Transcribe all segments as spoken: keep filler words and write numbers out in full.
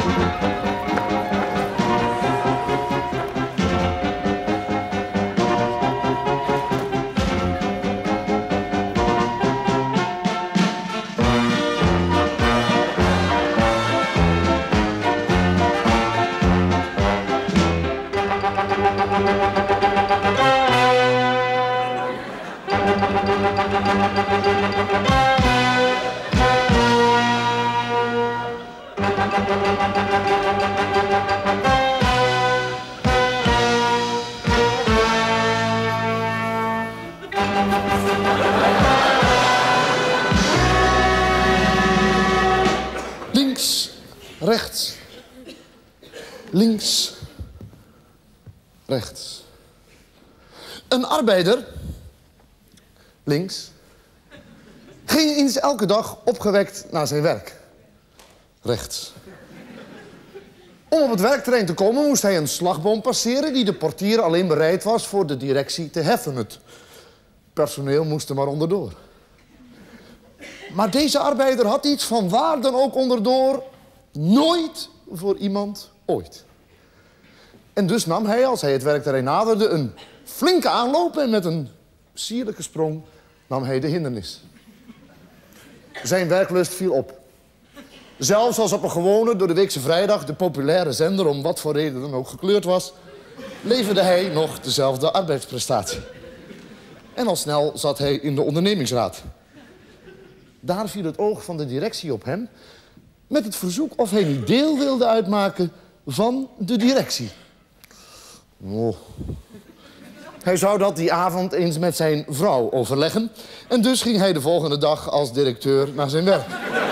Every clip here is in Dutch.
Links, rechts. Links, rechts. Een arbeider, links, ging eens elke dag opgewekt naar zijn werk, rechts. Om op het werkterrein te komen moest hij een slagboom passeren die de portier alleen bereid was voor de directie te heffen. Het personeel moest er maar onderdoor. Maar deze arbeider had iets van waar dan ook onderdoor, nooit voor iemand ooit. En dus nam hij, als hij het werkterrein naderde, een flinke aanloop en met een sierlijke sprong nam hij de hindernis. Zijn werklust viel op. Zelfs als op een gewone, door de weekse vrijdag, de populaire zender, om wat voor reden dan ook gekleurd was, leverde hij nog dezelfde arbeidsprestatie. En al snel zat hij in de ondernemingsraad. Daar viel het oog van de directie op hem, met het verzoek of hij niet deel wilde uitmaken van de directie. Oh. Hij zou dat die avond eens met zijn vrouw overleggen. En dus ging hij de volgende dag als directeur naar zijn werk.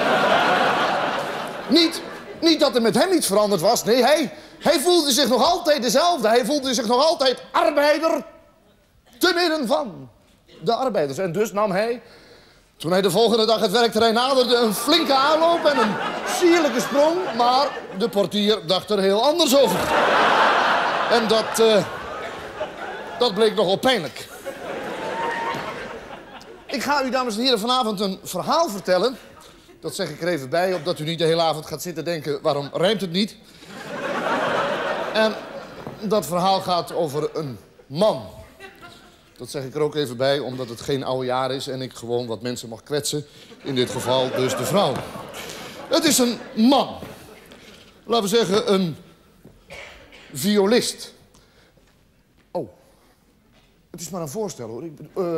Niet, niet dat er met hem iets veranderd was. Nee, hij, hij voelde zich nog altijd dezelfde. Hij voelde zich nog altijd arbeider te midden van de arbeiders. En dus nam hij, toen hij de volgende dag het werkterrein naderde, een flinke aanloop en een sierlijke sprong. Maar de portier dacht er heel anders over. En dat, uh, dat bleek nogal pijnlijk. Ik ga u, dames en heren, vanavond een verhaal vertellen. Dat zeg ik er even bij, opdat u niet de hele avond gaat zitten denken, waarom rijmt het niet? En dat verhaal gaat over een man. Dat zeg ik er ook even bij, omdat het geen oude jaar is en ik gewoon wat mensen mag kwetsen. In dit geval dus de vrouw. Het is een man. Laten we zeggen een violist. Oh, het is maar een voorstel, hoor. Ik, uh,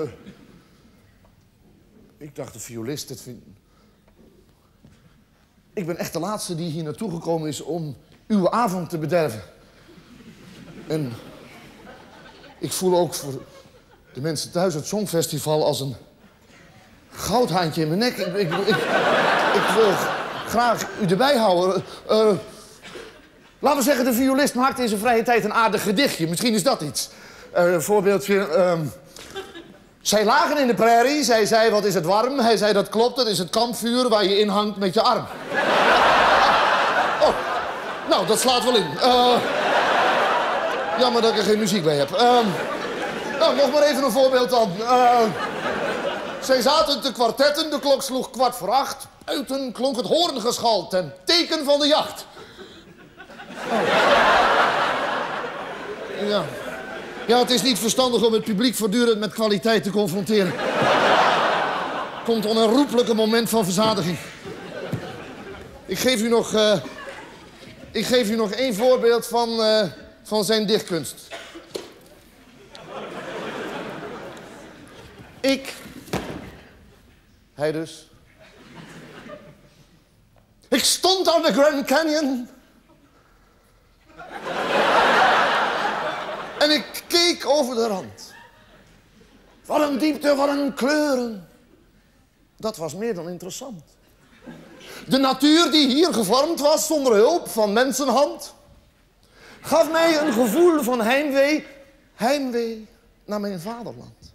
ik dacht een violist, dat vind... Ik ben echt de laatste die hier naartoe gekomen is om uw avond te bederven. En ik voel ook voor de mensen thuis het Songfestival als een goudhaantje in mijn nek. Ik, ik, ik, ik wil graag u erbij houden. Uh, laten we zeggen, de violist maakt in zijn vrije tijd een aardig gedichtje. Misschien is dat iets. Uh, een voorbeeldje. Uh, zij lagen in de prairie. Zij zei, wat is het warm? Hij zei, dat klopt. Dat is het kampvuur waar je in hangt met je arm. Oh, nou, dat slaat wel in. Uh, jammer dat ik er geen muziek bij heb. Uh, nou, nog maar even een voorbeeld dan. Uh, zij zaten te kwartetten. De klok sloeg kwart voor acht. Buiten klonk het hoorngeschal ten teken van de jacht. Oh. Ja. Ja, het is niet verstandig om het publiek voortdurend met kwaliteit te confronteren. Komt onherroepelijk een moment van verzadiging. Ik geef u nog, uh, ik geef u nog één voorbeeld van, uh, van zijn dichtkunst. Ik, hij dus. Ik stond aan de Grand Canyon. En ik keek over de rand. Wat een diepte, wat een kleuren. Dat was meer dan interessant. De natuur die hier gevormd was zonder hulp van mensenhand, gaf mij een gevoel van heimwee, heimwee naar mijn vaderland.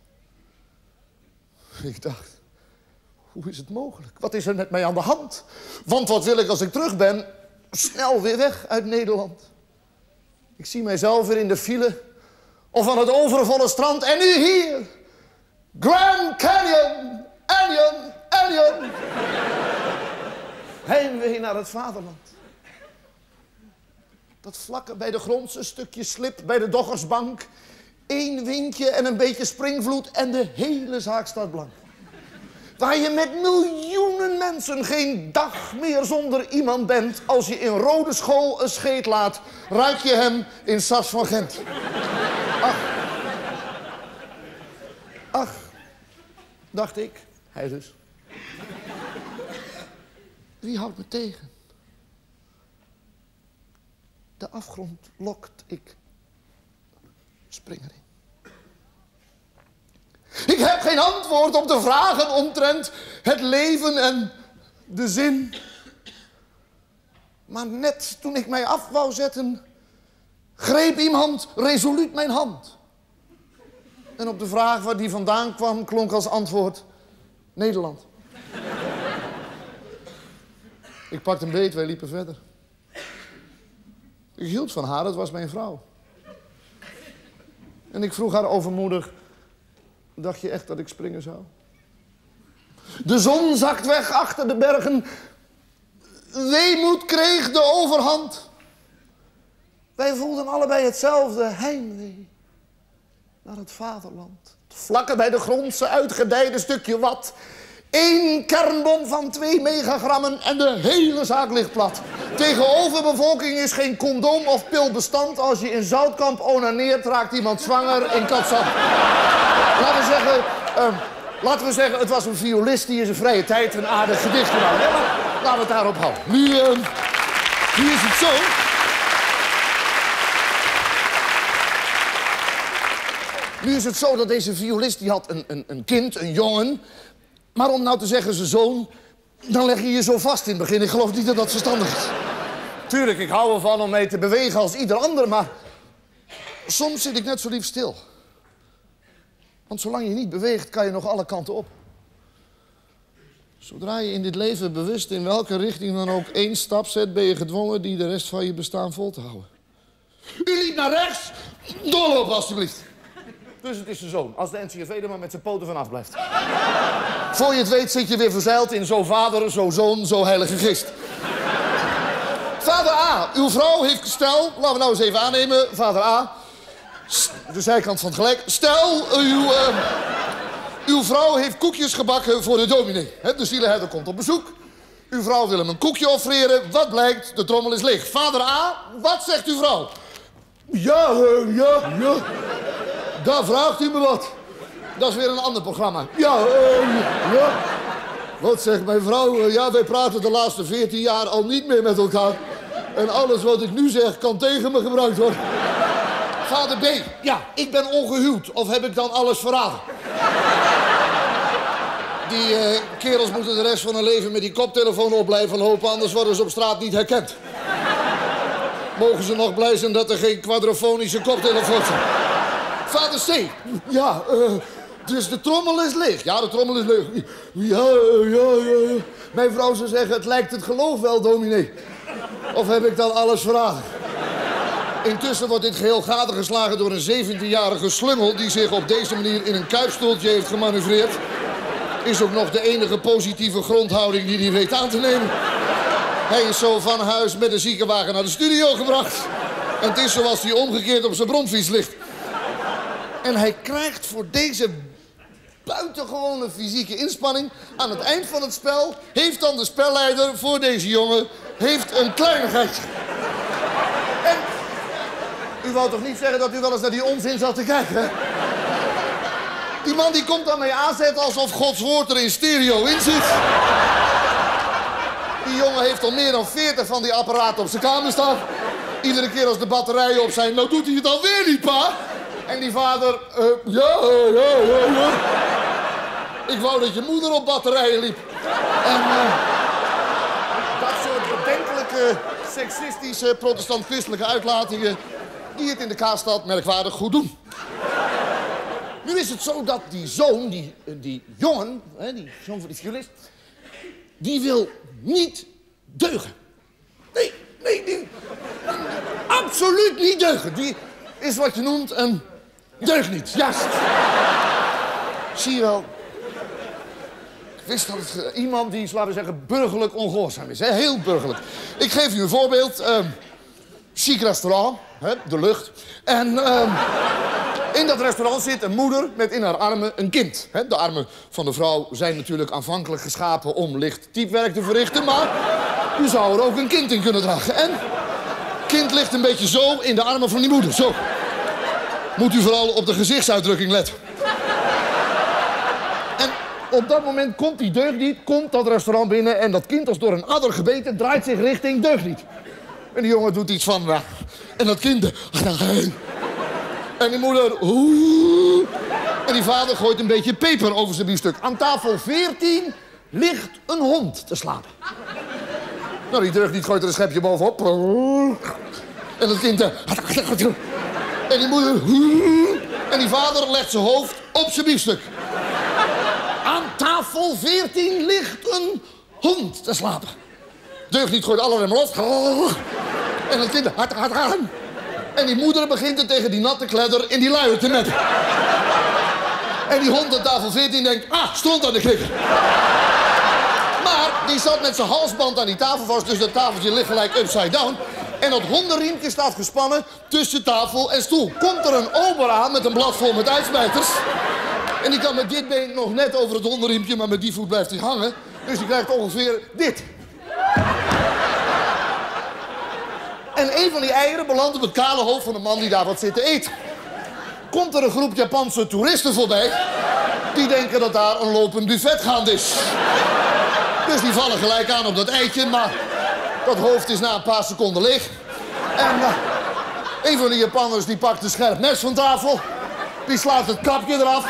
Ik dacht, hoe is het mogelijk? Wat is er met mij aan de hand? Want wat wil ik als ik terug ben? Snel weer weg uit Nederland. Ik zie mijzelf weer in de file of aan het overvolle strand. En nu hier. Grand Canyon. Canyon. Canyon. Heimwee naar het vaderland. Dat vlakke bij de grond, een stukje slip bij de doggersbank. Eén windje en een beetje springvloed en de hele zaak staat blank. Waar je met miljoenen mensen geen dag meer zonder iemand bent. Als je in Rode School een scheet laat, ruik je hem in Sas van Gent. Ach. Ach, dacht ik. Hij dus. Wie houdt me tegen? De afgrond lokt, ik spring erin. Ik heb geen antwoord op de vragen omtrent het leven en de zin. Maar net toen ik mij af wou zetten, greep iemand resoluut mijn hand. En op de vraag waar die vandaan kwam, klonk als antwoord Nederland. Ik pakte een beet, wij liepen verder. Ik hield van haar, het was mijn vrouw. En ik vroeg haar overmoedig, dacht je echt dat ik springen zou? De zon zakt weg achter de bergen. Weemoed kreeg de overhand. Wij voelden allebei hetzelfde heimwee naar het vaderland. Het vlakke bij de grondse uitgedijde stukje wat. Eén kernbom van twee megagrammen en de hele zaak ligt plat. Tegen overbevolking is geen condoom of pil bestand. Als je in Zoutkamp onaneert, raakt iemand zwanger in Katzand. Laten we zeggen, uh, laten we zeggen, het was een violist die in zijn vrije tijd een aardig gedicht gedaan. Ja, laten we het daarop houden. Nu, uh, nu is het zo. Nu is het zo dat deze violist die had een, een, een kind, een jongen. Maar om nou te zeggen zijn zoon, dan leg je je zo vast in het begin. Ik geloof niet dat dat verstandig is. Tuurlijk, ik hou ervan om mee te bewegen als ieder ander, maar soms zit ik net zo lief stil. Want zolang je niet beweegt, kan je nog alle kanten op. Zodra je in dit leven bewust in welke richting dan ook één stap zet, ben je gedwongen die de rest van je bestaan vol te houden. U liep naar rechts, doorlopen alstublieft. Dus het is zijn zoon, als de N C R V er maar met zijn poten vanaf blijft. Voor je het weet zit je weer verzeild in zo vader, zo zoon, zo heilige geest. Vader A, uw vrouw heeft... Stel, laten we nou eens even aannemen, vader A. De zijkant van het gelijk. Stel, uw, uh, uw vrouw heeft koekjes gebakken voor de dominee. He, de zielenherder komt op bezoek. Uw vrouw wil hem een koekje offreren. Wat blijkt? De trommel is leeg. Vader A, wat zegt uw vrouw? Ja, uh, ja, ja. Daar vraagt u me wat. Dat is weer een ander programma. Ja, uh, ja. Wat zegt mijn vrouw? Uh, ja, wij praten de laatste veertien jaar al niet meer met elkaar. En alles wat ik nu zeg kan tegen me gebruikt worden. Vader B, ja, ik ben ongehuwd. Of heb ik dan alles verraden? Die uh, kerels moeten de rest van hun leven met die koptelefoon op blijven lopen, anders worden ze op straat niet herkend. Mogen ze nog blij zijn dat er geen quadrofonische koptelefoons zijn. Vader C, ja, uh, dus de trommel is leeg. Ja, de trommel is leeg. Ja, ja, ja, ja. Mijn vrouw zou zeggen, het lijkt het geloof wel, dominee. Of heb ik dan alles verraden? Intussen wordt dit geheel gadegeslagen door een zeventienjarige slungel die zich op deze manier in een kuipstoeltje heeft gemanoeuvreerd. Is ook nog de enige positieve grondhouding die hij weet aan te nemen. Hij is zo van huis met een ziekenwagen naar de studio gebracht. En het is zoals hij omgekeerd op zijn bromfiets ligt. En hij krijgt voor deze buitengewone fysieke inspanning aan het eind van het spel heeft dan de spelleider voor deze jongen heeft een kleinigheidje. En u wou toch niet zeggen dat u wel eens naar die onzin zat te kijken, hè? Die man die komt dan mee aanzetten alsof Gods woord er in stereo in zit. Die jongen heeft al meer dan veertig van die apparaten op zijn kamer staan. Iedere keer als de batterijen op zijn, nou doet hij het alweer niet, pa. En die vader, uh, ja, ja, ja, ja. Ik wou dat je moeder op batterijen liep. En uh, dat soort bedenkelijke, seksistische, protestant-christelijke uitlatingen die het in de Kaasstad merkwaardig goed doen. Nu is het zo dat die zoon, die, die jongen, hè, die zoon van die violist, die wil niet deugen. Nee, nee, die... Absoluut niet deugen. Die is wat je noemt een deugniet. Juist. Zie je wel. Ik wist dat het uh, iemand die, laten we zeggen, burgerlijk ongehoorzaam is. Hè? Heel burgerlijk. Ik geef u een voorbeeld. Uh, chic restaurant, hè, de lucht. En uh, in dat restaurant zit een moeder met in haar armen een kind. Hè. De armen van de vrouw zijn natuurlijk aanvankelijk geschapen om licht typewerk te verrichten, maar u zou er ook een kind in kunnen dragen. En het kind ligt een beetje zo in de armen van die moeder, zo. Moet u vooral op de gezichtsuitdrukking letten. En op dat moment komt die deugniet, komt dat restaurant binnen en dat kind als door een adder gebeten draait zich richting deugniet. En die jongen doet iets van... Uh, en dat kind... En die moeder... Oeh, en die vader gooit een beetje peper over zijn biefstuk. Aan tafel veertien ligt een hond te slapen. Nou, die deugniet gooit er een schepje bovenop. En dat kind... Uh, en die moeder... En die vader legt zijn hoofd op zijn biefstuk. Aan tafel veertien ligt een hond te slapen. Deugniet gooit alle remmen los. En het kind hard, hard aan. En die moeder begint er tegen die natte kledder in die luier te meppen. En die hond aan tafel veertien denkt, ah, stond aan de kikker. Maar die zat met zijn halsband aan die tafel vast, dus dat tafeltje ligt gelijk upside down. En dat hondenriempje staat gespannen tussen tafel en stoel. Komt er een ober aan met een blad vol met uitsmijters. En die kan met dit been nog net over het hondenriempje, maar met die voet blijft hij hangen. Dus die krijgt ongeveer dit. En een van die eieren belandt op het kale hoofd van de man die daar wat zit te eten. Komt er een groep Japanse toeristen voorbij, die denken dat daar een lopend buffet gaande is. Dus die vallen gelijk aan op dat eitje, maar dat hoofd is na een paar seconden leeg. En uh, een van die Japanners die pakt een scherp mes van tafel, die slaat het kapje eraf.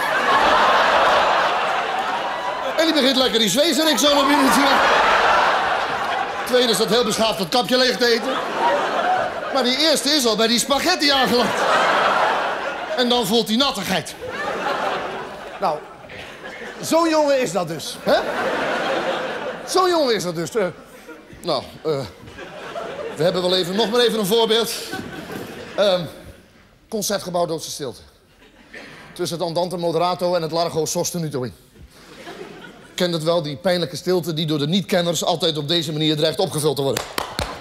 En die begint lekker die zwezerik zo naar binnen te zien. Tweede staat heel beschaafd dat kapje leeg te eten. Maar die eerste is al bij die spaghetti aangeland. En dan voelt hij nattigheid. Nou, zo'n jongen is dat dus, hè? Zo'n jongen is dat dus. Uh, nou, uh, we hebben wel even, nog maar even een voorbeeld. Uh, concertgebouw Doodse Stilte. Tussen het andante moderato en het largo sostenuto in. Kent het wel, die pijnlijke stilte die door de niet-kenners altijd op deze manier dreigt opgevuld te worden.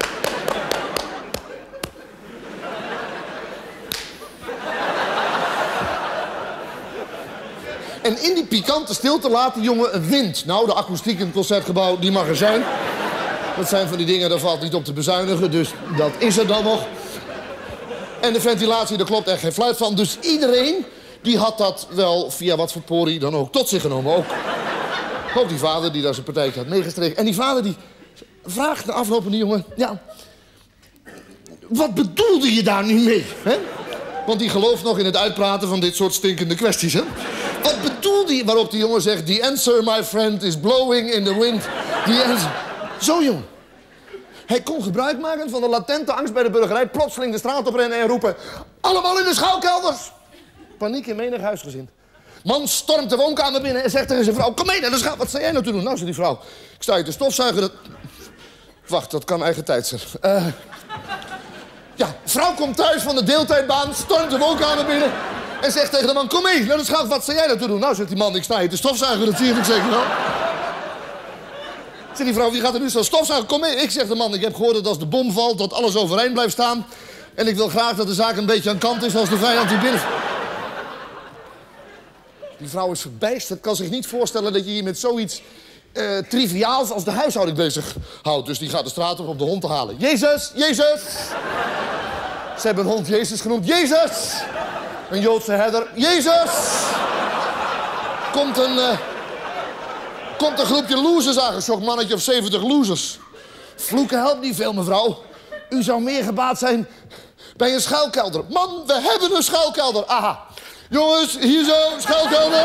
En in die pikante stilte laat die jongen een wind. Nou, de akoestiek in het concertgebouw, die mag er zijn. Dat zijn van die dingen, daar valt niet op te bezuinigen, dus dat is er dan nog. En de ventilatie, daar klopt echt geen fluit van. Dus iedereen, die had dat wel via wat voor pori dan ook tot zich genomen. Ook, ook die vader die daar zijn partijtje had meegestreken. En die vader die vraagt de aflopende jongen... Ja, wat bedoelde je daar nu mee, hè? Want die gelooft nog in het uitpraten van dit soort stinkende kwesties, hè? Wat bedoelde je? Waarop die jongen zegt... The answer, my friend, is blowing in the wind. The answer... Zo, jongen. Hij kon gebruik maken van de latente angst bij de burgerij... plotseling de straat oprennen en roepen... Allemaal in de schuilkelders! Paniek in menig huisgezin. Man stormt de woonkamer binnen en zegt tegen zijn vrouw... Kom mee naar de schuil. Wat sta jij nou te doen? Nou, zegt die vrouw. Ik sta hier te stofzuigen. Dat... Wacht, dat kan eigen tijd zijn. Uh... Ja, vrouw komt thuis van de deeltijdbaan... stormt de woonkamer binnen... en zegt tegen de man... Kom mee naar de schuil. Wat sta jij nou te doen? Nou, zegt die man... Ik sta hier te stofzuigen. Dat zie je, ik zeker wel. Zegt die vrouw, wie gaat er nu zo stofzuigen? Kom mee. Ik zeg de man, ik heb gehoord dat als de bom valt... dat alles overeind blijft staan. En ik wil graag dat de zaak een beetje aan kant is... als de vijand die binnen... Die vrouw is verbijsterd. Kan zich niet voorstellen dat je hier met zoiets... Uh, triviaals als de huishouding bezig houdt. Dus die gaat de straat op om de hond te halen. Jezus, Jezus! Ze hebben een hond Jezus genoemd. Jezus! Een Joodse herder. Jezus! Komt een... Uh, komt een groepje losers aangeschokt. Mannetje of zeventig losers. Vloeken helpt niet veel, mevrouw. U zou meer gebaat zijn bij een schuilkelder. Man, we hebben een schuilkelder. Aha. Jongens, hier zo, schuilkelder.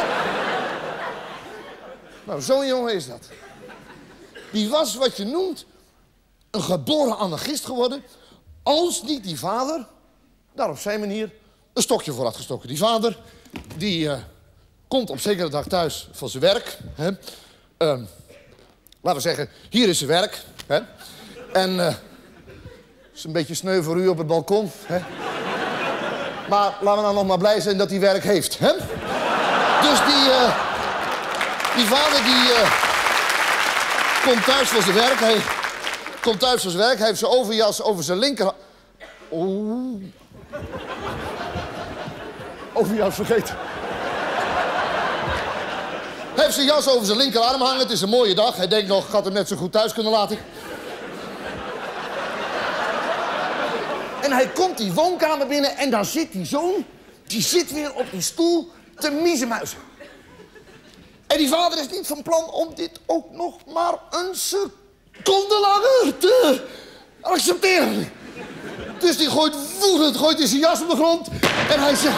Nou, zo'n jongen is dat. Die was wat je noemt een geboren anarchist geworden... als niet die vader daar op zijn manier een stokje voor had gestoken. Die vader, die uh, komt op zekere dag thuis van zijn werk. Hè. Uh, laten we zeggen, hier is zijn werk. Hè. En uh, is een beetje sneu voor u op het balkon. Hè. Maar laten we nou nog maar blij zijn dat hij werk heeft. Hè. Dus die... Uh, Die vader die uh, komt thuis van zijn werk. Hij komt thuis van zijn werk. Hij heeft zijn overjas over zijn linker... Oh. Over jas vergeten. Hij heeft zijn jas over zijn linkerarm hangen. Het is een mooie dag. Hij denkt nog, ik had hem net zo goed thuis kunnen laten. En hij komt die woonkamer binnen en daar zit die zoon... die zit weer op die stoel te miezenmuizen. En die vader is niet van plan om dit ook nog maar een seconde langer te accepteren. Dus die gooit woedend, gooit hij zijn jas op de grond en hij zegt...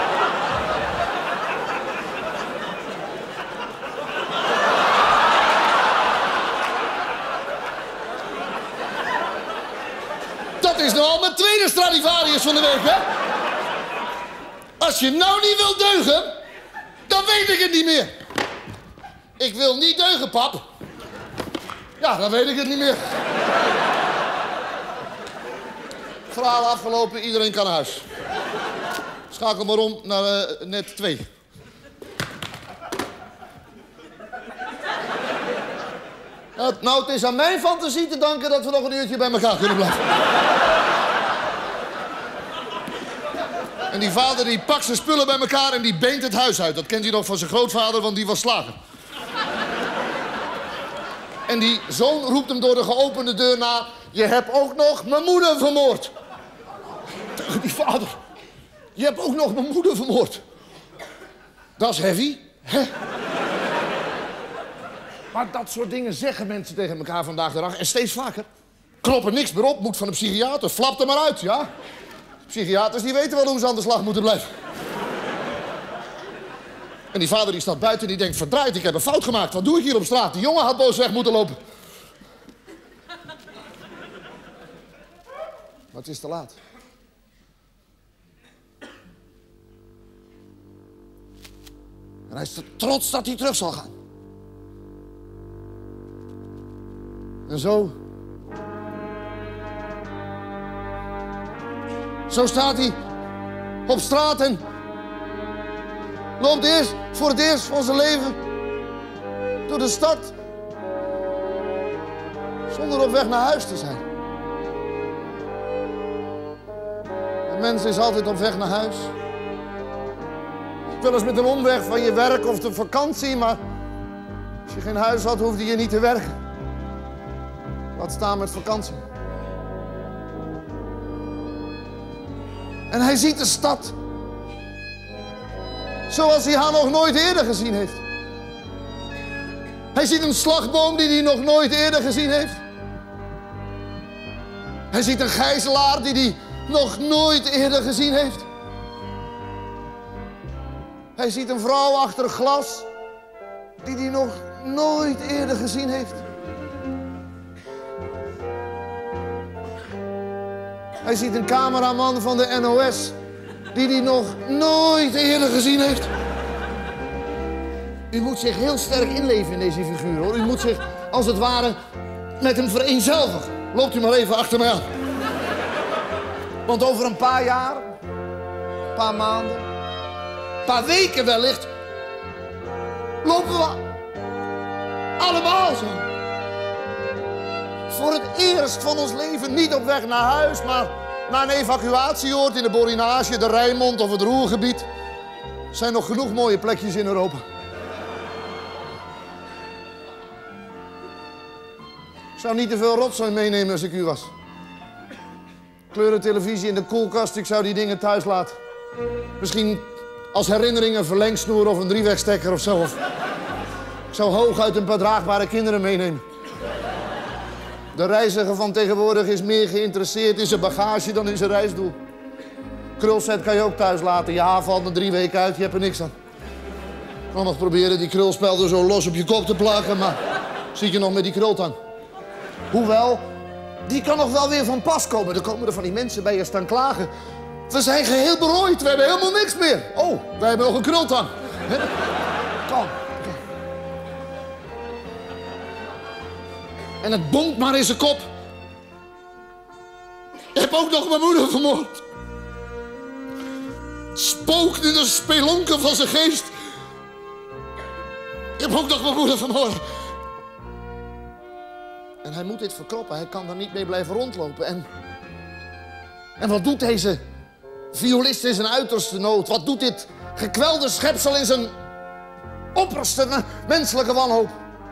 Dat is nou al mijn tweede Stradivarius van de week, hè? Als je nou niet wilt deugen, dan weet ik het niet meer. Ik wil niet deugen, pap. Ja, dan weet ik het niet meer. Verhaal afgelopen, iedereen kan naar huis. Schakel maar om naar uh, net twee. Nou, nou, het is aan mijn fantasie te danken dat we nog een uurtje bij elkaar kunnen blijven. En die vader die pakt zijn spullen bij elkaar en die beent het huis uit. Dat kent hij nog van zijn grootvader, want die was slager. En die zoon roept hem door de geopende deur na... Je hebt ook nog mijn moeder vermoord. Tegen die vader. Je hebt ook nog mijn moeder vermoord. Dat is heavy, hè? Maar dat soort dingen zeggen mensen tegen elkaar vandaag de dag. En steeds vaker. Kloppen niks meer op, moet van de psychiater. Flapt er maar uit, ja? Psychiaters die weten wel hoe ze aan de slag moeten blijven. En die vader die staat buiten en die denkt... Verdraaid, ik heb een fout gemaakt. Wat doe ik hier op straat? Die jongen had boos weg moeten lopen. Maar het is te laat. En hij is te trots dat hij terug zal gaan. En zo... Zo staat hij op straat en loopt eerst voor het eerst van zijn leven door de stad zonder op weg naar huis te zijn. Een mens is altijd op weg naar huis. Wel eens met een omweg van je werk of de vakantie, maar als je geen huis had, hoefde je niet te werken. Laat staan met vakantie. En hij ziet de stad zoals hij haar nog nooit eerder gezien heeft. Hij ziet een slagboom die hij nog nooit eerder gezien heeft. Hij ziet een gijzelaar die hij nog nooit eerder gezien heeft. Hij ziet een vrouw achter glas die hij nog nooit eerder gezien heeft. Hij ziet een cameraman van de N O S die hij nog nooit eerder gezien heeft. U moet zich heel sterk inleven in deze figuur, hoor. U moet zich, als het ware, met hem vereenzelvigen. Loopt u maar even achter mij aan. Want over een paar jaar, een paar maanden, een paar weken wellicht, lopen we allemaal zo. Voor het eerst van ons leven niet op weg naar huis, maar naar een evacuatieoord in de Borinage, de Rijnmond of het Ruhrgebied. Er zijn nog genoeg mooie plekjes in Europa. Ik zou niet te veel rotzooi meenemen als ik u was. Kleurentelevisie in de koelkast, ik zou die dingen thuis laten. Misschien als herinnering een verlengsnoer of een driewegstekker of zo. Of... Ik zou hooguit een paar draagbare kinderen meenemen. De reiziger van tegenwoordig is meer geïnteresseerd in zijn bagage dan in zijn reisdoel. Krulset kan je ook thuis laten. Je haar valt na drie weken uit, je hebt er niks aan. Ik kan nog proberen die krulspelden zo los op je kop te plakken, maar zie je nog met die krultang. Hoewel, die kan nog wel weer van pas komen. Dan komen er van die mensen bij je staan klagen. We zijn geheel berooid, we hebben helemaal niks meer. Oh, wij hebben nog een krultang. Kom. En het bonkt maar in zijn kop. Je hebt ook nog mijn moeder vermoord. Het spookt in de spelonken van zijn geest. Je hebt ook nog mijn moeder vermoord. En hij moet dit verkroppen. Hij kan daar niet mee blijven rondlopen. En, En wat doet deze violist in zijn uiterste nood? Wat doet dit gekwelde schepsel in zijn opperste menselijke wanhoop?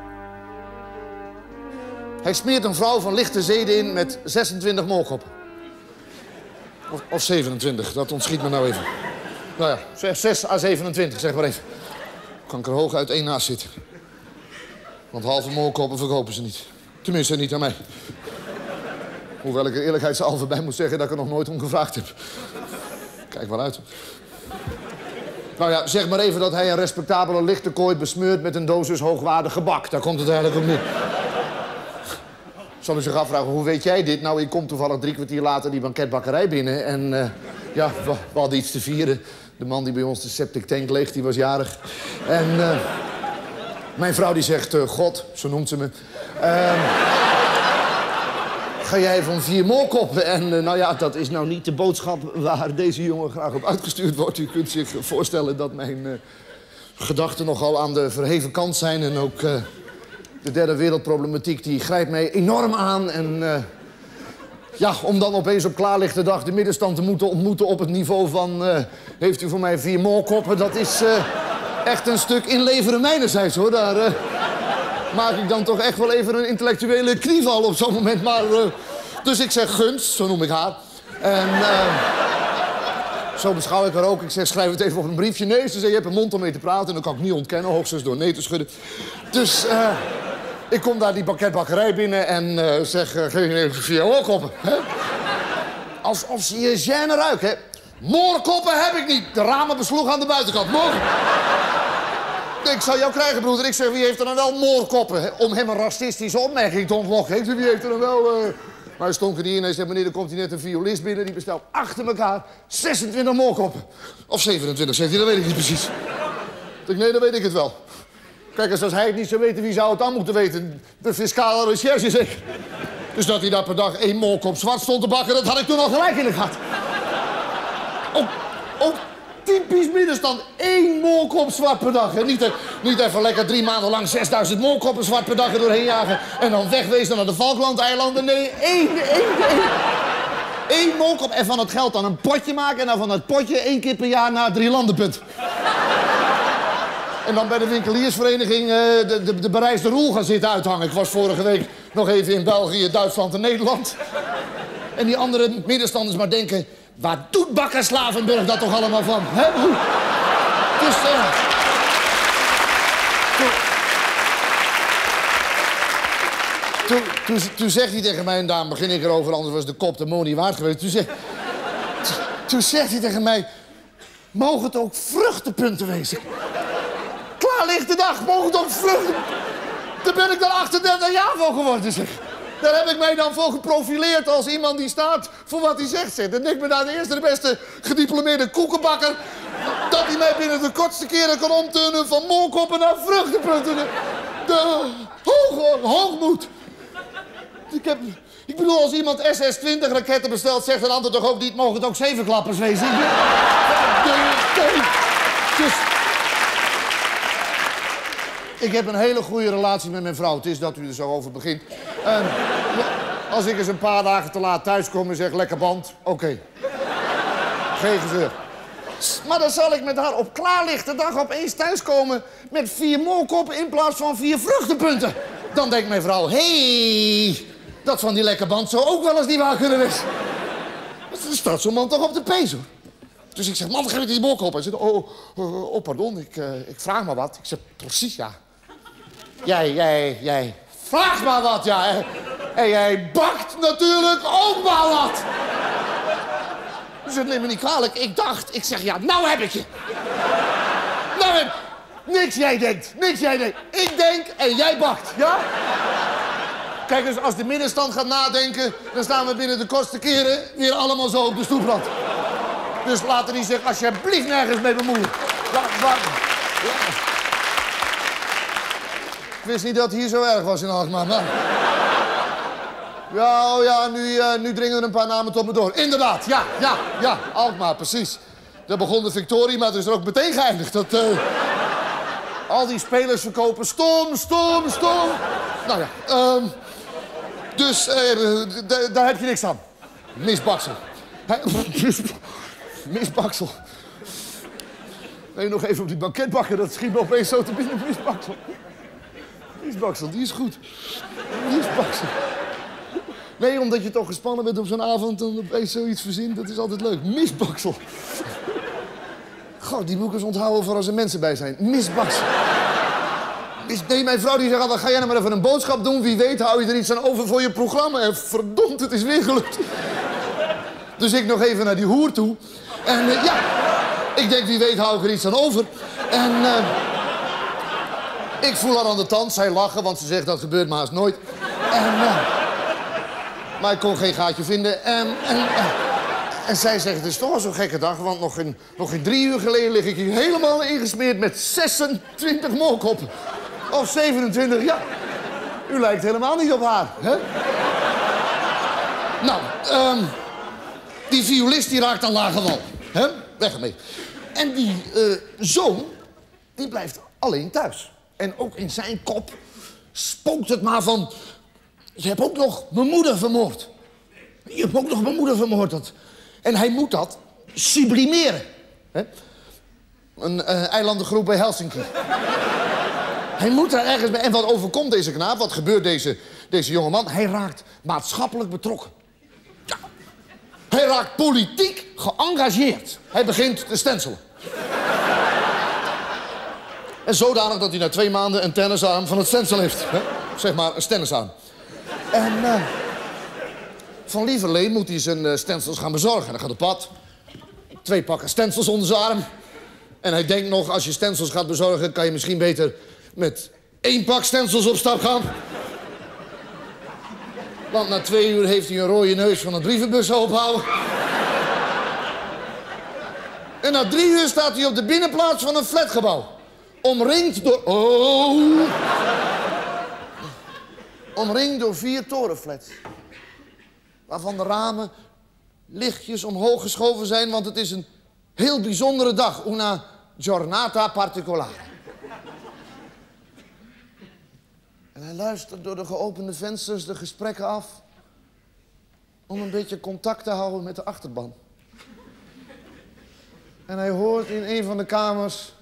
Hij smeert een vrouw van lichte zeden in met zesentwintig moorkoppen. Of, of zevenentwintig, dat ontschiet me nou even. Nou ja, zeg zes à zevenentwintig, zeg maar even. Kan ik er hooguit één naast zitten. Want halve moorkoppen verkopen ze niet. Tenminste, niet aan mij. Hoewel ik er eerlijkheidshalve bij moet zeggen dat ik er nog nooit om gevraagd heb. Kijk wel uit. Nou ja, zeg maar even dat hij een respectabele lichte kooi besmeurt met een dosis hoogwaardig gebak. Daar komt het eigenlijk op neer. Zal u zich afvragen, hoe weet jij dit? Nou, ik kom toevallig drie kwartier later die banketbakkerij binnen. En uh, ja, we, we hadden iets te vieren. De man die bij ons de septic tank leegt, die was jarig. En uh, mijn vrouw die zegt, uh, God, zo noemt ze me. Uh, ga jij even om vier moorkoppen? En uh, nou ja, dat is nou niet de boodschap waar deze jongen graag op uitgestuurd wordt. U kunt zich voorstellen dat mijn uh, gedachten nogal aan de verheven kant zijn. En ook uh, de derde wereldproblematiek die grijpt mij enorm aan. En uh, ja, om dan opeens op klaarlichte dag de middenstand te moeten ontmoeten op het niveau van... Uh, heeft u voor mij vier moorkoppen? Dat is uh, echt een stuk inleveren mijnerzijds, hoor. Daar uh, maak ik dan toch echt wel even een intellectuele knieval op zo'n moment. Maar, uh, dus ik zeg gunst, zo noem ik haar. En uh, zo beschouw ik haar ook. Ik zeg, schrijf het even op een briefje. Nee, ze zei, je hebt een mond om mee te praten. En dat kan ik niet ontkennen, hoogstens door nee te schudden. Dus... Uh, ik kom daar die banketbakkerij binnen en uh, zeg, uh, geef je even vier moorkoppen. Hè? Alsof ze je gêne ruikt, hè. Moorkoppen heb ik niet. De ramen besloeg aan de buitenkant. Moor... Ik zal jou krijgen, broeder. Ik zeg, wie heeft er dan wel moorkoppen? Hè? Om hem een racistische opmerking te ontlokken. Ik zeg, wie heeft er dan wel... Uh... Maar hij stond er niet in. Hij zei, meneer, er komt hier net een violist binnen. Die bestelt achter elkaar zesentwintig moorkoppen. Of zevenentwintig, zegt hij. Dat weet ik niet precies. Ik zeg, nee, dan weet ik het wel. Kijk, als hij het niet zou weten, wie zou het dan moeten weten? De fiscale recherche, zeg. Dus dat hij daar per dag één moorkop zwart stond te bakken, dat had ik toen al gelijk in de gat. Ook, ook typisch middenstand. Één moorkop zwart per dag. Hè? Niet, niet even lekker drie maanden lang zesduizend moorkoppen zwart per dag er doorheen jagen... en dan wegwezen naar de Falklandeilanden. Nee, één, één, één. Eén moorkop en van het geld dan een potje maken... en dan van het potje één keer per jaar naar drie landenpunt. En dan bij de winkeliersvereniging uh, de, de, de bereisde roel gaan zitten uithangen. Ik was vorige week nog even in België, Duitsland en Nederland. En die andere middenstanders maar denken... waar doet Bakker Slavenburg dat toch allemaal van? Hè? Dus... Uh, toen, toen, toen, toen zegt hij tegen mij... en daar begin ik erover, anders was de kop de monie waard geweest. Toen, zeg, toen zegt hij tegen mij... mogen het ook vruchtenpunten wezen? Lichte dag, mogen het ook vluchten. Daar ben ik dan achtendertig jaar voor geworden, zeg. Daar heb ik mij dan voor geprofileerd als iemand die staat voor wat hij zegt, zeg. Dan denk ik me daar de eerste de beste gediplomeerde koekenbakker... dat hij mij binnen de kortste keren kan omturnen van moorkoppen naar vruchtenpunten. De, de hoge hoogmoed. Ik, heb, ik bedoel, als iemand S S twintig raketten bestelt, zegt een ander toch ook niet... mogen het ook zevenklappers wezen? De, de, de, dus... Ik heb een hele goede relatie met mijn vrouw. Het is dat u er zo over begint. En als ik eens een paar dagen te laat thuis kom en zeg lekker band, oké. Okay. Geen gezeur. Maar dan zal ik met haar op klaarlichte dag opeens thuiskomen met vier moorkoppen in plaats van vier vruchtenpunten. Dan denkt mijn vrouw, hé, hey, dat van die lekker band zou ook wel eens niet waar kunnen wezen. Dan staat zo'n man toch op de pees, hoor. Dus ik zeg, man, geef ik die moorkoppen. Hij zegt, oh, oh, oh, pardon, ik, uh, ik vraag maar wat. Ik zeg, precies, ja. Jij, jij, jij vraagt maar wat, ja. En jij bakt natuurlijk ook maar wat. Dus het neemt me niet kwalijk. Ik dacht, ik zeg, ja, nou heb ik je. Nou heb niks jij denkt, niks jij denkt. Ik denk en jij bakt, ja? Kijk, dus als de middenstand gaat nadenken... dan staan we binnen de kortste keren weer allemaal zo op de stoeprand. Dus laten die zich alsjeblieft nergens mee bemoeien. Ja, ja. Ik wist niet dat het hier zo erg was in Alkmaar. Maar... Ja, oh ja, nu, uh, nu dringen er een paar namen tot me door. Inderdaad, ja, ja, ja, Alkmaar, precies. Daar begon de victorie, maar het is er ook meteen geëindigd. Dat, uh... al die spelers verkopen stom, stom, stom. Nou ja, um... dus uh, daar heb je niks aan. Misbaksel. Hij... Misbaksel. Nee, nog even op die banketbakker. Dat schiet me opeens zo te binnen. Misbaksel. Misbaksel, die is goed. Misbaksel. Nee, omdat je toch gespannen bent op zo'n avond en opeens zoiets verzint. Dat is altijd leuk. Misbaksel. God, die moet ik eens onthouden voor als er mensen bij zijn. Misbaksel. Nee, mijn vrouw die zegt altijd, ga jij nou maar even een boodschap doen. Wie weet hou je er iets aan over voor je programma. En verdomd, het is weer gelukt. Dus ik nog even naar die hoer toe. En uh, ja, ik denk, wie weet hou ik er iets aan over. En uh, ik voel haar aan de tand. Zij lachen, want ze zegt, dat gebeurt maar haast nooit. En, uh, maar ik kon geen gaatje vinden. En, en, uh, en zij zegt, het is toch wel zo'n gekke dag. Want nog in, nog in drie uur geleden lig ik hier helemaal ingesmeerd met zesentwintig moorkoppen. Of zevenentwintig, ja. U lijkt helemaal niet op haar, hè? Nou, um, die violist die raakt aan lage wal. Hè? Weg ermee. En die uh, zoon, die blijft alleen thuis. En ook in zijn kop spookt het maar van... Je hebt ook nog mijn moeder vermoord. Je hebt ook nog mijn moeder vermoord. Dat. En hij moet dat sublimeren. Hè? Een uh, eilandengroep bij Helsinki. Hij moet daar ergens bij. En wat overkomt deze knaap? Wat gebeurt deze, deze jongeman? Hij raakt maatschappelijk betrokken. Ja. Hij raakt politiek geëngageerd. Hij begint te stencelen. En zodanig dat hij na twee maanden een tennisarm van het stencil heeft. Hè? Zeg maar, een tennisarm. En uh, van lieverlee moet hij zijn uh, stencils gaan bezorgen. En dan gaat op pad. Twee pakken stencils onder zijn arm. En hij denkt nog, als je stencils gaat bezorgen... kan je misschien beter met één pak stencils op stap gaan. Want na twee uur heeft hij een rode neus van een brievenbus ophouden. En na drie uur staat hij op de binnenplaats van een flatgebouw. Omringd door... Oh! Omringd door vier torenflats. Waarvan de ramen lichtjes omhoog geschoven zijn, want het is een heel bijzondere dag. Una giornata particolare. En hij luistert door de geopende vensters de gesprekken af... om een beetje contact te houden met de achterban. En hij hoort in een van de kamers...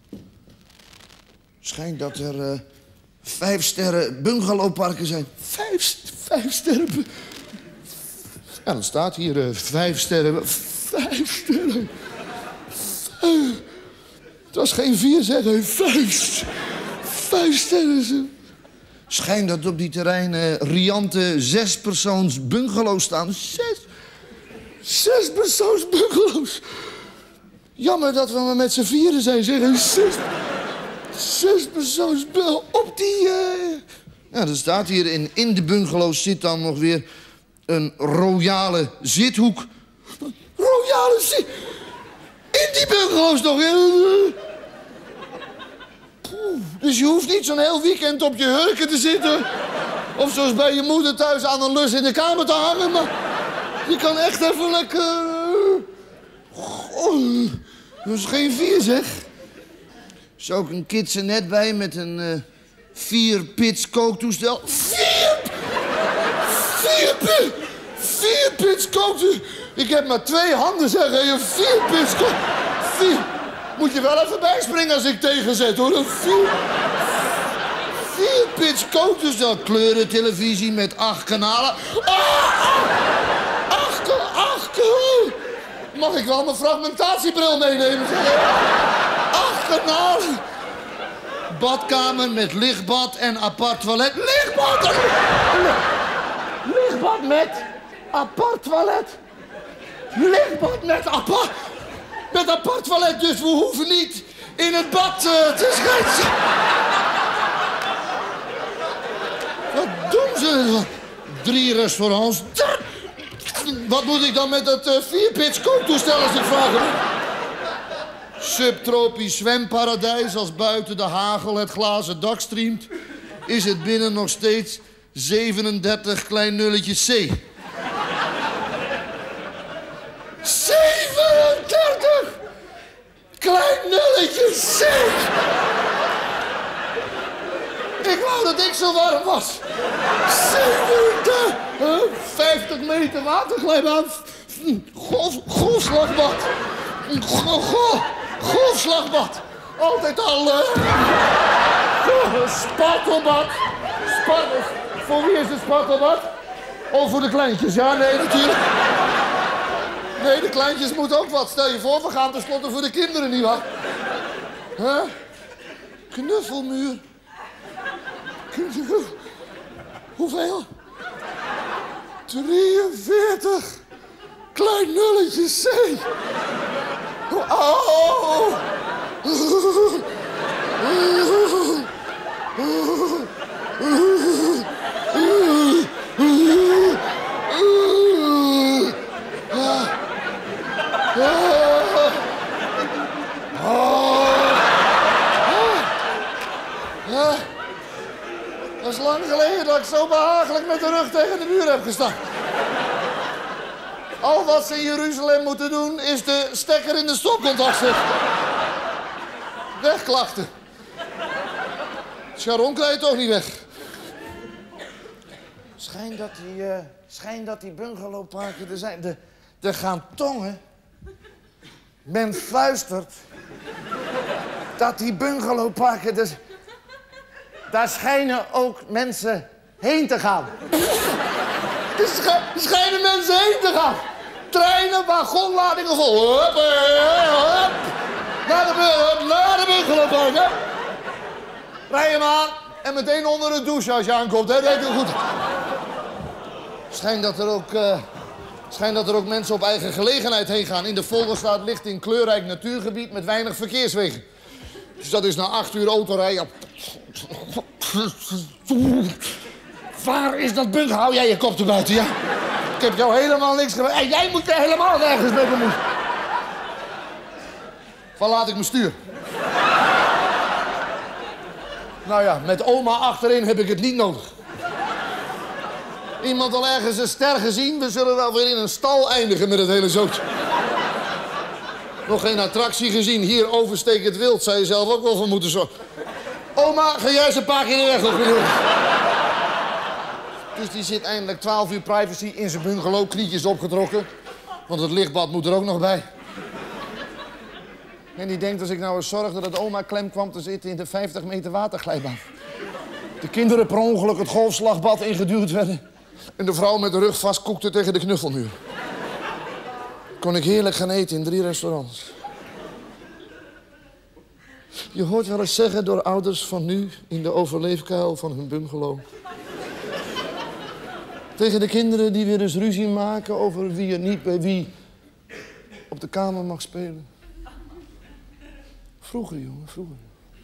schijnt dat er uh, vijf sterren bungalowparken zijn. Vijf, vijf sterren... Ja, dan staat hier uh, vijf sterren... Vijf sterren... Vijf. Het was geen vier, zeg. Vijf. Vijf sterren. Schijnt dat op die terreinen riante zespersoons bungalows staan. Zes... Zespersoons bungalows. Jammer dat we maar met z'n vieren zijn, zeg. Zes... Zespersoons bungalows op die... Uh... Ja, er staat hier in, in de bungalows zit dan nog weer een royale zithoek. Royale zit... In die bungalows nog weer... Dus je hoeft niet zo'n heel weekend op je hurken te zitten. Of zoals bij je moeder thuis aan een lus in de kamer te hangen. Maar je kan echt even lekker... Goh, dat is geen vier, zeg. Er is ook een kitchenet bij met een uh, vier-pits kooktoestel. Vier... Vier pits... Vier-pits kooktoestel. Ik heb maar twee handen, zeg. Een vier-pits kooktoestel. Vier... Moet je wel even bijspringen als ik tegenzet, hoor. Een vier... Vier-pits kooktoestel. Kleurentelevisie met acht kanalen. Ah! Acht, acht kanalen. Mag ik wel mijn fragmentatiebril meenemen? Acht kanalen. Badkamer met lichtbad en apart toilet. Lichtbad! Lichtbad met apart toilet. Lichtbad met apart... Met apart toilet, dus we hoeven niet in het bad uh, te schetsen. Wat doen ze? Drie restaurants. Wat moet ik dan met dat uh, vier-pits kooktoestel als ik vraag? Hè? Subtropisch zwemparadijs, als buiten de hagel het glazen dak striemt... is het binnen nog steeds zevenendertig klein nulletjes C. zevenendertig klein nulletjes C. Ik wou dat ik zo warm was. zevenendertig, vijftig meter waterglijbaan, Golf, golfslagbad. Go, go, golfslagbad. Altijd al... Uh... Spartelbad. Spartel. Voor wie is het spartelbad? Oh, voor de kleintjes. Ja, nee, natuurlijk. Nee, de kleintjes moeten ook wat. Stel je voor, we gaan tenslotte voor de kinderen, nietwaar? Huh? Knuffelmuur. Knuffel... Hoeveel? drieënveertig. Klein nulletje C. Oh. Dat is lang geleden dat ik zo behagelijk met de rug tegen de muur heb gestaan. Al wat ze in Jeruzalem moeten doen, is de stekker in de stopcontact zetten. Wegklachten. Sharon krijg je toch niet weg. Schijn dat die, uh, schijn dat die bungalowparken er zijn. De, er gaan tongen. Men fluistert dat die bungalowparken... Dus, daar schijnen ook mensen heen te gaan. Er sch schijnen mensen heen te gaan. Treinen, wagonladingen vol. Hup, hup. Naar de, hup, naar de bungalowpark, hè. Rij hem aan en meteen onder de douche als je aankomt, hè. Dat doe goed. Schijnt dat er ook... Uh, schijnt dat er ook mensen op eigen gelegenheid heen gaan. In de Vogelstraat ligt een kleurrijk natuurgebied met weinig verkeerswegen. Dus dat is na acht uur autorijden. Waar is dat bungalow? Hou jij je kop er buiten, ja? Ik heb jou helemaal niks gedaan. En jij moet er helemaal nergens mee bemoeien. Van laat ik me stuur. Nou ja, met oma achterin heb ik het niet nodig. Iemand al ergens een ster gezien? We zullen wel weer in een stal eindigen met het hele zootje. Nog geen attractie gezien. Hier oversteek het wild. Zou je zelf ook wel voor moeten zorgen. Oma, ga jij eens een paar keer de weg op. Dus die zit eindelijk twaalf uur privacy in zijn bungalow, knietjes opgetrokken. Want het lichtbad moet er ook nog bij. En die denkt, als ik nou eens zorgde dat oma klem kwam te zitten in de vijftig meter waterglijbaan. De kinderen per ongeluk het golfslagbad ingeduwd werden. En de vrouw met de rug vast koekte tegen de knuffelmuur. Kon ik heerlijk gaan eten in drie restaurants. Je hoort wel eens zeggen door ouders van nu in de overleefkuil van hun bungalow. Tegen de kinderen die weer eens ruzie maken over wie er niet bij wie op de kamer mag spelen. Vroeger, jongen, vroeger.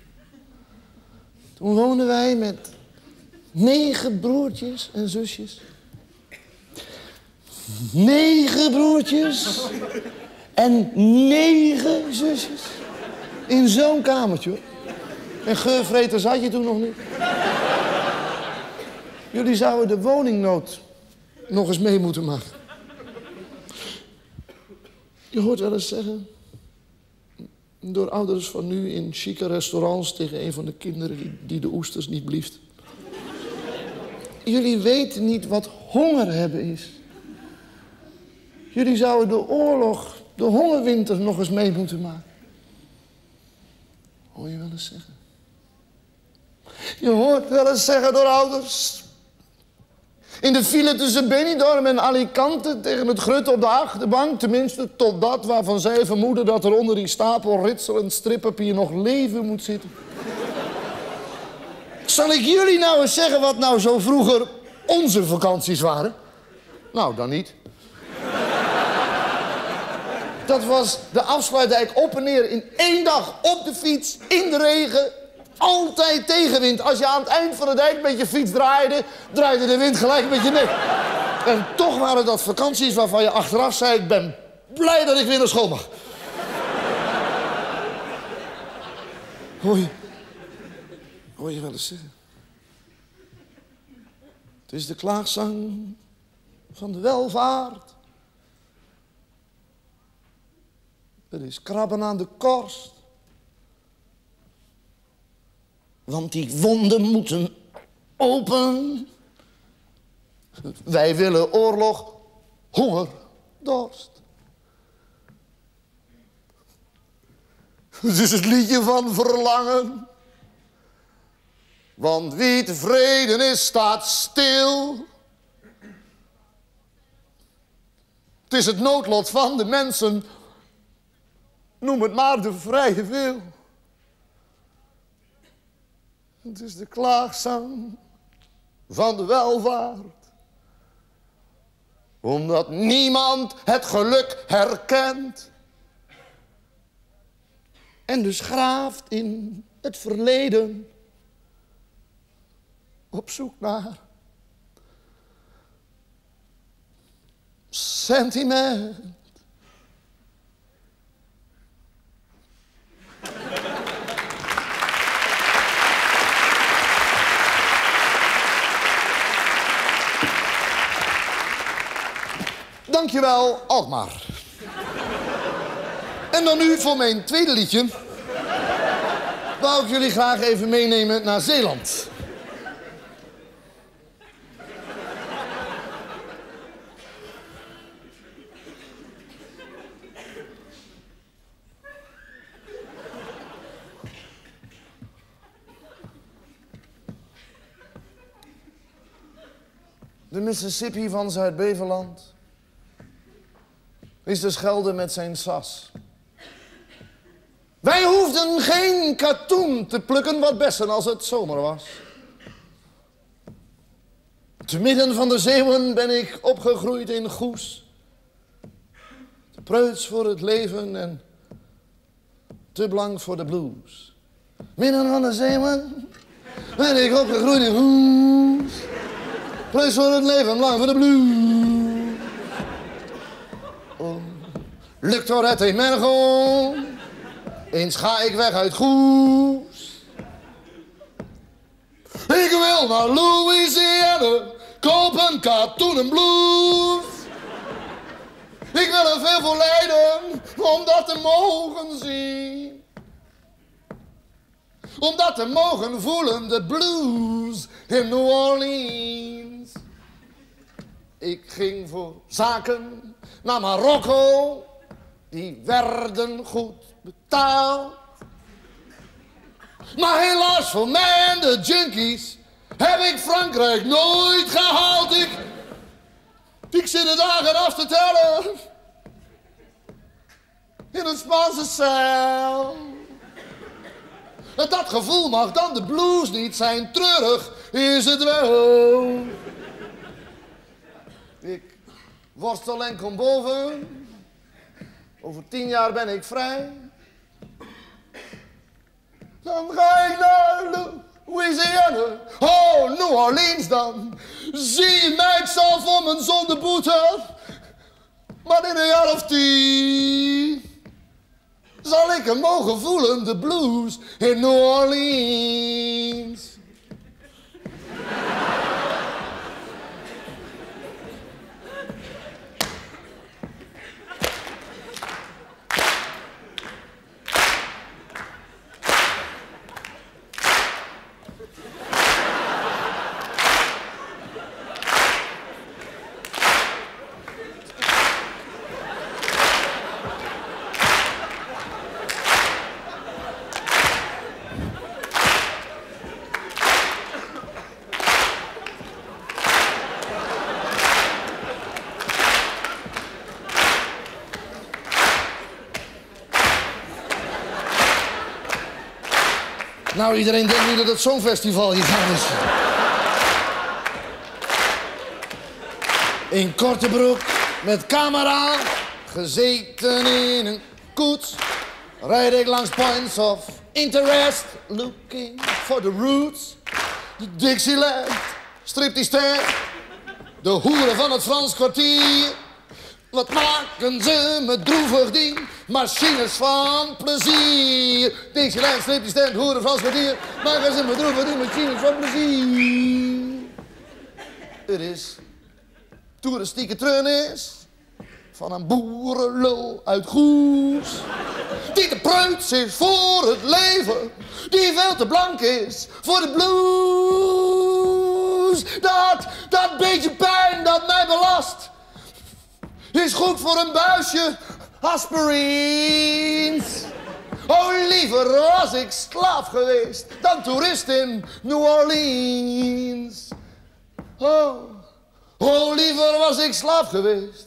Toen woonden wij met negen broertjes en zusjes. Negen broertjes en negen zusjes. In zo'n kamertje, hoor. En geurvreters had je toen nog niet. Jullie zouden de woningnood nog eens mee moeten maken. Je hoort wel eens zeggen... door ouders van nu in chique restaurants tegen een van de kinderen die, die de oesters niet blieft. Jullie weten niet wat honger hebben is. Jullie zouden de oorlog, de hongerwinter nog eens mee moeten maken. Hoor je wel eens zeggen. Je hoort wel eens zeggen door ouders... in de file tussen Benidorm en Alicante... tegen het grut op de achterbank... tenminste tot dat waarvan zij vermoeden... dat er onder die stapel ritselend strippapier nog leven moet zitten. Zal ik jullie nou eens zeggen wat nou zo vroeger onze vakanties waren? Nou, dan niet. Dat was de afsluitdijk op en neer in één dag op de fiets, in de regen, altijd tegenwind. Als je aan het eind van de dijk met je fiets draaide, draaide de wind gelijk met je nek. En toch waren dat vakanties waarvan je achteraf zei, ik ben blij dat ik weer naar school mag. Hoor je, hoor je wel eens zeggen. Het is de klaagzang van de welvaart. Er is krabben aan de korst. Want die wonden moeten open. Wij willen oorlog, honger, dorst. Het is het liedje van verlangen. Want wie tevreden is, staat stil. Het is het noodlot van de mensen. Noem het maar de vrije wil. Het is de klaagzang van de welvaart. Omdat niemand het geluk herkent. En dus graaft in het verleden. Op zoek naar sentiment. Dankjewel, Alkmaar. En dan nu voor mijn tweede liedje. Wou ik jullie graag even meenemen naar Zeeland. De Mississippi van Zuid-Beveland is de Schelde met zijn sas. Wij hoefden geen katoen te plukken wat bessen als het zomer was. Te midden van de zeeuwen ben ik opgegroeid in Goes. Te preuts voor het leven en te blank voor de blues. Midden van de zeeuwen ben ik opgegroeid in Goes. Preuts voor het leven, blank voor de blues. Oh, lukt door het in Mergo. Eens ga ik weg uit Goes. Ik wil naar Louisiana, kopen katoenen blues. Ik wil er veel voor lijden, om dat te mogen zien. Om dat te mogen voelen, de blues in New Orleans. Ik ging voor zaken naar Marokko, die werden goed betaald. Maar helaas voor mij en de junkies heb ik Frankrijk nooit gehaald. Ik, ik zit de dagen af te tellen in een Spaanse cel. Dat gevoel mag dan de blues niet zijn, treurig is het wel. Ik worstel en kom boven, over tien jaar ben ik vrij. Dan ga ik naar Louisiana, oh New Orleans dan. Zie je mij, ik zal voor mijn zonde boeten. Maar in een jaar of tien zal ik hem mogen voelen, de blues in New Orleans. Nou, iedereen denkt nu dat het Songfestival hier gaan is. In korte broek, met camera, gezeten in een koets. Rijd ik langs points of interest, looking for the roots. De Dixieland, striptease tent, de hoeren van het Frans kwartier. Wat maken ze me droevig die machines van plezier. Dixieland, striptease tent, hoeren, Frans kwartier. Maken ze me droevig die machines van plezier. Het is toeristieke treurnis van een boerenlul uit Goes. Die te preuts is voor het leven, die veel te blank is voor de blues. Dat, dat beetje pijn dat mij belast, is is goed voor een buisje aspirines. Oh, liever was ik slaaf geweest dan toerist in New Orleans. Oh, oh, liever was ik slaaf geweest.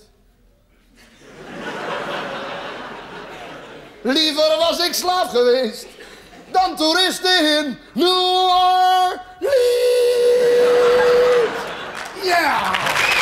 Liever was ik slaaf geweest dan toerist in New Orleans. Ja! Yeah.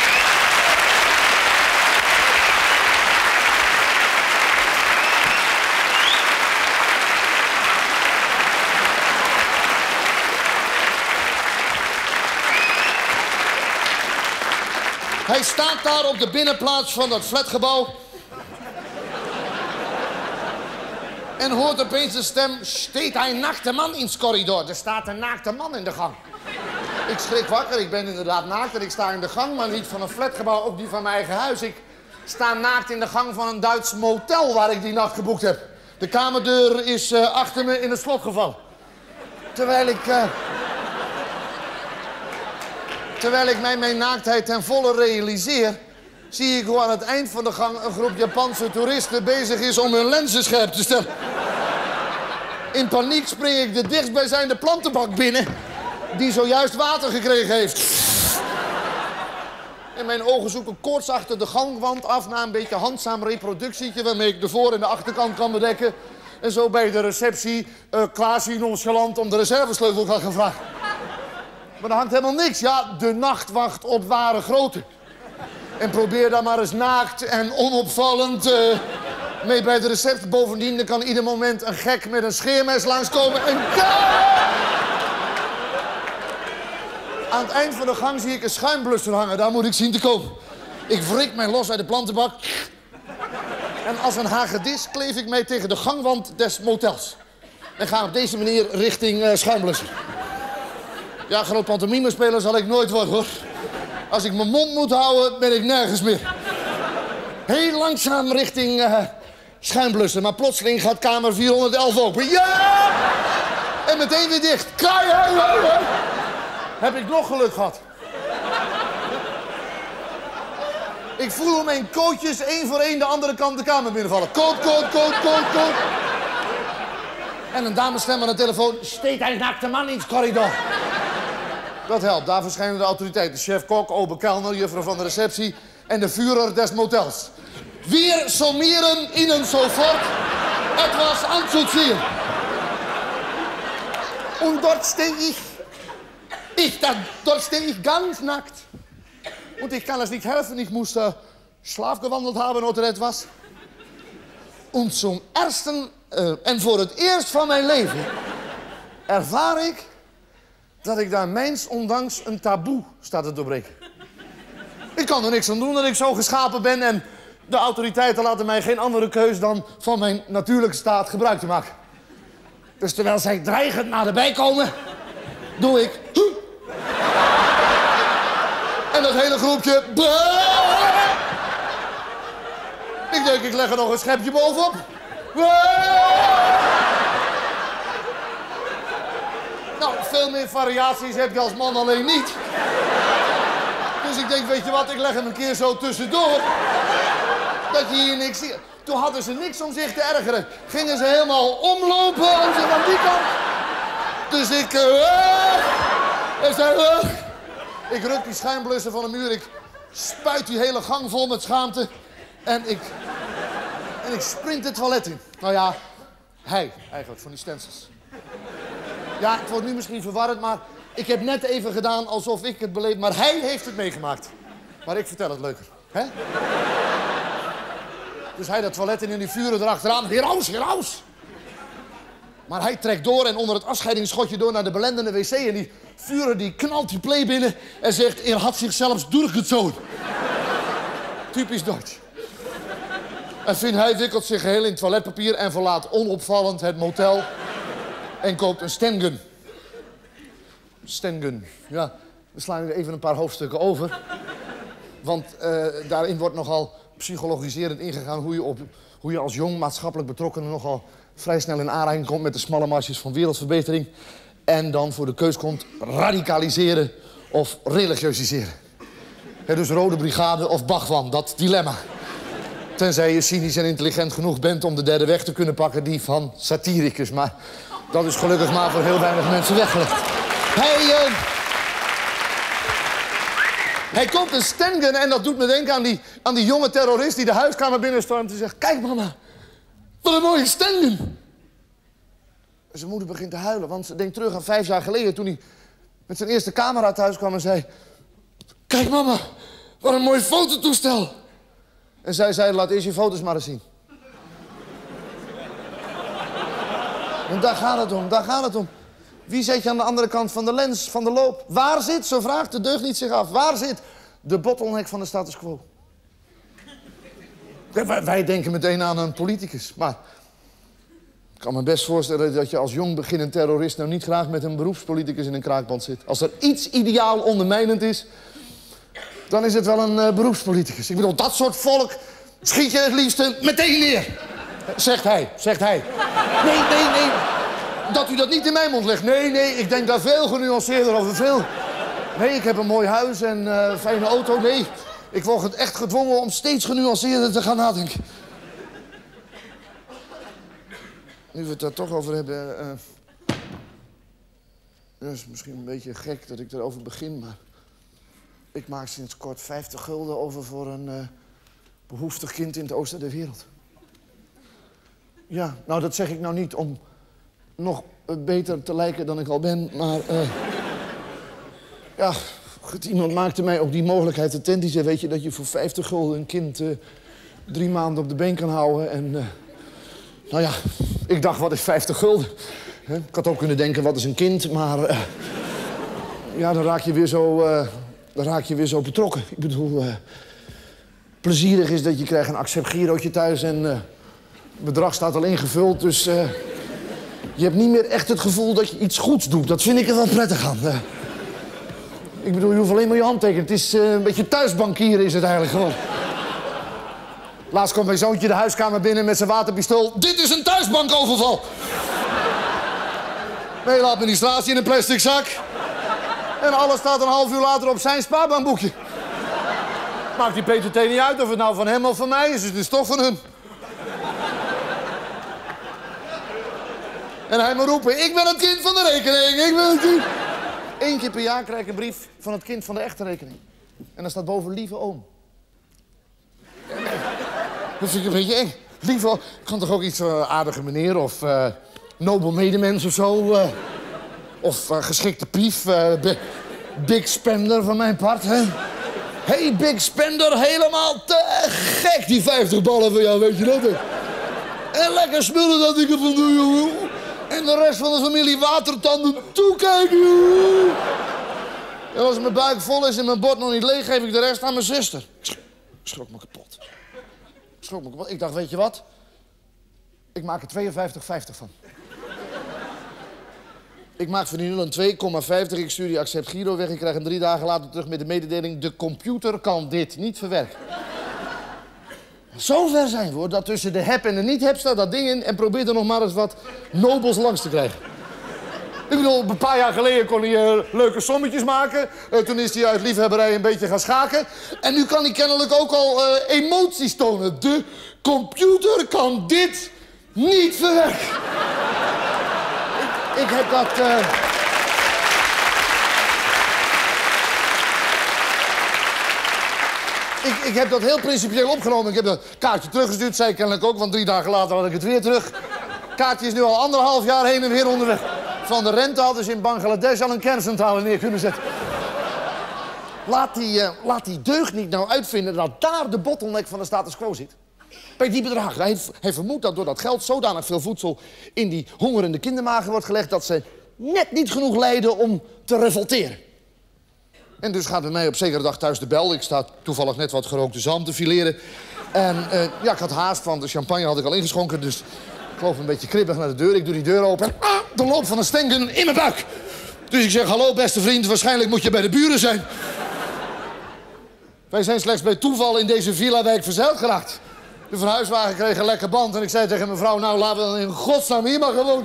Hij staat daar op de binnenplaats van dat flatgebouw. En hoort opeens een stem. Steekt een naakte man in het corridor. Er staat een naakte man in de gang. Ik schrik wakker. Ik ben inderdaad naakt en ik sta in de gang. Maar niet van een flatgebouw, ook niet van mijn eigen huis. Ik sta naakt in de gang van een Duits motel waar ik die nacht geboekt heb. De kamerdeur is uh, achter me in het slot gevallen. Terwijl ik... Uh... Terwijl ik mij mijn naaktheid ten volle realiseer, zie ik hoe aan het eind van de gang een groep Japanse toeristen bezig is om hun lenzen scherp te stellen. In paniek spring ik de dichtstbijzijnde plantenbak binnen, die zojuist water gekregen heeft. En mijn ogen zoeken koorts achter de gangwand af na een beetje handzaam reproductietje waarmee ik de voor- en de achterkant kan bedekken. En zo bij de receptie uh, quasi nonchalant om de reservesleutel had gevraagd. Maar er hangt helemaal niks. Ja, de nachtwacht op ware grootte. En probeer daar maar eens naakt en onopvallend uh, mee bij de receptie. Bovendien er kan ieder moment een gek met een scheermes langskomen en... Aan het eind van de gang zie ik een schuimblusser hangen. Daar moet ik zien te komen. Ik wrik mij los uit de plantenbak. En als een hagedis kleef ik mij tegen de gangwand des motels. En ga op deze manier richting uh, schuimblusser. Ja, groot pantomimespeler zal ik nooit worden, hoor. Als ik mijn mond moet houden, ben ik nergens meer. Heel langzaam richting uh, schuimblussen. Maar plotseling gaat kamer vierhonderdelf open. Ja! En meteen weer dicht. Kraaien! Heb ik nog geluk gehad. Ik voel hoe mijn kootjes één voor één de andere kant de kamer binnenvallen. Koot, koot, koot, koot, koot. En een damesstem aan de telefoon. Steekt een naakte man in het corridor. Dat helpt. Daar verschijnen de autoriteiten. Chef kok, ober kelner, juffrouw van de receptie en de Führer des motels. Wir sommieren ihnen sofort etwas anzuziehen. Und dort stehe ich. Ich, da, dort stehe ich ganz nackt. Und ich kann es nicht helfen. Ich muss uh, schlafgewandelt haben oder etwas. Und zum ersten uh, en voor het eerst van mijn leven ervaar ik dat ik daar mijns ondanks een taboe sta te doorbreken. Ik kan er niks aan doen dat ik zo geschapen ben en de autoriteiten laten mij geen andere keus dan van mijn natuurlijke staat gebruik te maken. Dus terwijl zij dreigend naderbij komen, doe ik... En dat hele groepje... Ik denk, ik leg er nog een schepje bovenop. Nou, veel meer variaties heb je als man alleen niet. Dus ik denk, weet je wat, ik leg hem een keer zo tussendoor. Dat je hier niks ziet. Toen hadden ze niks om zich te ergeren. Gingen ze helemaal omlopen om zich aan die kant. Dus ik... Uh, en zei... Uh, ik ruk die schuimblusser van de muur. Ik spuit die hele gang vol met schaamte. En ik... En ik sprint het toilet in. Nou ja, hij eigenlijk, van die stencils. Ja, het wordt nu misschien verwarrend, maar ik heb net even gedaan alsof ik het beleefd... Maar hij heeft het meegemaakt. Maar ik vertel het leuker. Hè? Dus hij dat toilet in en die vuren erachteraan. Heraus, heraus! Maar hij trekt door en onder het afscheidingsschotje door naar de belendende wc. En die vuren die knalt die play binnen en zegt... Er had zich zelfs durchgezogen. Typisch Duits. En Finn, hij wikkelt zich geheel in toiletpapier en verlaat onopvallend het motel. En koopt een Stengun. Stengun, ja. We slaan er even een paar hoofdstukken over. Want uh, daarin wordt nogal psychologiserend ingegaan... Hoe je, op, hoe je als jong maatschappelijk betrokkene nogal vrij snel in aanraking komt... met de smalle marsjes van wereldverbetering. En dan voor de keus komt radicaliseren of religiosiseren. He, dus Rode Brigade of Bhagwan, dat dilemma. Tenzij je cynisch en intelligent genoeg bent om de derde weg te kunnen pakken, die van satiricus. Maar dat is gelukkig maar voor heel weinig mensen weggelegd. Hij, uh... Hij komt een Stengen en dat doet me denken aan die, aan die jonge terrorist die de huiskamer binnenstormt en zegt: kijk mama, wat een mooie Stengen. En zijn moeder begint te huilen, want ze denkt terug aan vijf jaar geleden toen hij met zijn eerste camera thuis kwam en zei: kijk mama, wat een mooi fototoestel. En zij zei: laat eerst je foto's maar eens zien. En daar gaat het om, daar gaat het om. Wie zet je aan de andere kant van de lens, van de loop? Waar zit, zo vraagt de deugniet zich af, waar zit de bottleneck van de status quo? Wij, wij denken meteen aan een politicus, maar ik kan me best voorstellen dat je als jong beginnend terrorist nou niet graag met een beroepspoliticus in een kraakpand zit. Als er iets ideaal ondermijnend is, dan is het wel een uh, beroepspoliticus. Ik bedoel, dat soort volk schiet je het liefst meteen neer. Zegt hij, zegt hij. Nee, nee, nee. Dat u dat niet in mijn mond legt. Nee, nee, ik denk daar veel genuanceerder over. Veel. Nee, ik heb een mooi huis en uh, een fijne auto. Nee, ik word echt gedwongen om steeds genuanceerder te gaan nadenken. Nu we het daar toch over hebben... Uh... Het is misschien een beetje gek dat ik erover begin, maar... Ik maak sinds kort vijftig gulden over voor een uh, behoeftig kind in het oosten der wereld. Ja, nou dat zeg ik nou niet om nog beter te lijken dan ik al ben, maar... Uh, ja, goed, iemand maakte mij ook die mogelijkheid attent. Die zei, weet je dat je voor vijftig gulden een kind uh, drie maanden op de been kan houden en... Uh, nou ja, ik dacht, wat is vijftig gulden? He? Ik had ook kunnen denken, wat is een kind, maar... Uh, ja, dan raak je weer zo... Uh, Dan raak je weer zo betrokken. Ik bedoel, uh, plezierig is dat je krijgt een accept-girootje thuis en uh, het bedrag staat al ingevuld. Dus uh, je hebt niet meer echt het gevoel dat je iets goeds doet. Dat vind ik er wel prettig aan. Uh, ik bedoel, je hoeft alleen maar je hand tekenen. Het is uh, een beetje thuisbankieren is het eigenlijk gewoon. Laatst komt mijn zoontje de huiskamer binnen met zijn waterpistool. Dit is een thuisbankoverval! Hele administratie in een plastic zak. En alles staat een half uur later op zijn spaarbankboekje. Maakt die P T T niet uit of het nou van hem of van mij is. Het is toch van hun. En hij moet roepen, ik ben het kind van de rekening. Ik ben het kind. Eén keer per jaar krijg ik een brief van het kind van de echte rekening. En dan staat boven, lieve oom. Dat vind ik een beetje eng. Lieve oom. Kan toch ook iets uh, aardige meneer of uh, nobel medemens of zo... Uh. Of uh, geschikte pief, uh, big spender van mijn part, hè? Hey, big spender, helemaal te gek, die vijftig ballen van jou, weet je dat? En lekker smullen dat ik ervan doe, jongen. En de rest van de familie watertanden toekijken, jongen. En als mijn buik vol is en mijn bord nog niet leeg, geef ik de rest aan mijn zuster. Ik schrok me kapot. Ik schrok me kapot. Ik dacht, weet je wat? Ik maak er tweeënvijftig vijftig van. Ik maak van die nul een twee komma vijftig, ik stuur die accept Giro weg. Ik krijg hem drie dagen later terug met de mededeling... de computer kan dit niet verwerken. Zo ver zijn we, hoor, dat tussen de heb en de niet-heb staat dat ding in... en probeer er nog maar eens wat nobels langs te krijgen. Ik bedoel, een paar jaar geleden kon hij uh, leuke sommetjes maken. Uh, toen is hij uit liefhebberij een beetje gaan schaken. En nu kan hij kennelijk ook al uh, emoties tonen. De computer kan dit niet verwerken. Ik heb dat... Uh... Ik, ik heb dat heel principieel opgenomen. Ik heb dat kaartje teruggestuurd, zei ik kennelijk ook, want drie dagen later had ik het weer terug. Kaartje is nu al anderhalf jaar heen en weer onderweg. Van de rente hadden ze in Bangladesh al een kerncentrale neer kunnen zetten. Laat die, uh, laat die deugniet nou uitvinden dat daar de bottleneck van de status quo zit. Bij die bedragen. Hij, hij vermoedt dat door dat geld zodanig veel voedsel in die hongerende kindermagen wordt gelegd... dat ze net niet genoeg lijden om te revolteren. En dus gaat bij mij op zekere dag thuis de bel. Ik sta toevallig net wat gerookte zalm te fileren. En uh, ja, ik had haast, want de champagne had ik al ingeschonken. Dus ik loop een beetje kribbig naar de deur. Ik doe die deur open. Ah, de loop van een Stengen in mijn buik. Dus ik zeg, hallo beste vriend, waarschijnlijk moet je bij de buren zijn. Wij zijn slechts bij toeval in deze villa-wijk verzeild geraakt. De verhuiswagen kreeg een lekker band en ik zei tegen mijn vrouw... nou, laten we dan in godsnaam hier maar gewoon.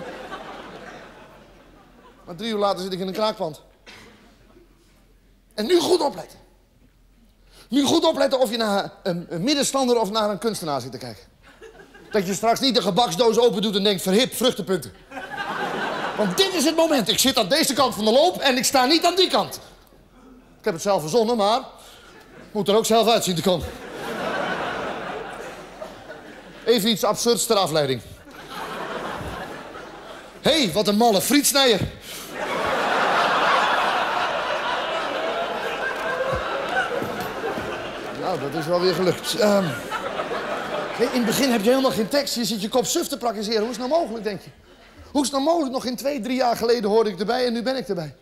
Maar drie uur later zit ik in een kraakpand. En nu goed opletten. Nu goed opletten of je naar een, een middenstander of naar een kunstenaar zit te kijken. Dat je straks niet de gebaksdoos open doet en denkt, verhip, vruchtenpunten. Want dit is het moment. Ik zit aan deze kant van de loop en ik sta niet aan die kant. Ik heb het zelf verzonnen, maar moet er ook zelf uitzien te komen. Even iets absurds ter afleiding. Hé, hey, wat een malle frietsnijer. Nou, dat is wel weer gelukt. Um, in het begin heb je helemaal geen tekst. Je zit je kop suf te praktiseren. Hoe is het nou mogelijk, denk je? Hoe is het nou mogelijk? Nog in twee, drie jaar geleden hoorde ik erbij en nu ben ik erbij.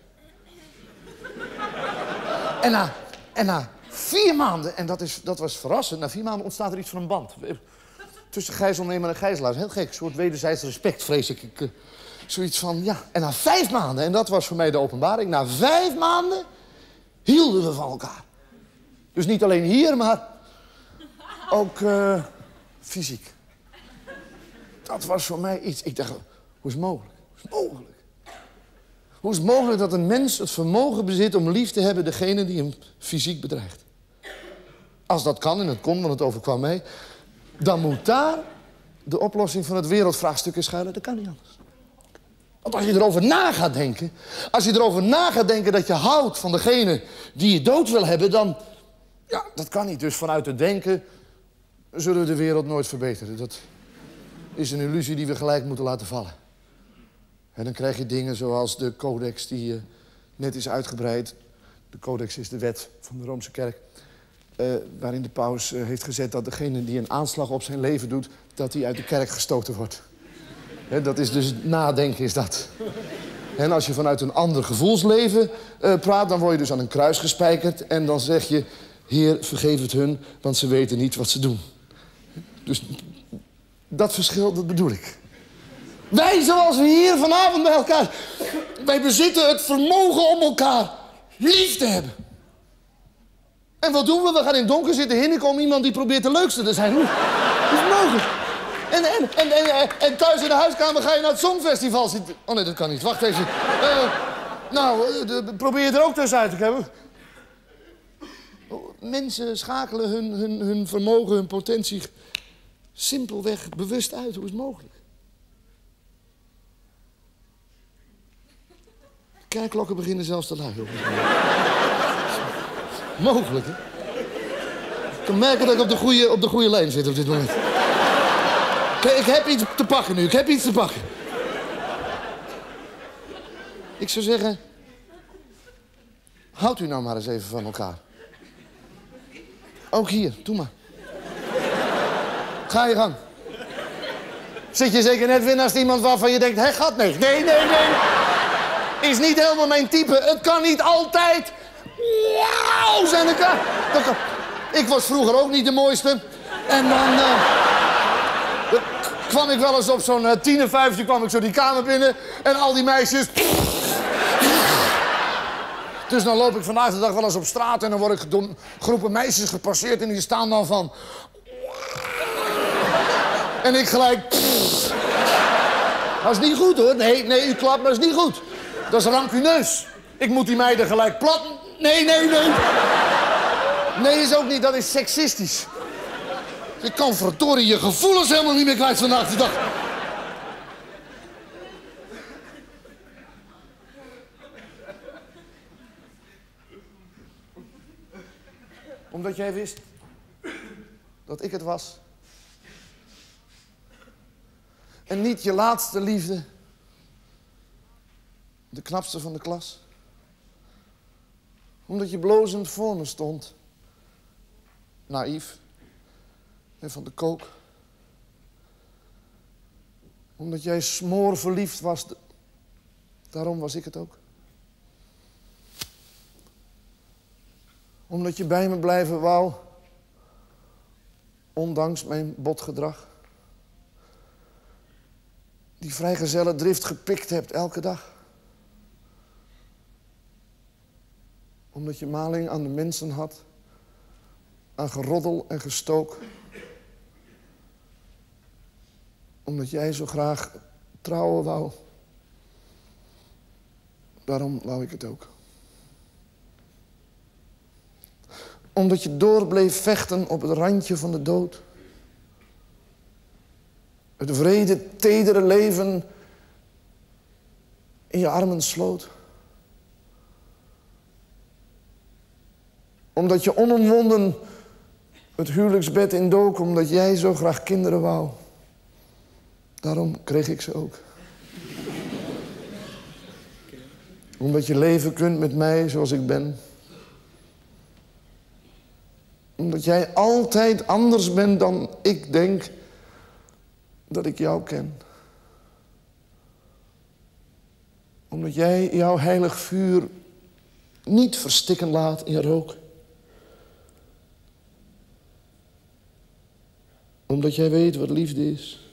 En na, en na vier maanden, en dat, is, dat was verrassend, na vier maanden ontstaat er iets van een band. Tussen gijzelnemer en gijzelaar. Heel gek, een soort wederzijds respect, vrees ik. ik uh, zoiets van, ja. En na vijf maanden, en dat was voor mij de openbaring, na vijf maanden hielden we van elkaar. Dus niet alleen hier, maar ook uh, fysiek. Dat was voor mij iets. Ik dacht, hoe is het mogelijk? Hoe is het mogelijk? Hoe is het mogelijk dat een mens het vermogen bezit om lief te hebben degene die hem fysiek bedreigt? Als dat kan, en het kon, want het overkwam mij, dan moet daar de oplossing van het wereldvraagstuk in schuilen. Dat kan niet anders. Want als je erover na gaat denken, als je erover na gaat denken dat je houdt van degene die je dood wil hebben, dan, ja, dat kan niet. Dus vanuit het denken zullen we de wereld nooit verbeteren. Dat is een illusie die we gelijk moeten laten vallen. En dan krijg je dingen zoals de codex die uh, net is uitgebreid. De codex is de wet van de Roomse Kerk. Uh, waarin de paus uh, heeft gezet dat degene die een aanslag op zijn leven doet, dat hij uit de kerk gestoten wordt. He, dat is dus nadenken, is dat. En als je vanuit een ander gevoelsleven uh, praat, dan word je dus aan een kruis gespijkerd. En dan zeg je, Heer, vergeef het hun, want ze weten niet wat ze doen. Dus dat verschil, dat bedoel ik. Wij, zoals we hier vanavond bij elkaar, wij bezitten het vermogen om elkaar lief te hebben. En wat doen we? We gaan in het donker zitten hinniken om iemand die probeert de leukste te zijn. Hoe, hoe is het mogelijk? En, en, en, en, en thuis in de huiskamer ga je naar het Songfestival zitten. Oh nee, dat kan niet. Wacht even. Uh, nou, uh, probeer je er ook tussenuit te hebben. Mensen schakelen hun, hun, hun vermogen, hun potentie simpelweg bewust uit. Hoe is het mogelijk? De kerkklokken beginnen zelfs te luiden. Mogelijk, hè? Ik kan merken dat ik op de goede, op de goede lijn zit op dit moment. Kijk, ik heb iets te pakken nu. Ik heb iets te pakken. Ik zou zeggen, houd u nou maar eens even van elkaar. Ook hier, doe maar. Ga je gang. Zit je zeker net weer naast iemand waarvan je denkt, hij gaat niet. Nee, nee, nee. Is niet helemaal mijn type. Het kan niet altijd. Wauw, zijn de ka- dat kan. Ik was vroeger ook niet de mooiste. En dan, uh, dan kwam ik wel eens op zo'n uh, tienervijfje, kwam ik zo die kamer binnen. En al die meisjes. Dus dan loop ik vandaag de dag wel eens op straat en dan word ik door groepen meisjes gepasseerd en die staan dan van. En ik gelijk. Dat is niet goed, hoor. Nee, nee, u klapt, maar dat is niet goed. Dat is rancuneus. Ik moet die meiden gelijk plat. Nee, nee, nee. Nee, is ook niet. Dat is seksistisch. Je kan verdorie je gevoelens helemaal niet meer kwijt vandaag de dag. Omdat jij wist dat ik het was. En niet je laatste liefde. De knapste van de klas. Omdat je blozend voor me stond. Naïef. En van de kook. Omdat jij smoorverliefd was. Daarom was ik het ook. Omdat je bij me blijven wou. Ondanks mijn botgedrag. Die vrijgezelle drift gepikt hebt elke dag. Omdat je maling aan de mensen had. Aan geroddel en gestook. Omdat jij zo graag trouwen wou. Daarom wou ik het ook. Omdat je door bleef vechten op het randje van de dood. Het wrede, tedere leven in je armen sloot. Omdat je onomwonden het huwelijksbed indook, omdat jij zo graag kinderen wou. Daarom kreeg ik ze ook. Omdat je leven kunt met mij zoals ik ben. Omdat jij altijd anders bent dan ik denk dat ik jou ken. Omdat jij jouw heilig vuur niet verstikken laat in rook. Omdat jij weet wat liefde is.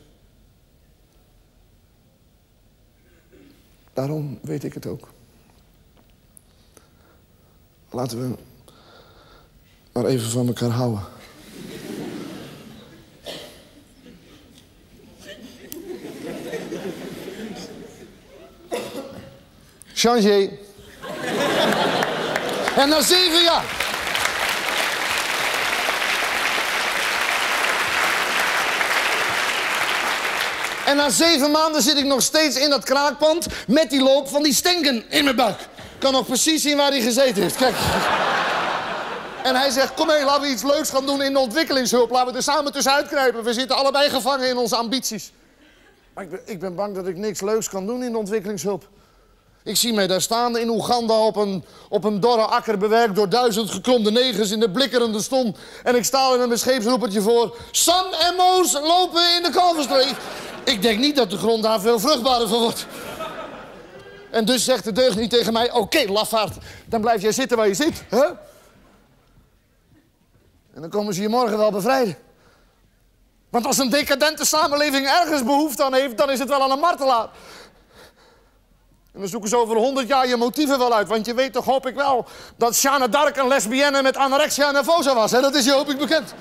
Daarom weet ik het ook. Laten we maar even van elkaar houden. Changé. En na zeven jaar. En na zeven maanden zit ik nog steeds in dat kraakpand met die loop van die stenken in mijn buik. Ik kan nog precies zien waar hij gezeten heeft. Kijk. En hij zegt, kom mee, laten we iets leuks gaan doen in de ontwikkelingshulp. Laten we er samen tussenuit kruipen. We zitten allebei gevangen in onze ambities. Maar ik ben, ik ben bang dat ik niks leuks kan doen in de ontwikkelingshulp. Ik zie mij daar staan in Oeganda op een, op een dorre akker, bewerkt door duizend gekromde negers in de blikkerende ston. En ik sta er met mijn scheepsroepertje voor. Sam en Moos lopen in de Kalverstreek. Ik denk niet dat de grond daar veel vruchtbaarder van wordt. En dus zegt de deugniet tegen mij, oké, okay, lafaard, dan blijf jij zitten waar je zit. Hè? En dan komen ze je morgen wel bevrijden. Want als een decadente samenleving ergens behoefte aan heeft, dan is het wel aan een martelaar. En dan zoeken ze over honderd jaar je motieven wel uit. Want je weet toch, hoop ik wel, dat Jeanne d'Arc een lesbienne met anorexia nervosa was. Hè? Dat is je, hoop ik, bekend.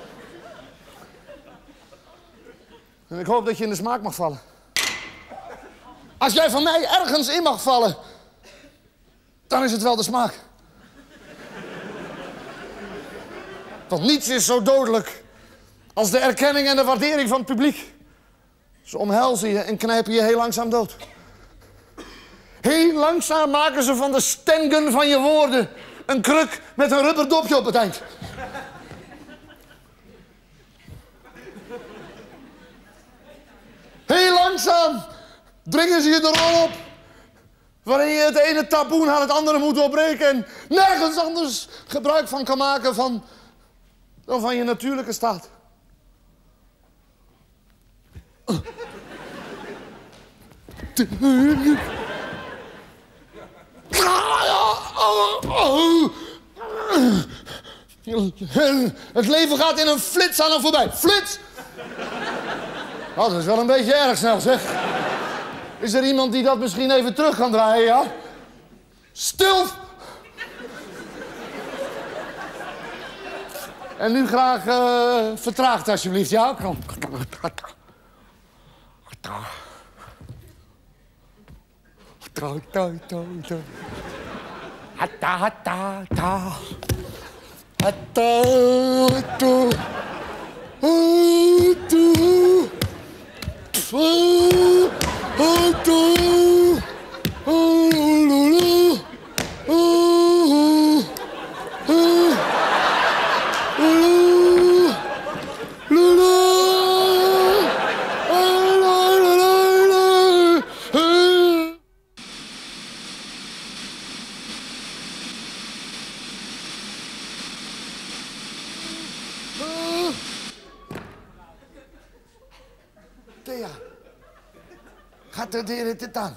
En ik hoop dat je in de smaak mag vallen. Als jij van mij ergens in mag vallen, dan is het wel de smaak. Want niets is zo dodelijk als de erkenning en de waardering van het publiek. Ze omhelzen je en knijpen je heel langzaam dood. Heel langzaam maken ze van de stengen van je woorden een kruk met een rubberdopje op het eind. Heel langzaam dringen ze je de rol op waarin je het ene taboe aan het andere moet doorbreken en nergens anders gebruik van kan maken van, dan van je natuurlijke staat. Het leven gaat in een flits aan hem voorbij. Flits! Oh, dat is wel een beetje erg snel, zeg. Is er iemand die dat misschien even terug kan draaien, ja? Stil! En nu graag uh, vertraagd, alsjeblieft, ja? Kom. Thea, gaat er de dit aan?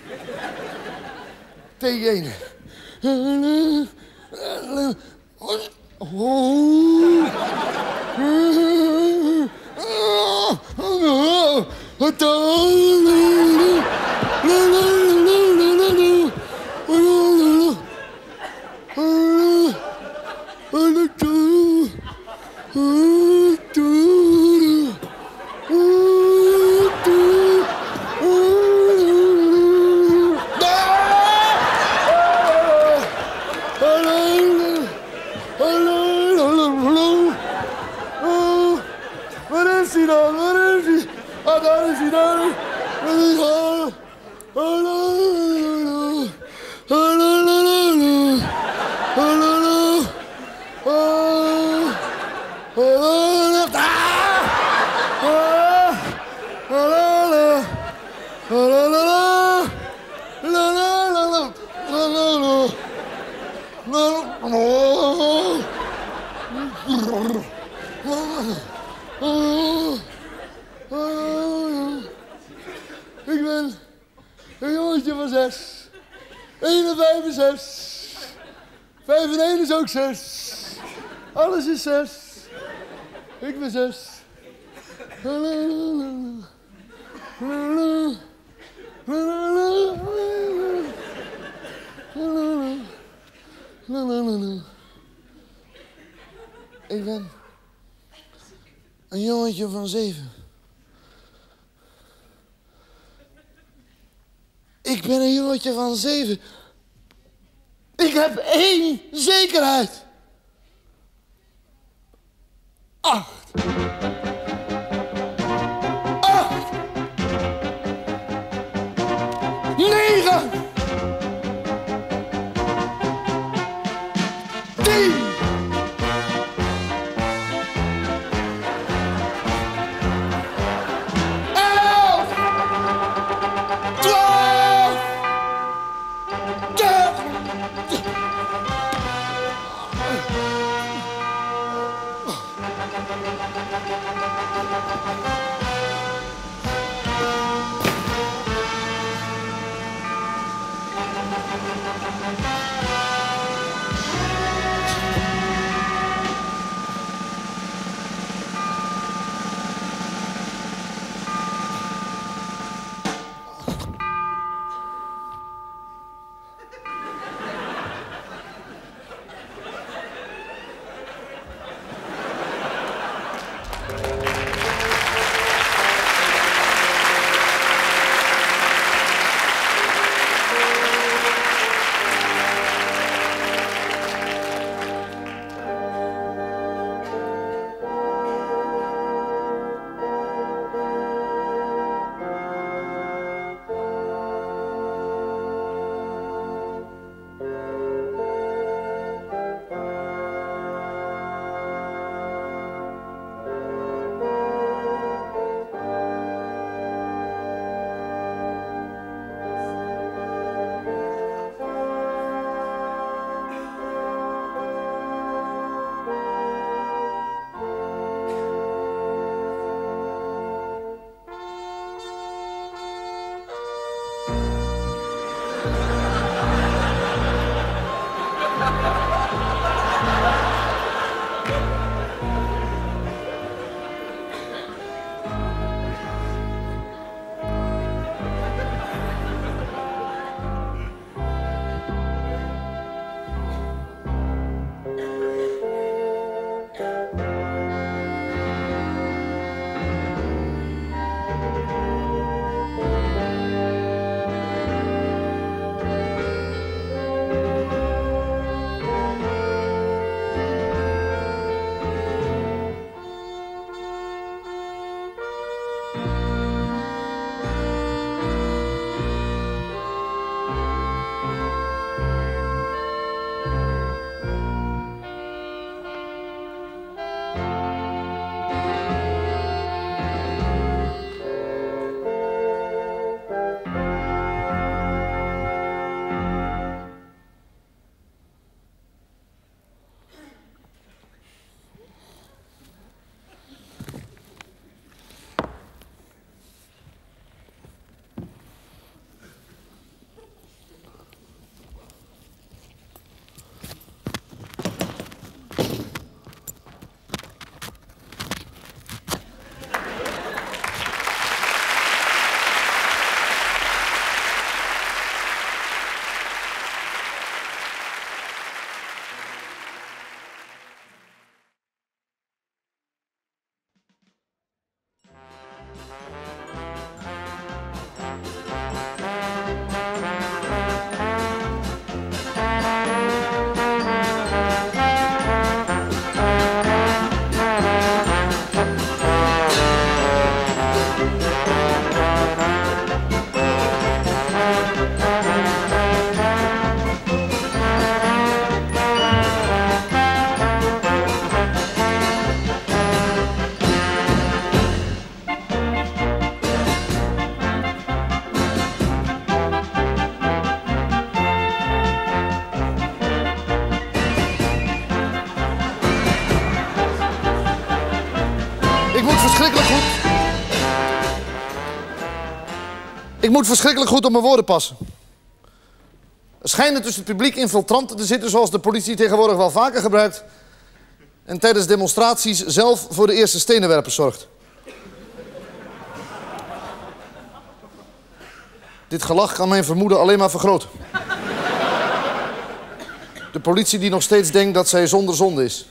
Tegen. Hallo! Ah, daar is hij, daar is hij. Ik ben een jongetje van zes. één en vijf is zes. Vijf en één is ook zes. Alles is zes. Ik ben zes. Ik ben een jongetje van zeven. Ik ben een jongetje van zeven. Ik heb één zekerheid. Acht. Acht. Negen. Tien. Elf. Twaalf. Dertien. verschrikkelijk goed. Ik moet verschrikkelijk goed op mijn woorden passen. Er schijnen tussen het publiek infiltranten te zitten, zoals de politie tegenwoordig wel vaker gebruikt. En tijdens demonstraties zelf voor de eerste stenenwerpers zorgt. Dit gelach kan mijn vermoeden alleen maar vergroten. De politie die nog steeds denkt dat zij zonder zonde is.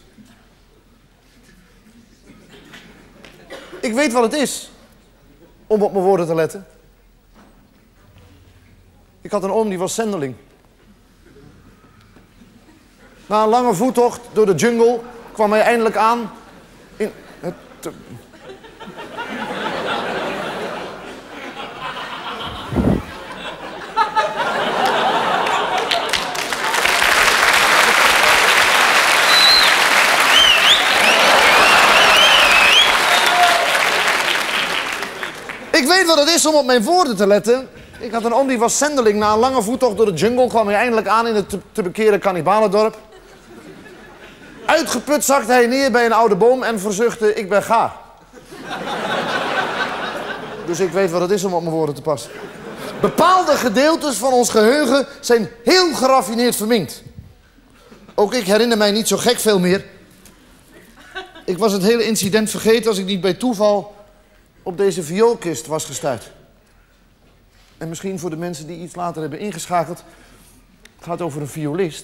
Ik weet wat het is om op mijn woorden te letten. Ik had een oom die was zendeling. Na een lange voettocht door de jungle kwam hij eindelijk aan in het... Ik weet wat het is om op mijn woorden te letten. Ik had een oom die was zendeling. Na een lange voettocht door de jungle kwam hij eindelijk aan in het te, te bekeren kannibalendorp. Uitgeput zakte hij neer bij een oude boom en verzuchtte: ik ben gaar. Dus ik weet wat het is om op mijn woorden te passen. Bepaalde gedeeltes van ons geheugen zijn heel geraffineerd verminkt. Ook ik herinner mij niet zo gek veel meer. Ik was het hele incident vergeten als ik niet bij toeval op deze vioolkist was gestuurd. En misschien voor de mensen die iets later hebben ingeschakeld, het gaat over een violist.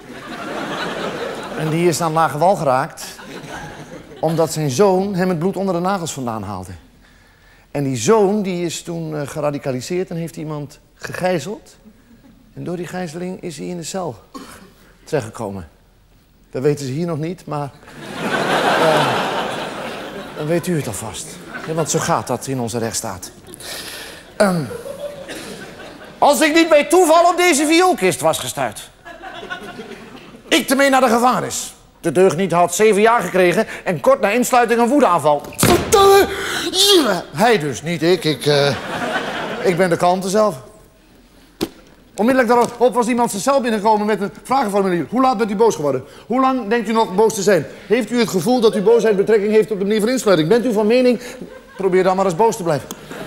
En die is aan lage wal geraakt, omdat zijn zoon hem het bloed onder de nagels vandaan haalde. En die zoon die is toen uh, geradicaliseerd en heeft iemand gegijzeld. En door die gijzeling is hij in de cel terechtgekomen. Dat weten ze hier nog niet, maar uh, dan weet u het alvast. Ja, want zo gaat dat in onze rechtsstaat. Um, als ik niet bij toeval op deze vioolkist was gestuurd. Ik te mee naar de gevangenis. De deugniet had zeven jaar gekregen en kort na insluiting een woedeaanval. Verdomme! Ja. Hij dus, niet ik. Ik, uh, ik ben de kalmte zelf. Onmiddellijk daarop was iemand zijn cel binnengekomen met een vragenformulier. Hoe laat bent u boos geworden? Hoe lang denkt u nog boos te zijn? Heeft u het gevoel dat uw boosheid betrekking heeft op de manier van insluiting? Bent u van mening? Probeer dan maar eens boos te blijven.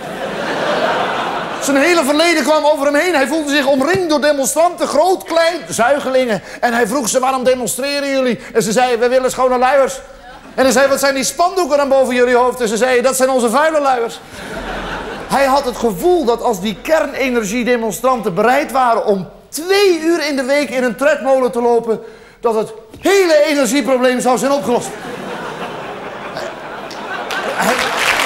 Zijn hele verleden kwam over hem heen. Hij voelde zich omringd door demonstranten, groot, klein, zuigelingen. En hij vroeg ze: waarom demonstreren jullie? En ze zeiden: we willen schone luiers. En hij zei: wat zijn die spandoeken dan boven jullie hoofd? En ze zeiden: dat zijn onze vuile luiers. Hij had het gevoel dat als die kernenergiedemonstranten bereid waren om twee uur in de week in een tredmolen te lopen, dat het hele energieprobleem zou zijn opgelost. Hij...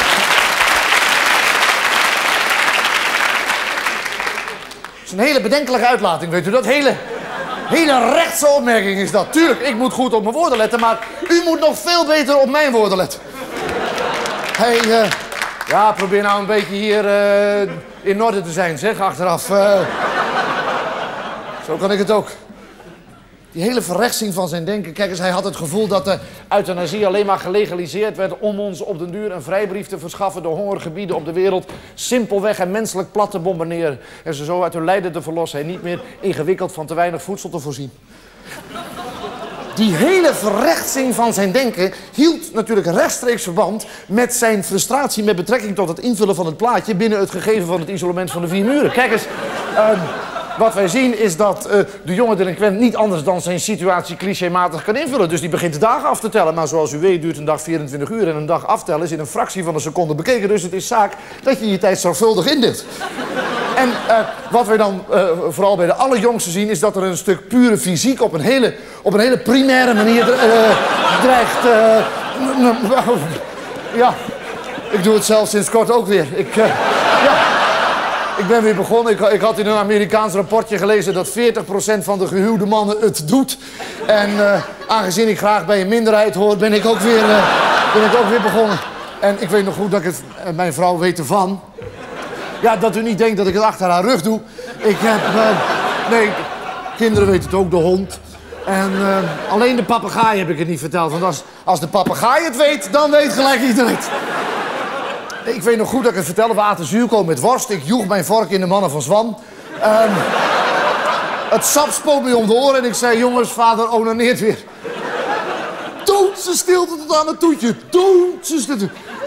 Het is een hele bedenkelijke uitlating, weet u dat? Hele, hele rechtse opmerking is dat. Tuurlijk, ik moet goed op mijn woorden letten, maar u moet nog veel beter op mijn woorden letten. Hij... Uh... Ja, probeer nou een beetje hier uh, in orde te zijn, zeg, achteraf. Uh, zo kan ik het ook. Die hele verrechtsing van zijn denken. Kijk eens, hij had het gevoel dat de euthanasie alleen maar gelegaliseerd werd om ons op den duur een vrijbrief te verschaffen door hongergebieden op de wereld simpelweg en menselijk plat te bombarderen. En ze zo uit hun lijden te verlossen en niet meer ingewikkeld van te weinig voedsel te voorzien. Die hele verrechtsing van zijn denken hield natuurlijk rechtstreeks verband met zijn frustratie met betrekking tot het invullen van het plaatje binnen het gegeven van het isolement van de vier muren. Kijk eens, uh, wat wij zien is dat uh, de jonge delinquent niet anders dan zijn situatie clichématig kan invullen. Dus die begint de dagen af te tellen. Maar zoals u weet duurt een dag vierentwintig uur en een dag aftellen is in een fractie van een seconde bekeken. Dus het is zaak dat je je tijd zorgvuldig indeelt. En uh, wat wij dan uh, vooral bij de allerjongsten zien is dat er een stuk pure fysiek op een hele, op een hele primaire manier uh, dreigt. Uh, ja, ik doe het zelf sinds kort ook weer. Ik, uh, ja, ik ben weer begonnen. Ik, ik had in een Amerikaans rapportje gelezen dat veertig procent van de gehuwde mannen het doet. En uh, aangezien ik graag bij een minderheid hoor, ben ik ook weer, uh, ben ik ook weer begonnen. En ik weet nog goed dat ik het, uh, mijn vrouw weet ervan. Ja, dat u niet denkt dat ik het achter haar rug doe. Ik heb... Uh, nee, kinderen weten het ook, de hond. En uh, alleen de papegaai heb ik het niet verteld. Want als, als de papegaai het weet, dan weet gelijk iedereen het. Ik weet nog goed dat ik het vertelde. We aten zuurkool met worst. Ik joeg mijn vork in de mannen van Zwan. Um, het sap spoot me om de oren en ik zei: jongens, vader onaneert weer. Doodse stilte tot aan het toetje. Doodse stilte.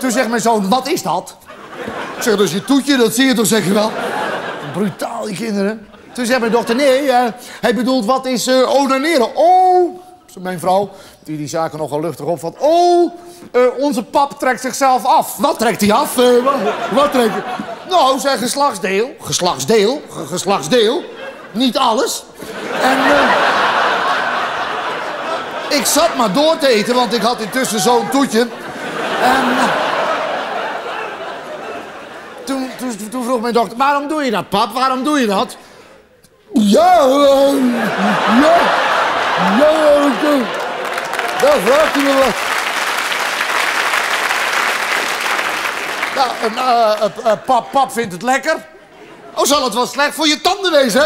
Toen zegt mijn zoon, wat is dat? Ik zeg, dat is je toetje, dat zie je toch, zeg je wel. Brutaal, die kinderen. Toen zegt mijn dochter, nee, uh, hij bedoelt, wat is uh, onaneren? Oh, mijn vrouw, die die zaken nogal luchtig opvat. Oh, uh, onze pap trekt zichzelf af. Wat trekt hij af? Uh, wat, wat trekt hij? Nou, zijn geslachtsdeel. Geslachtsdeel? G geslachtsdeel. Niet alles. En uh, ik zat maar door te eten, want ik had intussen zo'n toetje. En uh, toen, toen, toen vroeg mijn dochter, waarom doe je dat, pap? Waarom doe je dat? Ja, uh, ja, ja, uh, daar vraagt u me wat. Nou, uh, uh, uh, pap, pap vindt het lekker. Oh, zal het wel slecht voor je tanden wezen, hè?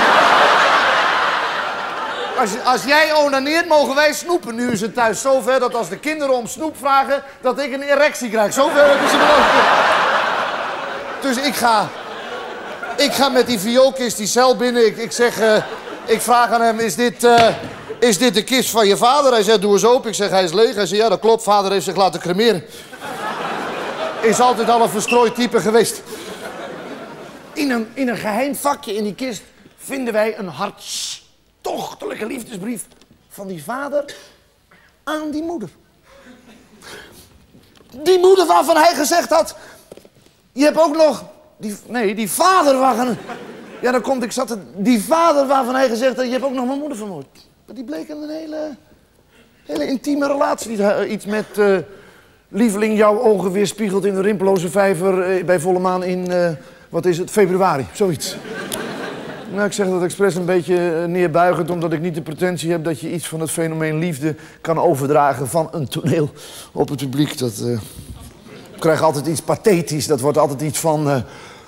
Als, als jij onaneert, mogen wij snoepen. Nu is het thuis zover dat als de kinderen om snoep vragen, dat ik een erectie krijg. Zover hebben ze beloofd. Dus ik ga... Ik ga met die vioolkist die cel binnen. Ik, ik zeg... Uh, ik vraag aan hem, is dit... Uh, is dit de kist van je vader? Hij zegt, doe eens open. Ik zeg, hij is leeg. Hij zegt, ja, dat klopt. Vader heeft zich laten cremeren. Is altijd al een verstrooid type geweest. In een, in een geheim vakje in die kist vinden wij een hartstochtelijke liefdesbrief van die vader aan die moeder. Die moeder waarvan hij gezegd had, je hebt ook nog, die, nee, die vader waarvan, ja dan komt, ik zat er, die vader waarvan hij gezegd had, je hebt ook nog mijn moeder vermoord. Maar die bleek een hele, hele intieme relatie, iets met... Uh, lieveling, jouw ogen weerspiegelt in de rimpeloze vijver uh, bij volle maan in, uh, wat is het, februari, zoiets. Nou, ik zeg dat expres een beetje uh, neerbuigend, omdat ik niet de pretentie heb dat je iets van het fenomeen liefde kan overdragen van een toneel op het publiek. Dat uh, krijgt altijd iets pathetisch, dat wordt altijd iets van... Uh,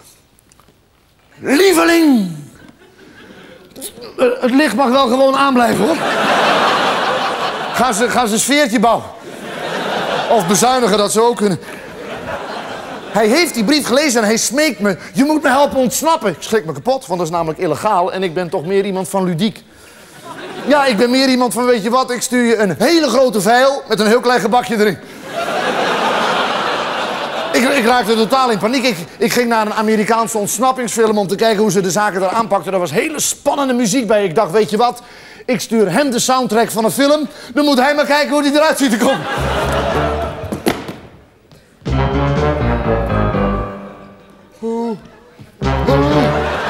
lieveling! Uh, het licht mag wel gewoon aanblijven, hoor. Ga ze, ga ze een sfeertje bouwen. Of bezuinigen, dat ze ook kunnen. Hij heeft die brief gelezen en hij smeekt me. Je moet me helpen ontsnappen. Ik schrik me kapot, want dat is namelijk illegaal. En ik ben toch meer iemand van ludiek. Ja, ik ben meer iemand van, weet je wat, ik stuur je een hele grote vijl met een heel klein gebakje erin. ik, ik raakte totaal in paniek. Ik, ik ging naar een Amerikaanse ontsnappingsfilm om te kijken hoe ze de zaken daar aanpakten. Er was hele spannende muziek bij. Ik dacht, weet je wat, ik stuur hem de soundtrack van een film. Dan moet hij maar kijken hoe die eruit ziet te komen. Oeh. Oeh.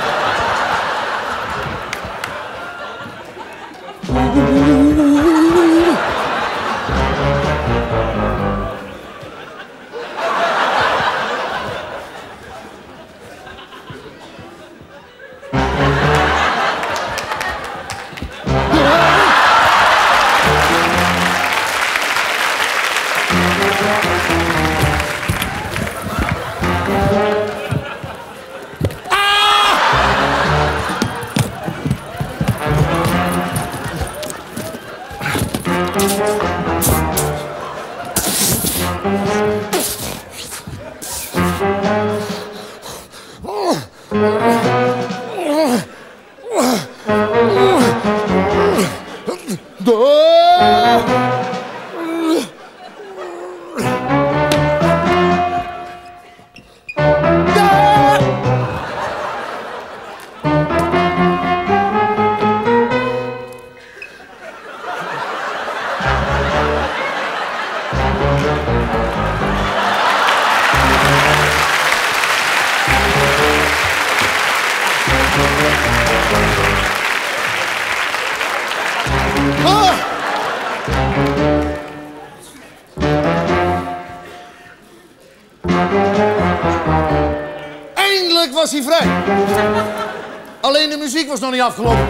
Eindelijk was hij vrij. Alleen de muziek was nog niet afgelopen.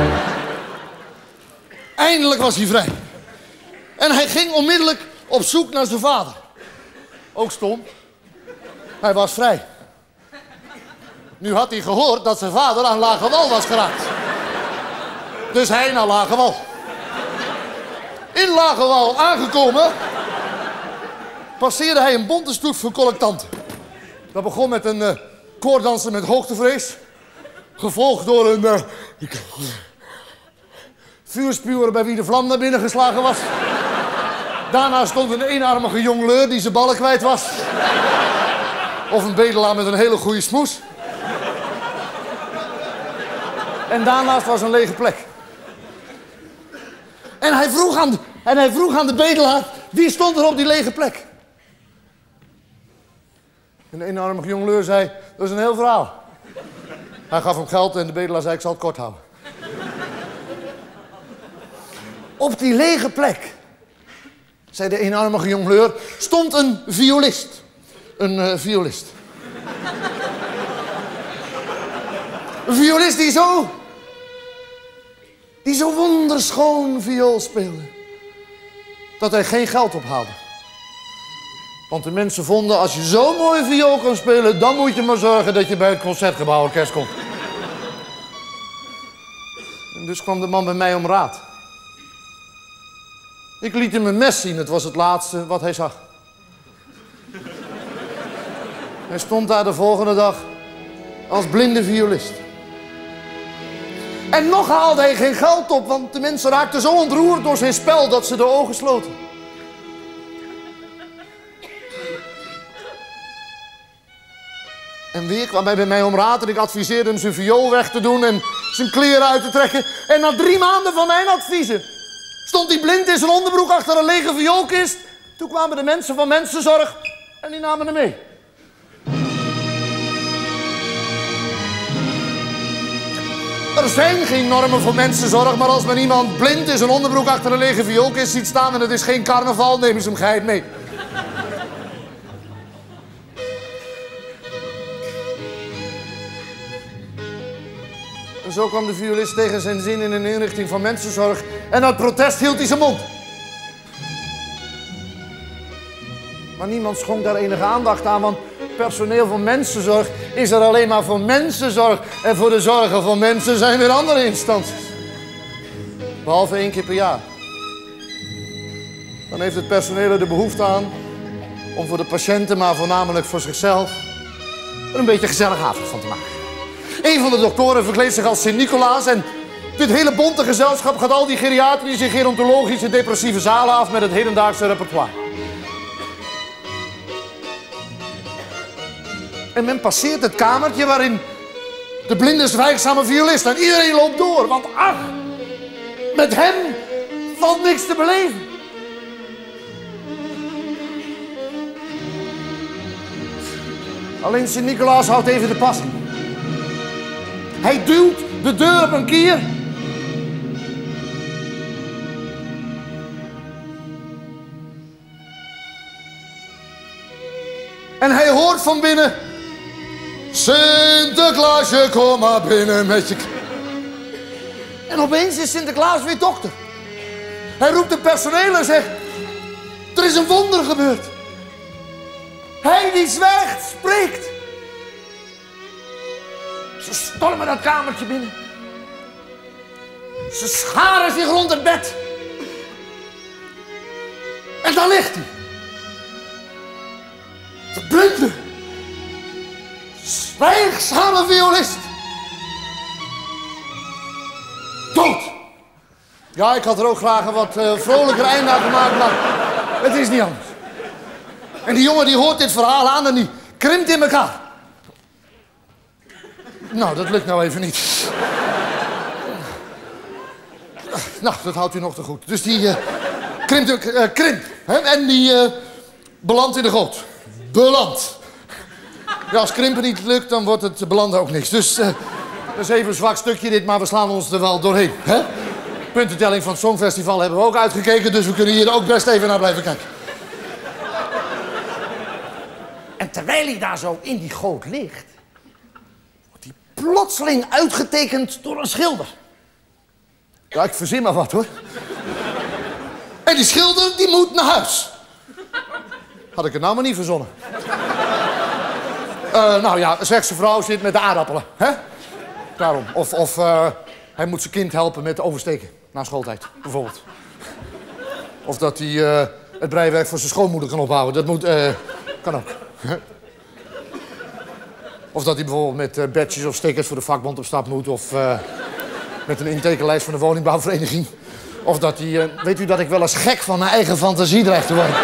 Eindelijk was hij vrij. En hij ging onmiddellijk op zoek naar zijn vader. Ook stom. Hij was vrij. Nu had hij gehoord dat zijn vader aan lage wal was geraakt. Dus hij naar lage wal. In lage wal aangekomen, passeerde hij een bonte stoet voor collectanten. Dat begon met een uh, koorddanser met hoogtevrees. Gevolgd door een uh, vuurspuwer bij wie de vlam naar binnen geslagen was. Daarna stond een eenarmige jongleur die zijn ballen kwijt was. Of een bedelaar met een hele goede smoes. En daarnaast was een lege plek. En hij vroeg aan de, en hij vroeg aan de bedelaar, wie stond er op die lege plek? En de eenarmige jongleur zei, dat is een heel verhaal. Hij gaf hem geld en de bedelaar zei, ik zal het kort houden. Op die lege plek, zei de eenarmige jongleur, stond een violist. Een uh, violist. Een violist die zo... die zo wonderschoon viool speelde. Dat hij geen geld ophaalde. Want de mensen vonden, als je zo mooi viool kan spelen, dan moet je maar zorgen dat je bij het Concertgebouworkest komt. En dus kwam de man bij mij om raad. Ik liet hem een mes zien, het was het laatste wat hij zag. Hij stond daar de volgende dag als blinde violist. En nog haalde hij geen geld op, want de mensen raakten zo ontroerd door zijn spel dat ze de ogen sloten. En weer kwam hij bij mij om raad en ik adviseerde hem zijn viool weg te doen en zijn kleren uit te trekken. En na drie maanden van mijn adviezen stond hij blind in zijn onderbroek achter een lege vioolkist. Toen kwamen de mensen van Mensenzorg en die namen hem mee. Er zijn geen normen voor mensenzorg, maar als men iemand blind in zijn onderbroek achter een lege vioolkist ziet staan en het is geen carnaval, nemen ze hem geheid mee. En zo kwam de violist tegen zijn zin in een inrichting van mensenzorg en uit protest hield hij zijn mond. Maar niemand schonk daar enige aandacht aan, want personeel van mensenzorg is er alleen maar voor mensenzorg. En voor de zorgen van mensen zijn weer andere instanties. Behalve één keer per jaar. Dan heeft het personeel er de behoefte aan om voor de patiënten, maar voornamelijk voor zichzelf, er een beetje gezelligavond van te maken. Een van de doktoren verkleedt zich als Sint-Nicolaas en dit hele bonte gezelschap gaat al die geriatrische, gerontologische, depressieve zalen af met het hedendaagse repertoire. En men passeert het kamertje waarin de blinde zwijgzame violist en iedereen loopt door, want ach, met hem valt niks te beleven. Alleen Sint-Nicolaas houdt even de pas in. Hij duwt de deur op een kier. En hij hoort van binnen: Sinterklaasje, kom maar binnen met je... En opeens is Sinterklaas weer dokter. Hij roept het personeel en zegt: er is een wonder gebeurd. Hij die zwijgt, spreekt. Ze stormen dat kamertje binnen. Ze scharen zich rond het bed. En daar ligt hij. De blinde, zwijgzame violist. Dood. Ja, ik had er ook graag een wat uh, vrolijker einde aan gemaakt, maar het is niet anders. En die jongen die hoort dit verhaal aan en die krimpt in elkaar. Nou, dat lukt nou even niet. Nou, dat houdt u nog te goed. Dus die uh, krimpt, uh, krimp, hè? En die uh, belandt in de goot. Beland. Ja, als krimpen niet lukt, dan wordt het belanden ook niks. Dus uh, dat is even een zwak stukje dit, maar we slaan ons er wel doorheen. Hè? Puntentelling van het Songfestival hebben we ook uitgekeken, dus we kunnen hier ook best even naar blijven kijken. En terwijl hij daar zo in die goot ligt, wordt hij plotseling uitgetekend door een schilder. Ja, ik verzin maar wat hoor. En die schilder, die moet naar huis. Had ik het nou maar niet verzonnen. Uh, nou ja, een Zwitserse vrouw zit met de aardappelen. Hè? Daarom. Of, of uh, hij moet zijn kind helpen met oversteken. Na schooltijd, bijvoorbeeld. Of dat hij uh, het breiwerk voor zijn schoonmoeder kan ophouden. Dat moet, uh, kan ook. Of dat hij bijvoorbeeld met uh, badges of stickers voor de vakbond op stap moet. Of uh, met een intekenlijst van de woningbouwvereniging. Of dat hij... Uh, weet u dat ik wel eens gek van mijn eigen fantasie dreig te worden?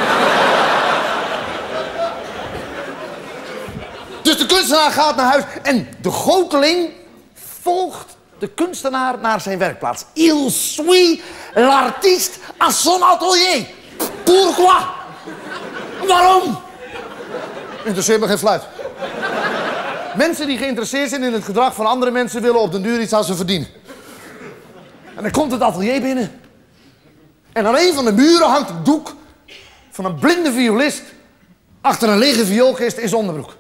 Dus de kunstenaar gaat naar huis en de goocheling volgt de kunstenaar naar zijn werkplaats. Il suit l'artiste à son atelier. Pourquoi? Waarom? Interesseert me geen fluit. Mensen die geïnteresseerd zijn in het gedrag van andere mensen willen op den duur iets aan ze verdienen. En dan komt het atelier binnen. En aan een van de muren hangt een doek van een blinde violist achter een lege vioolkist in zijn onderbroek.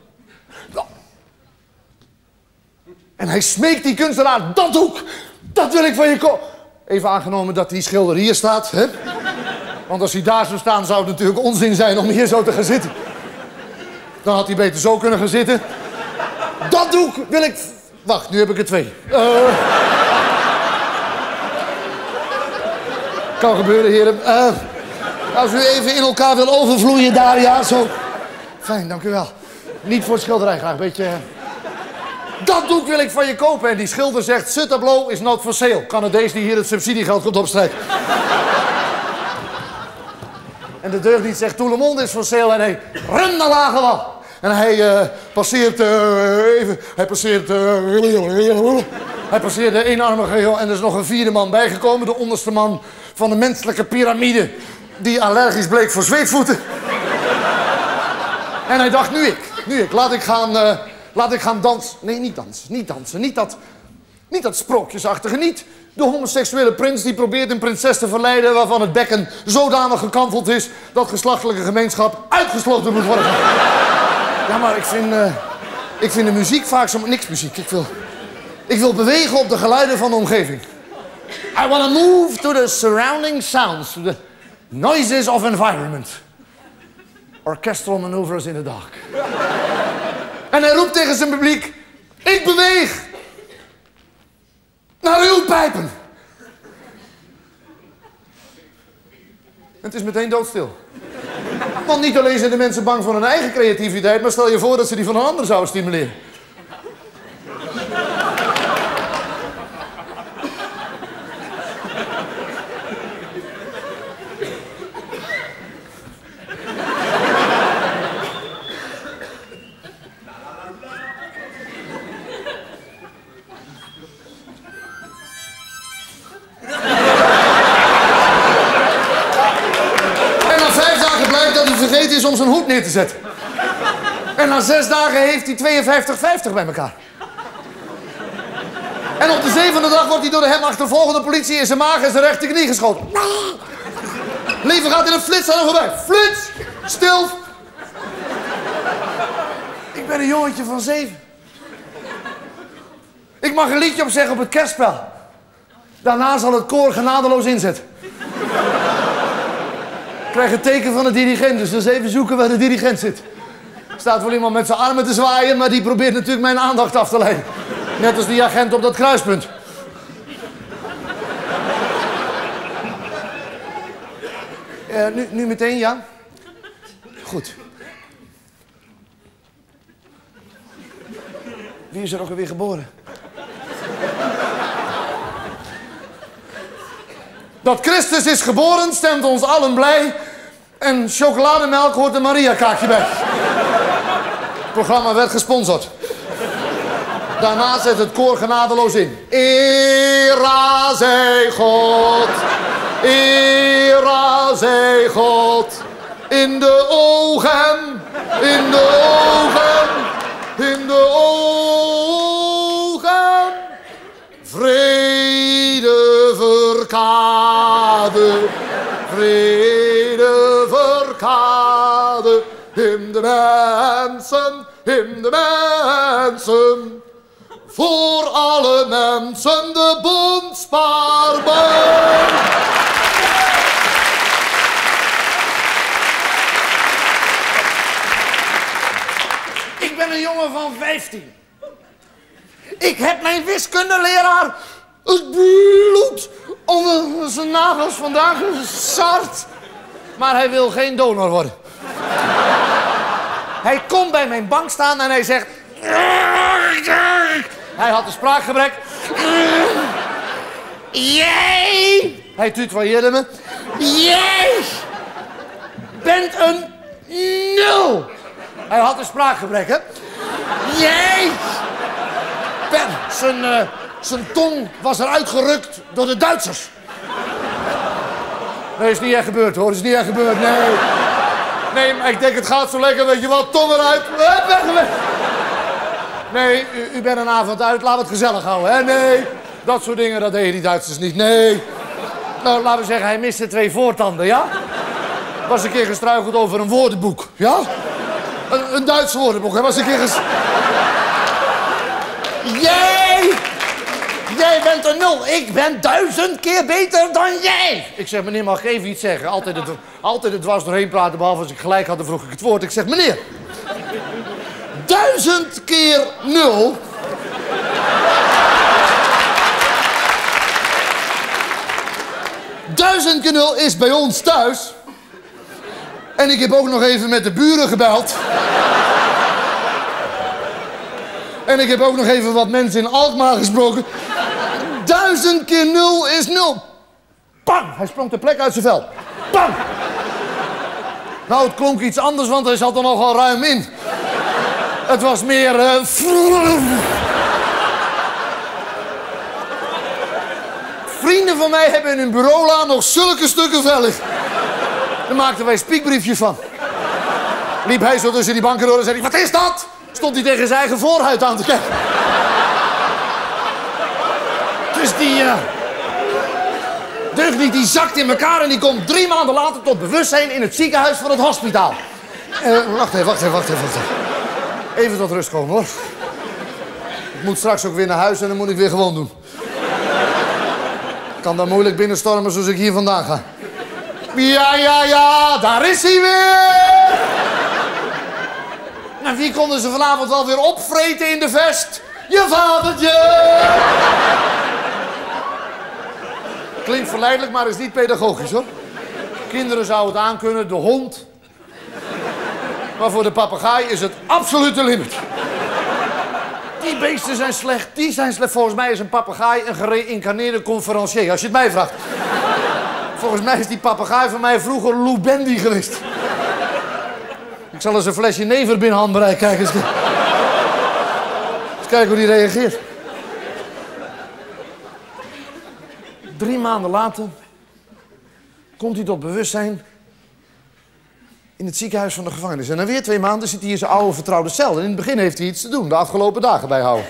En hij smeekt die kunstenaar, dat doek, dat wil ik van je ko... Even aangenomen dat die schilder hier staat, hè? Want als hij daar zou staan, zou het natuurlijk onzin zijn om hier zo te gaan zitten. Dan had hij beter zo kunnen gaan zitten. Dat doek wil ik... Wacht, nu heb ik er twee. Uh... Kan gebeuren, heren. Uh... Als u even in elkaar wil overvloeien daar, ja, zo. Fijn, dank u wel. Niet voor het schilderij graag, een beetje... Dat doek wil ik van je kopen. En die schilder zegt, ce tableau is not for sale. Canadees die hier het subsidiegeld komt opstrijken. En de deugniet zegt, tout le monde is for sale. En hij rent naar Lagewal. En hij uh, passeert uh, even... Hij passeert... Uh, hij passeert de eenarmige... En er is nog een vierde man bijgekomen. De onderste man van de menselijke piramide. Die allergisch bleek voor zweetvoeten. En hij dacht, nu ik. Nu ik. Laat ik gaan... Uh, Laat ik gaan dansen. Nee, niet dansen. Niet dansen. Niet dat, niet dat sprookjesachtige. Niet de homoseksuele prins die probeert een prinses te verleiden... waarvan het bekken zodanig gekanteld is... dat geslachtelijke gemeenschap uitgesloten moet worden. Ja, maar ik vind... Uh, ik vind de muziek vaak zo... Niks muziek. Ik wil, ik wil bewegen op de geluiden van de omgeving. I want to move to the surrounding sounds. To the noises of environment. Orchestral maneuvers in the dark. En hij roept tegen zijn publiek... Ik beweeg! Naar uw pijpen! En het is meteen doodstil. Want niet alleen zijn de mensen bang voor hun eigen creativiteit... maar stel je voor dat ze die van een ander zouden stimuleren. Vergeten is om zijn hoed neer te zetten. En na zes dagen heeft hij tweeënvijftig vijftig bij elkaar. En op de zevende dag wordt hij door de hem achtervolgende politie in zijn maag en zijn rechterknie geschoten. Leven gaat in een flits aan hem voorbij. Flits! Stil! Ik ben een jongetje van zeven. Ik mag een liedje opzeggen op het kerstspel. Daarna zal het koor genadeloos inzetten. Ik krijg een teken van de dirigent, dus dus even zoeken waar de dirigent zit. Er staat wel iemand met zijn armen te zwaaien, maar die probeert natuurlijk mijn aandacht af te leiden. Net als die agent op dat kruispunt. Uh, nu, nu meteen, ja? Goed. Wie is er ook alweer geboren? Dat Christus is geboren stemt ons allen blij. En chocolademelk hoort een Maria-kaakje bij. Het programma werd gesponsord. Daarna zet het koor genadeloos in. Era zij God, era zij God. In de ogen, in de ogen, in de ogen. Vrede verkade, vrede verkade. In de mensen, in de mensen. Voor alle mensen de bond spaarboom. Ik ben een jongen van vijftien. Ik heb mijn wiskundeleraar het bloed onder zijn nagels vandaag gezart. Maar hij wil geen donor worden. Hij komt bij mijn bank staan en hij zegt... Hij had een spraakgebrek. Jij Hij tutoieerde me. Jij bent een nul. Hij had een spraakgebrek, hè? Jij bent... Zijn, uh, zijn tong was eruit gerukt door de Duitsers. Nee, is niet echt gebeurd, hoor. Is niet echt gebeurd, nee. Nee, maar ik denk, het gaat zo lekker, weet je wel. Tong eruit. Hup, weg, weg. Nee, u, u bent een avond uit. Laten we het gezellig houden, hè? Nee, dat soort dingen, dat deden die Duitsers niet. Nee. Nou, laten we zeggen, hij miste twee voortanden, ja? Was een keer gestruikeld over een woordenboek, ja? Een, een Duits woordenboek, hij was een keer ges... Jij... Jij bent een nul. Ik ben duizend keer beter dan jij. Ik zeg, meneer, mag ik even iets zeggen? Altijd het, altijd het dwars doorheen praten, behalve als ik gelijk had, dan vroeg ik het woord. Ik zeg, meneer... Duizend keer nul... Duizend keer nul is bij ons thuis. En ik heb ook nog even met de buren gebeld. En ik heb ook nog even wat mensen in Alkmaar gesproken. Duizend keer nul is nul. Bam! Hij sprong de plek uit zijn vel. Bam! Nou, het klonk iets anders, want hij zat er nogal ruim in. Het was meer... Uh, Vrienden van mij hebben in hun bureaula nog zulke stukken vel liggen. Daar maakten wij spiekbriefjes van. Liep hij zo tussen die banken door en zei hij, wat is dat? Stond hij tegen zijn eigen voorhuid aan te kijken. Dus die... Uh, deugt niet, die zakt in elkaar en die komt drie maanden later tot bewustzijn in het ziekenhuis van het hospitaal. Uh, wacht even, wacht even, wacht even, wacht even. Even tot rust komen, hoor. Ik moet straks ook weer naar huis en dan moet ik weer gewoon doen. Ik kan daar moeilijk binnenstormen zoals ik hier vandaan ga. Ja, ja, ja, daar is hij weer! En wie konden ze vanavond wel weer opvreten in de vest? Je vadertje! Klinkt verleidelijk, maar is niet pedagogisch, hoor. Kinderen zouden het aankunnen, de hond. Maar voor de papegaai is het absolute limit. Die beesten zijn slecht, die zijn slecht. Volgens mij is een papegaai een gereïncarneerde conferencier, als je het mij vraagt. Volgens mij is die papegaai van mij vroeger Lou Bendy geweest. Ik zal eens een flesje never binnen handbereik kijken. Eens, eens kijken hoe die reageert. Drie maanden later komt hij tot bewustzijn in het ziekenhuis van de gevangenis. En na weer twee maanden zit hij in zijn oude vertrouwde cel. En in het begin heeft hij iets te doen, de afgelopen dagen bijhouden.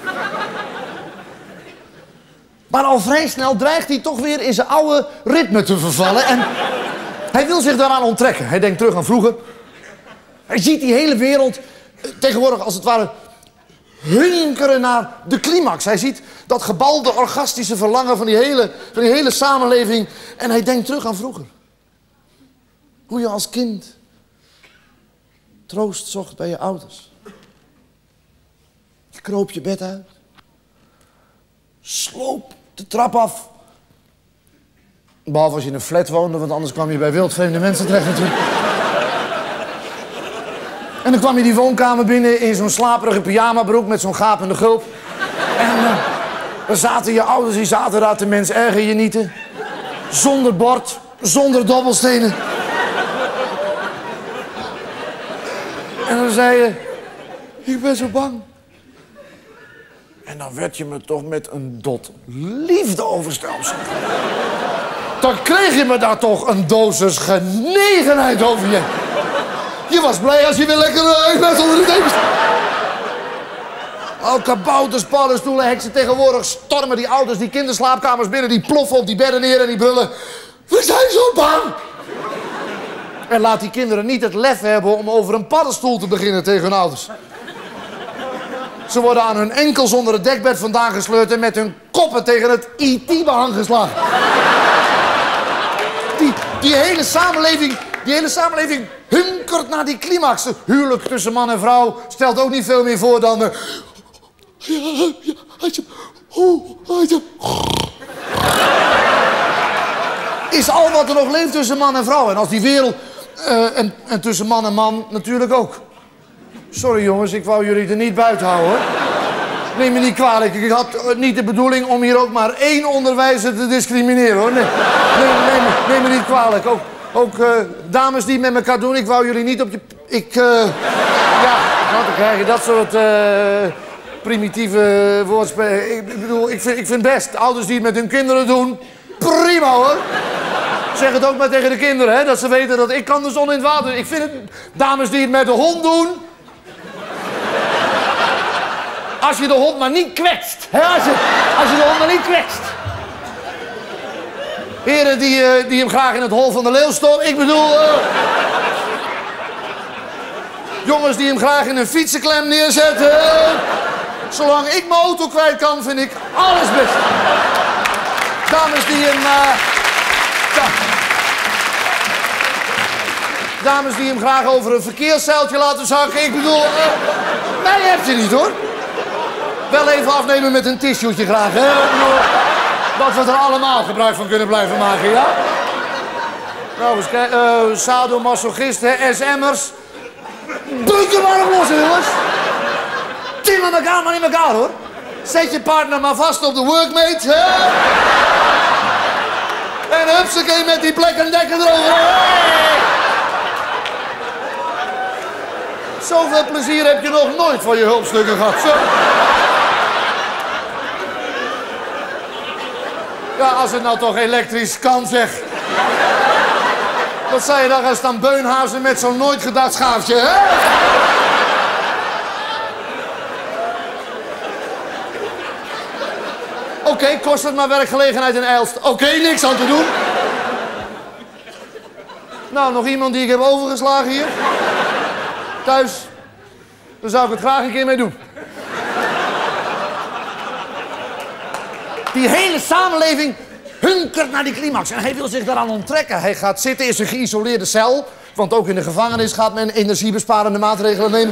Maar al vrij snel dreigt hij toch weer in zijn oude ritme te vervallen. En hij wil zich daaraan onttrekken. Hij denkt terug aan vroeger. Hij ziet die hele wereld tegenwoordig als het ware hunkeren naar de climax. Hij ziet dat gebalde orgastische verlangen van die hele, van die hele samenleving. En hij denkt terug aan vroeger. Hoe je als kind troost zocht bij je ouders. Je kroop je bed uit. Sloop de trap af. Behalve als je in een flat woonde, want anders kwam je bij wildvreemde mensen terecht natuurlijk. En dan kwam je die woonkamer binnen in zo'n slaperige pyjamabroek met zo'n gapende gulp. En uh, dan zaten je ouders, die zaten daar te mens erger je nieten. Zonder bord, zonder dobbelstenen. En dan zei je, ik ben zo bang. En dan werd je me toch met een dot liefde overstelpt. Dan kreeg je me daar toch een dosis genegenheid over je. Je was blij als je weer lekker uh, bent onder de dekens. Oh, kabouters, paddenstoelen, heksen. Tegenwoordig stormen die ouders die kinderslaapkamers binnen. Die ploffen op die bedden neer en die brullen. We zijn zo bang. En laat die kinderen niet het lef hebben om over een paddenstoel te beginnen tegen hun ouders. Ze worden aan hun enkels onder het dekbed vandaan gesleurd en met hun koppen tegen het I T-behang geslagen. Die, die hele samenleving, die hele samenleving hunkert naar die climax. Het huwelijk tussen man en vrouw stelt ook niet veel meer voor dan... Uh, ja, ja, ja, is al wat er nog leeft tussen man en vrouw. En als die wereld... Uh, en, en tussen man en man natuurlijk ook. Sorry jongens, ik wou jullie er niet buiten houden, hoor. Neem me niet kwalijk. Ik had niet de bedoeling om hier ook maar één onderwijzer te discrimineren, hoor. Nee, neem, neem, neem me niet kwalijk. Ook, ook uh, dames die het met elkaar doen, ik wou jullie niet op je... Ik, uh, ja, wat dan krijg je dat soort uh, primitieve woordspelen. Ik bedoel, ik vind, ik vind best. Ouders die het met hun kinderen doen, prima, hoor. Zeg het ook maar tegen de kinderen, hè, dat ze weten dat ik kan de zon in het water. Ik vind het, dames die het met de hond doen... Als je de hond maar niet kwetst. Hè? Als, je, als je de hond maar niet kwetst. Heren die, uh, die hem graag in het hol van de leeuw stoppen. Ik bedoel... Uh, jongens die hem graag in een fietsenklem neerzetten. Uh, zolang ik mijn auto kwijt kan, vind ik alles best. Dames die hem... Uh, da dames die hem graag over een verkeerszeiltje laten zakken. Ik bedoel... Uh, mij heb je niet, hoor. Wel even afnemen met een tissue'tje graag, hè? Dat we er allemaal gebruik van kunnen blijven maken, ja? Nou, eens kijken. Uh, sadomasochisten, S M'ers. Bunker maar op los, jongens. Timmer elkaar maar in elkaar, hoor. Zet je partner maar vast op de workmate, hè? En hupsakee met die plek en dekken erover. Hey! Zoveel plezier heb je nog nooit van je hulpstukken gehad, zo. Ja, als het nou toch elektrisch kan, zeg. Wat zei je dan als dan Beunhazen met zo'n nooit gedacht schaafje, hè? Oké, okay, kost het maar werkgelegenheid in Eilst. Oké, okay, niks aan te doen. Nou, nog iemand die ik heb overgeslagen hier? Thuis. Daar zou ik het graag een keer mee doen. Die hele samenleving hunkert naar die climax. En hij wil zich daaraan onttrekken. Hij gaat zitten in zijn geïsoleerde cel. Want ook in de gevangenis gaat men energiebesparende maatregelen nemen.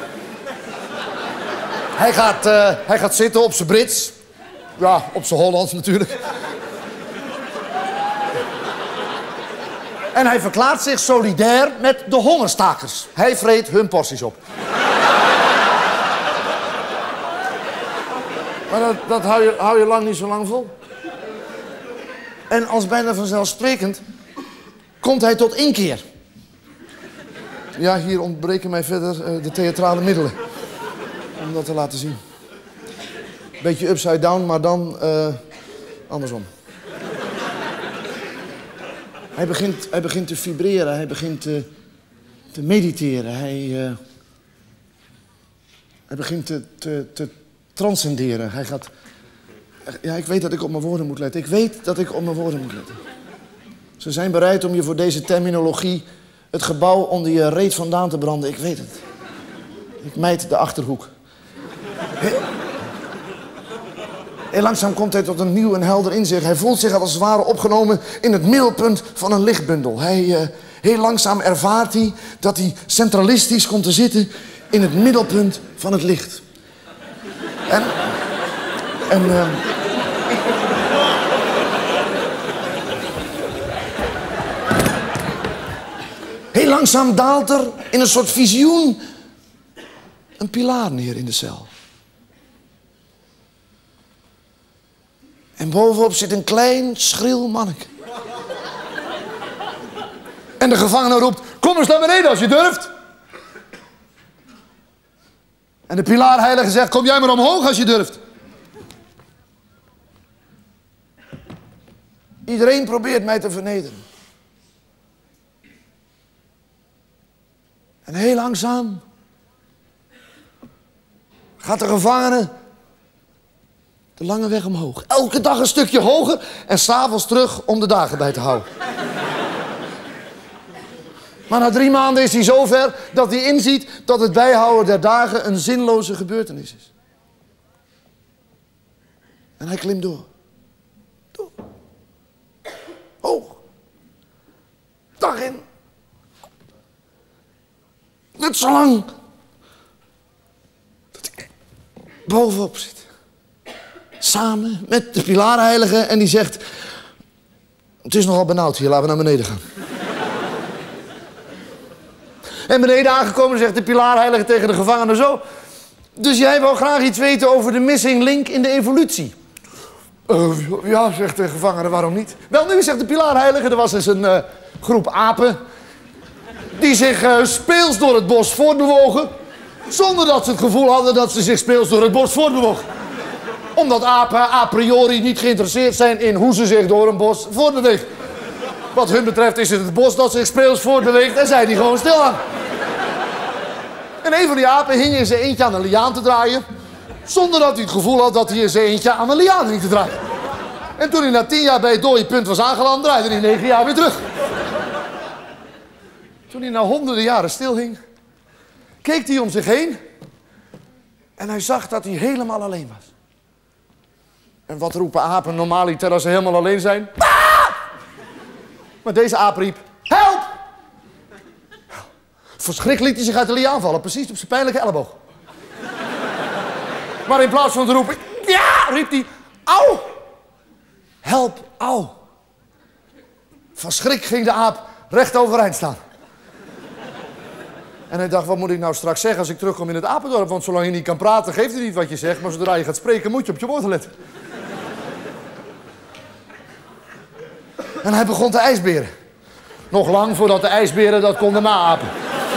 Hij gaat, uh, hij gaat zitten op zijn Brits. Ja, op zijn Hollands natuurlijk. En hij verklaart zich solidair met de hongerstakers. Hij vreet hun porties op. Maar dat, dat hou, je, hou je lang niet zo lang vol. En als bijna vanzelfsprekend komt hij tot inkeer. Ja, hier ontbreken mij verder uh, de theatrale middelen. Om dat te laten zien. Beetje upside down, maar dan uh, andersom. Hij begint, hij begint te vibreren, hij begint te, te mediteren. Hij, uh, hij begint te, te, te transcenderen. Hij gaat... Ja, ik weet dat ik op mijn woorden moet letten. Ik weet dat ik op mijn woorden moet letten. Ze zijn bereid om je voor deze terminologie het gebouw onder je reet vandaan te branden. Ik weet het. Ik mijd de Achterhoek. Heel, heel langzaam komt hij tot een nieuw en helder inzicht. Hij voelt zich als het ware opgenomen in het middelpunt van een lichtbundel. Hij, uh, heel langzaam ervaart hij dat hij centralistisch komt te zitten in het middelpunt van het licht. En... En... Uh, heel langzaam daalt er in een soort visioen een pilaar neer in de cel. En bovenop zit een klein, schril manneke. En de gevangene roept, kom eens naar beneden als je durft. En de pilaarheilige zegt, kom jij maar omhoog als je durft. Iedereen probeert mij te vernederen. En heel langzaam gaat de gevangene de lange weg omhoog. Elke dag een stukje hoger en 's avonds terug om de dagen bij te houden. Maar na drie maanden is hij zover dat hij inziet dat het bijhouden der dagen een zinloze gebeurtenis is. En hij klimt door. Door. Hoog. Dag in. Net zo lang dat ik bovenop zit. Samen met de pilaarheilige en die zegt, het is nogal benauwd hier, laten we naar beneden gaan. En beneden aangekomen zegt de pilaarheilige tegen de gevangene zo, Dus jij wou graag iets weten over de missing link in de evolutie? Uh, ja, zegt de gevangene, waarom niet? Wel nu, zegt de pilaarheilige, er was eens een uh, groep apen die zich uh, speels door het bos voortbewogen, zonder dat ze het gevoel hadden dat ze zich speels door het bos voortbewogen. Omdat apen a priori niet geïnteresseerd zijn in hoe ze zich door een bos voortbewegen. Wat hun betreft is het het bos dat zich speels voortbeweegt en zij die gewoon stil aan. En een van die apen hing in zijn eentje aan een liaan te draaien, zonder dat hij het gevoel had dat hij in zijn eentje aan een liaan hing te draaien. En toen hij na tien jaar bij het dode punt was aangeland, draaide hij negen jaar weer terug. Toen hij na honderden jaren stilhing, keek hij om zich heen en hij zag dat hij helemaal alleen was. En wat roepen apen normaaliter als ze helemaal alleen zijn? Ah! Maar deze aap riep, help! Verschrikt liet hij zich uit de liaan vallen, precies op zijn pijnlijke elleboog. Maar in plaats van te roepen, ja, riep hij, au! Help, au! Van schrik ging de aap recht overeind staan. En hij dacht, wat moet ik nou straks zeggen als ik terugkom in het apendorp? Want zolang je niet kan praten, geeft het niet wat je zegt. Maar zodra je gaat spreken, moet je op je woorden letten. En hij begon te ijsberen. Nog lang voordat de ijsberen dat konden naapen.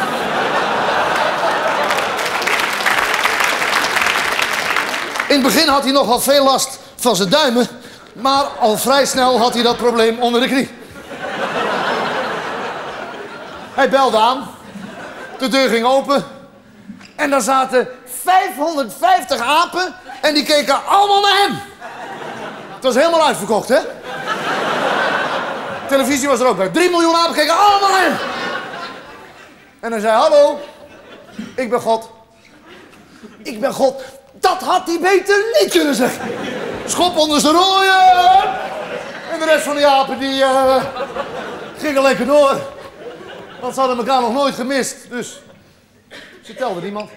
In het begin had hij nogal veel last van zijn duimen. Maar al vrij snel had hij dat probleem onder de knie. Hij belde aan. De deur ging open. En daar zaten vijfhonderdvijftig apen. En die keken allemaal naar hem. Het was helemaal uitverkocht, hè? Televisie was er ook bij. Drie miljoen apen keken allemaal naar hem. En hij zei, hallo. Ik ben God. Ik ben God. Dat had hij beter niet kunnen zeggen. Schop onder zijn rooien. En de rest van die apen die uh, gingen lekker door. Want ze hadden elkaar nog nooit gemist. Dus ze telden niemand.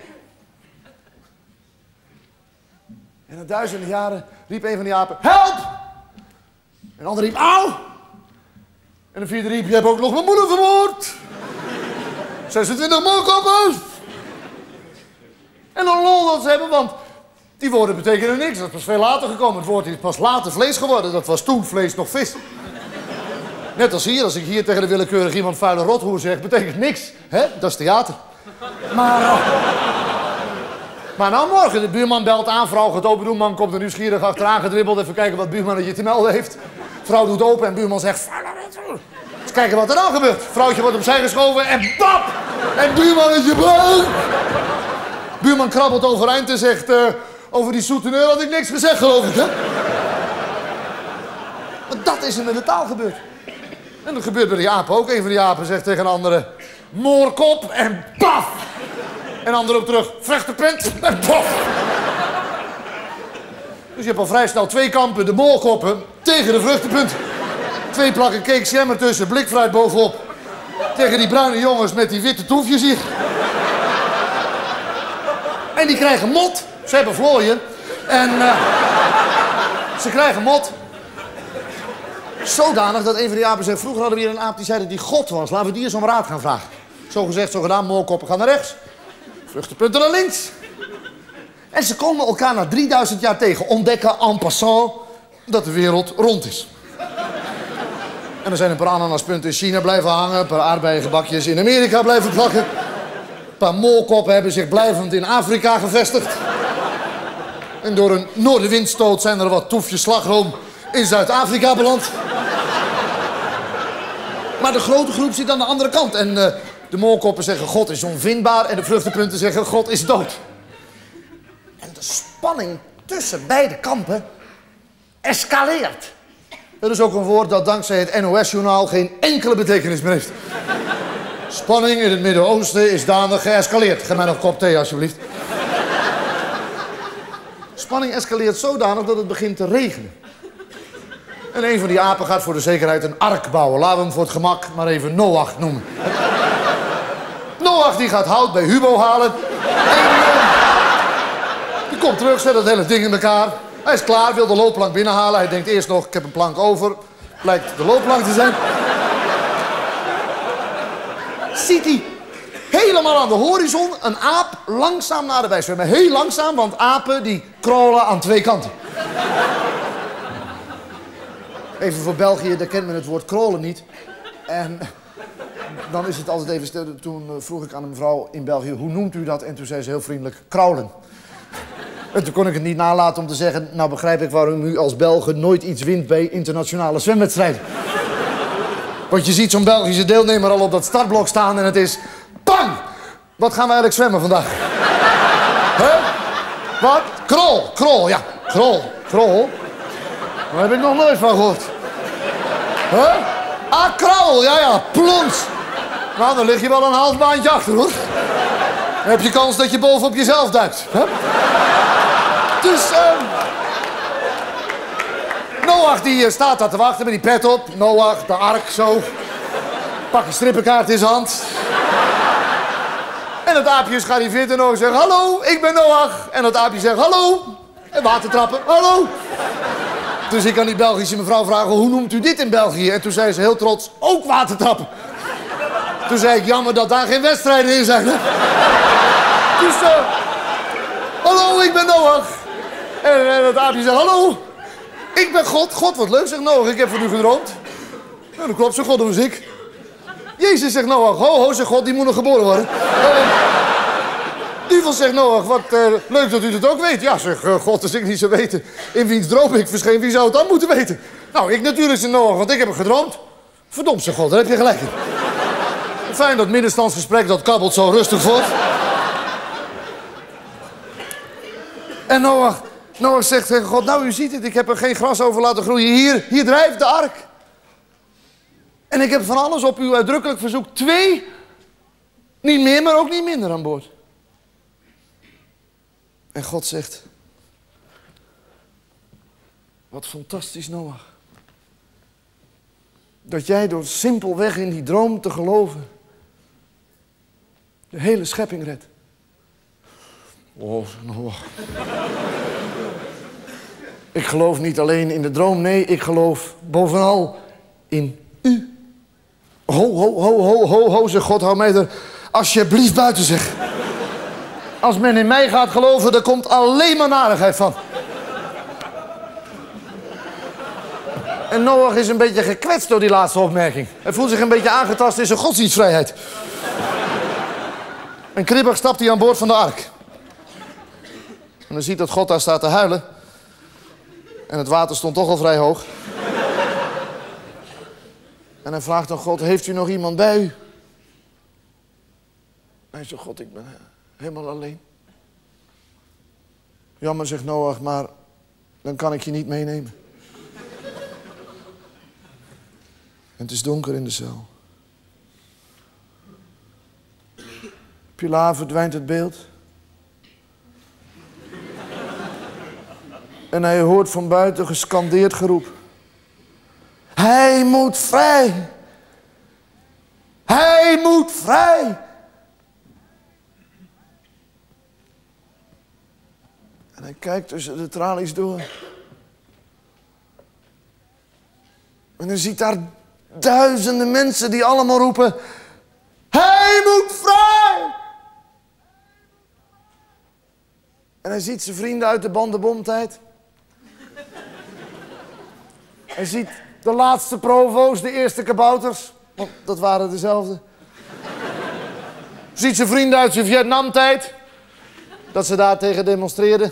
En na duizenden jaren riep een van die apen, help! En de ander riep, auw! En de vierde riep, je hebt ook nog mijn moeder vermoord. zesentwintig moorkoppen. En dan lol dat ze hebben, want die woorden betekenen niks. Dat was veel later gekomen. Het woord is pas later vlees geworden. Dat was toen vlees nog vis. Net als hier, als ik hier tegen de willekeurig iemand vuile rothoer zeg, betekent niks. Hè? Dat is theater. Maar, uh, maar nou morgen, de buurman belt aan, vrouw gaat open doen, man komt er nieuwsgierig achteraan gedribbeld, even kijken wat buurmannetje te melden heeft. Vrouw doet open en buurman zegt, vuile rothoer. Eens kijken wat er dan gebeurt. Vrouwtje wordt opzij geschoven en bap! En buurmannetje bang! Buurman krabbelt overeind en zegt, uh, over die souteneur had ik niks gezegd, geloof ik, hè? Maar dat is er met de taal gebeurd. En dat gebeurt bij die apen ook. Een van die apen zegt tegen een andere, moorkop en paf! En de andere ook terug, vechterpunt en paf! Dus je hebt al vrij snel twee kampen, de moorkoppen tegen de vruchtenpunten. Twee plakken cake jam ertussen, blikfruit bovenop. Tegen die bruine jongens met die witte toefjes hier. En die krijgen mot. Ze hebben vlooien. En uh, ze krijgen mot. Zodanig dat een van die apen zegt, vroeger hadden we hier een aap die zei dat die God was. Laten we die eens om raad gaan vragen. Zo gezegd, zo gedaan, moorkoppen gaan naar rechts. Vruchtenpunten naar links. En ze komen elkaar na drieduizend jaar tegen ontdekken en passant dat de wereld rond is. En er zijn een paar ananaspunten in China blijven hangen, een paar aardbeiengebakjes in Amerika blijven plakken. Een paar moorkoppen hebben zich blijvend in Afrika gevestigd. En door een noordenwindstoot zijn er wat toefjes slagroom in Zuid-Afrika beland. Maar de grote groep zit aan de andere kant. En uh, de moorkoppen zeggen God is onvindbaar en de vruchtenpunten zeggen God is dood. En de spanning tussen beide kampen escaleert. Dat is ook een woord dat dankzij het N O S-journaal geen enkele betekenis meer heeft. Spanning in het Midden-Oosten is danig geëscaleerd. Geef mij nog een kop thee, alsjeblieft. Spanning escaleert zodanig dat het begint te regenen. En een van die apen gaat voor de zekerheid een ark bouwen. Laten we hem voor het gemak maar even Noach noemen. Noach die gaat hout bij Hubo halen. En uh, die komt terug, zet het hele ding in elkaar. Hij is klaar, wil de loopplank binnenhalen. Hij denkt eerst nog, ik heb een plank over. Blijkt de loopplank te zijn. Ziet hij helemaal aan de horizon een aap langzaam naderbij zwemmen. Heel langzaam, want apen die crawlen aan twee kanten. Even voor België, daar kent men het woord crawlen niet. En dan is het altijd even stil. Toen vroeg ik aan een mevrouw in België, hoe noemt u dat? En toen zei ze heel vriendelijk, kraulen. En toen kon ik het niet nalaten om te zeggen, nou begrijp ik waarom u als Belgen nooit iets wint bij internationale zwemwedstrijden. Want je ziet zo'n Belgische deelnemer al op dat startblok staan en het is... Bang! Wat gaan we eigenlijk zwemmen vandaag? Huh? Wat? Krol, krol, ja. Krol, krol. Daar heb ik nog nooit van gehoord. Huh? Ah, krol, ja, ja, plons. Nou, dan lig je wel een half baantje achter, hoor. Dan heb je kans dat je bovenop jezelf duikt. Huh? Dus, um... Noach die uh, staat daar te wachten met die pet op. Noach, de ark, zo. Pak een strippenkaart in zijn hand. En het aapje is gearriveerd en Noach zegt, hallo, ik ben Noach. En het aapje zegt, hallo. En watertrappen, hallo. Dus ik kan die Belgische mevrouw vragen, hoe noemt u dit in België? En toen zei ze heel trots, ook watertrappen. Toen zei ik, jammer dat daar geen wedstrijden in zijn. Hè? Dus, uh, hallo, ik ben Noach. En, en het aapje zegt, hallo. Ik ben God. God, wat leuk, zegt Noach. Ik heb van u gedroomd. Nou, dat klopt, zegt God, dat was ik. Jezus, zegt Noach. Ho, ho, zegt God, die moet nog geboren worden. Uh, Duvel, zegt Noach. Wat uh, leuk dat u dat ook weet. Ja, zegt uh, God, als ik niet zou weten in wiens droom ik verscheen, wie zou het dan moeten weten? Nou, ik natuurlijk, zegt Noach, want ik heb het gedroomd. Verdomd, zegt God, daar heb je gelijk in. Fijn dat middenstandsgesprek, dat kabbelt zo rustig voort. En Noach... Noach zegt tegen God, nou u ziet het, ik heb er geen gras over laten groeien. Hier, hier drijft de ark. En ik heb van alles op uw uitdrukkelijk verzoek twee, niet meer, maar ook niet minder aan boord. En God zegt, wat fantastisch Noach. Dat jij door simpelweg in die droom te geloven de hele schepping redt. Oh, Noach. Ik geloof niet alleen in de droom, nee, ik geloof bovenal in u. Ho, ho, ho, ho, ho, ho, zegt God, hou mij er alsjeblieft buiten, zeg. Als men in mij gaat geloven, daar komt alleen maar narigheid van. En Noach is een beetje gekwetst door die laatste opmerking. Hij voelt zich een beetje aangetast in zijn godsdienstvrijheid. En kribbig stapt hij aan boord van de ark. En dan ziet dat God daar staat te huilen. En het water stond toch al vrij hoog. En hij vraagt dan God, heeft u nog iemand bij u? Hij zegt, God, ik ben helemaal alleen. Jammer, zegt Noach, maar dan kan ik je niet meenemen. En het is donker in de cel. Pilaar verdwijnt het beeld. En hij hoort van buiten gescandeerd geroep. Hij moet vrij. Hij moet vrij. En hij kijkt tussen de tralies door. En hij ziet daar duizenden mensen die allemaal roepen. Hij moet vrij. En hij ziet zijn vrienden uit de bandenbomtijd. Hij ziet de laatste provo's, de eerste kabouters. Want dat waren dezelfde. Ziet zijn vrienden uit zijn Vietnamtijd. Dat ze daar tegen demonstreerden.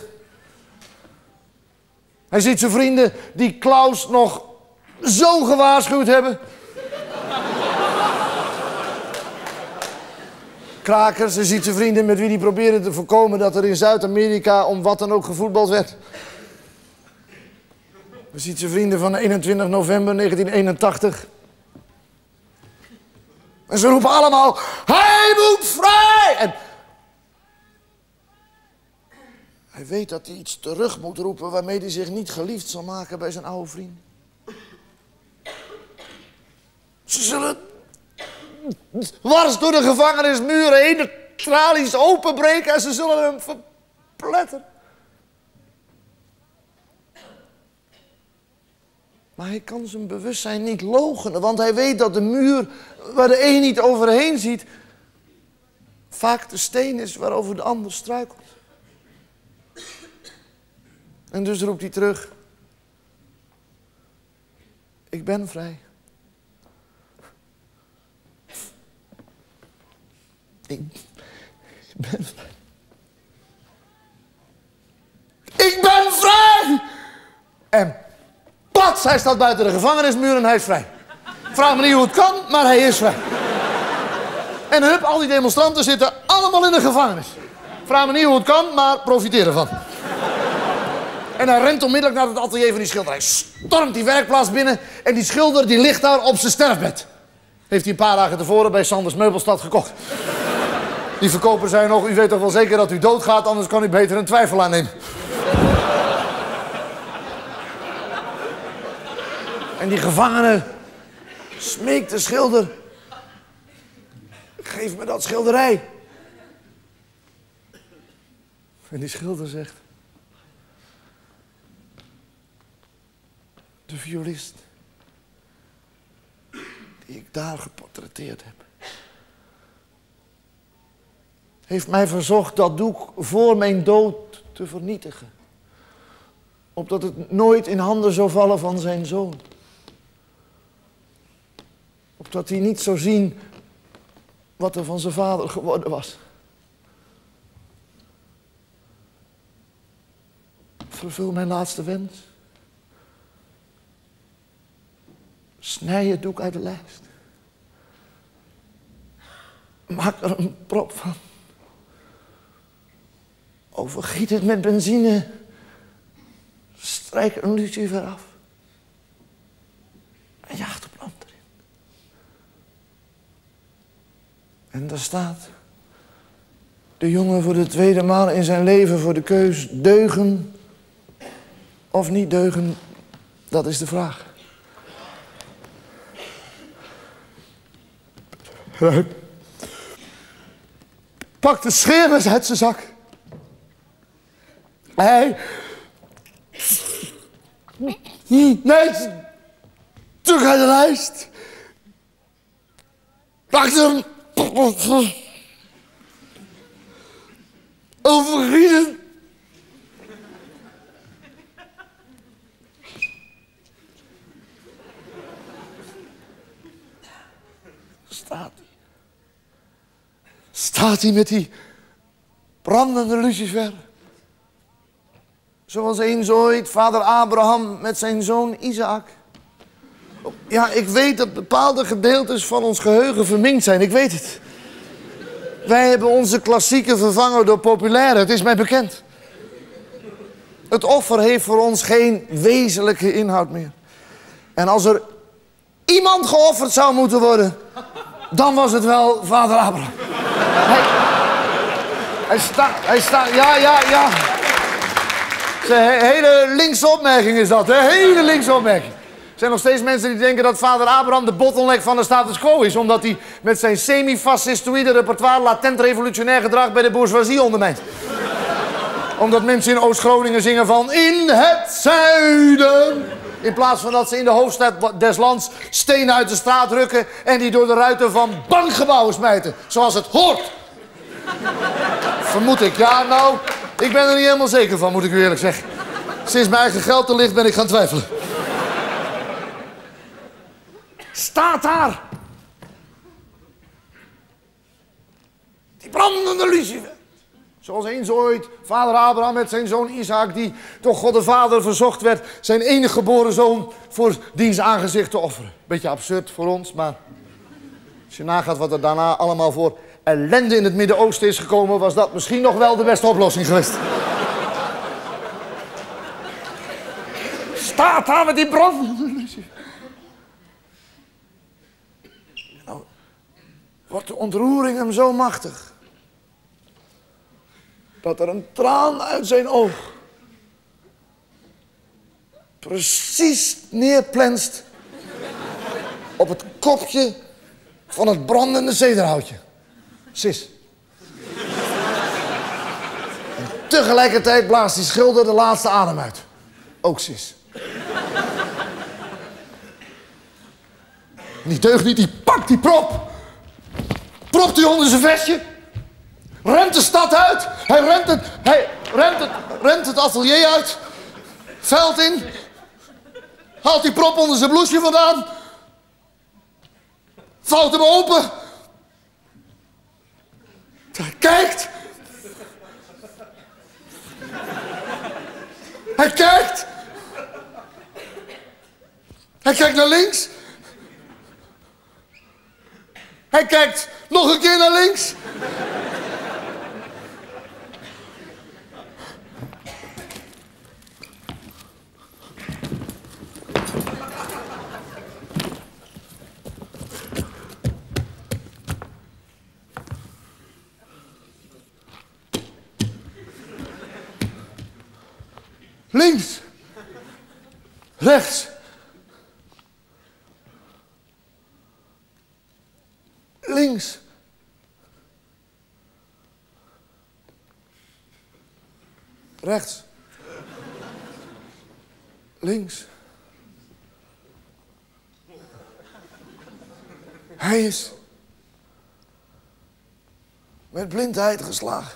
Hij ziet zijn vrienden die Klaus nog zo gewaarschuwd hebben. Krakers, hij ziet zijn vrienden met wie hij probeerde te voorkomen dat er in Zuid-Amerika om wat dan ook gevoetbald werd. We zien zijn vrienden van eenentwintig november negentien eenentachtig. En ze roepen allemaal, hij moet vrij! En hij weet dat hij iets terug moet roepen waarmee hij zich niet geliefd zal maken bij zijn oude vriend. Ze zullen dwars door de gevangenismuren heen de tralies openbreken en ze zullen hem verpletteren. Maar hij kan zijn bewustzijn niet loochenen, want hij weet dat de muur waar de een niet overheen ziet, vaak de steen is waarover de ander struikelt. En dus roept hij terug. Ik ben vrij. Ik, ik ben vrij. Ik ben vrij! En pats, hij staat buiten de gevangenismuur en hij is vrij. Vraag me niet hoe het kan, maar hij is vrij. En hup, al die demonstranten zitten allemaal in de gevangenis. Vraag me niet hoe het kan, maar profiteer ervan. En hij rent onmiddellijk naar het atelier van die schilder. Hij stormt die werkplaats binnen en die schilder die ligt daar op zijn sterfbed. Heeft hij een paar dagen tevoren bij Sanders Meubelstad gekocht. Die verkoper zei nog, u weet toch wel zeker dat u doodgaat, anders kan u beter een twijfel aannemen. En die gevangene smeekt de schilder. Geef me dat schilderij. En die schilder zegt. De violist. Die ik daar geportretteerd heb. Heeft mij verzocht dat doek voor mijn dood te vernietigen. Opdat het nooit in handen zou vallen van zijn zoon. Opdat hij niet zou zien wat er van zijn vader geworden was. Vervul mijn laatste wens. Snij het doek uit de lijst. Maak er een prop van. Overgiet het met benzine. Strijk er een lucifer af. En jaag de plant erin. En daar staat. De jongen voor de tweede maal in zijn leven voor de keus deugen of niet deugen. Dat is de vraag. Hij pakt de scheermes uit zijn zak. Hij... Nee, terug uit de lijst. Pakt hem. Overgiet hem. Staat hij. Staat hij met die brandende lucifer. Zoals eens ooit vader Abraham met zijn zoon Isaac. Ja, ik weet dat bepaalde gedeeltes van ons geheugen verminkt zijn. Ik weet het. Wij hebben onze klassieken vervangen door populaire. Het is mij bekend. Het offer heeft voor ons geen wezenlijke inhoud meer. En als er iemand geofferd zou moeten worden, dan was het wel vader Abraham. Hij, hij staat, hij staat, ja, ja, ja. Een hele linkse opmerking is dat, hè? Hele linkse opmerking. Er zijn nog steeds mensen die denken dat vader Abraham de bottleneck van de status quo is, omdat hij met zijn semi-fascistoïde repertoire latent revolutionair gedrag bij de bourgeoisie ondermijnt. Omdat mensen in Oost-Groningen zingen van in het zuiden. In plaats van dat ze in de hoofdstad des lands stenen uit de straat rukken en die door de ruiten van bankgebouwen smijten. Zoals het hoort. Vermoed ik. Ja, nou, ik ben er niet helemaal zeker van, moet ik u eerlijk zeggen. Sinds mijn eigen geld er ligt ben ik gaan twijfelen. Staat daar. Die brandende lucifer. Zoals eens ooit vader Abraham met zijn zoon Isaac, die door God de Vader verzocht werd zijn enige geboren zoon voor diens aangezicht te offeren. Beetje absurd voor ons, maar als je nagaat wat er daarna allemaal voor ellende in het Midden-Oosten is gekomen, was dat misschien nog wel de beste oplossing geweest. Staat daar met die brandende lucifer. Nou, wordt de ontroering hem zo machtig dat er een traan uit zijn oog precies neerplenst op het kopje van het brandende zederhoutje. Sis. En tegelijkertijd blaast die schilder de laatste adem uit. Ook sis. Die deugt niet, die pakt die prop. Propt hij onder zijn vestje. Rent de stad uit. Hij rent het, hij rent het, rent het atelier uit. Veld in. Haalt die prop onder zijn blouseje vandaan. Vouwt hem open. Hij kijkt. Hij kijkt. Hij kijkt naar links. Hij kijkt nog een keer naar links. Links. Rechts. Links. Rechts. Links. Hij is met blindheid geslagen.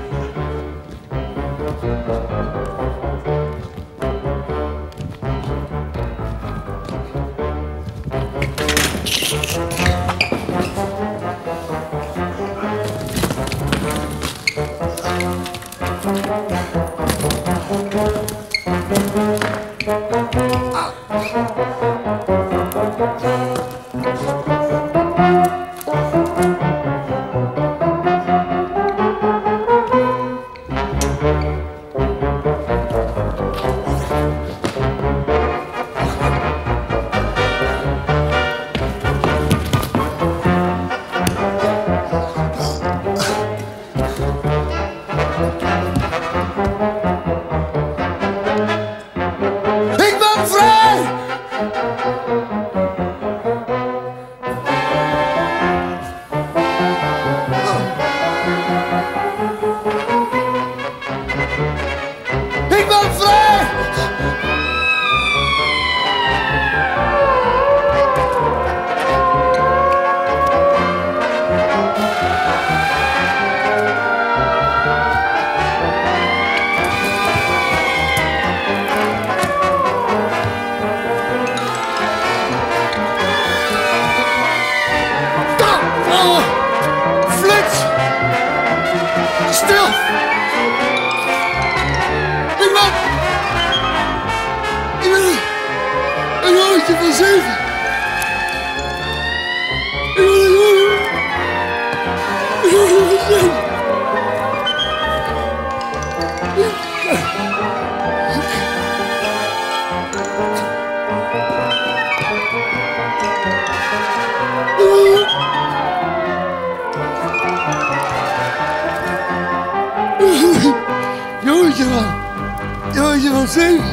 Jongetje van, jongetje van zeven.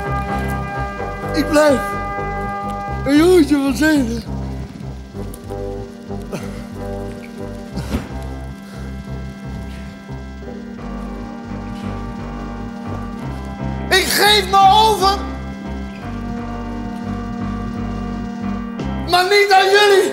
Ik blijf een jongetje van zeven. Ik geef me over, maar niet aan jullie.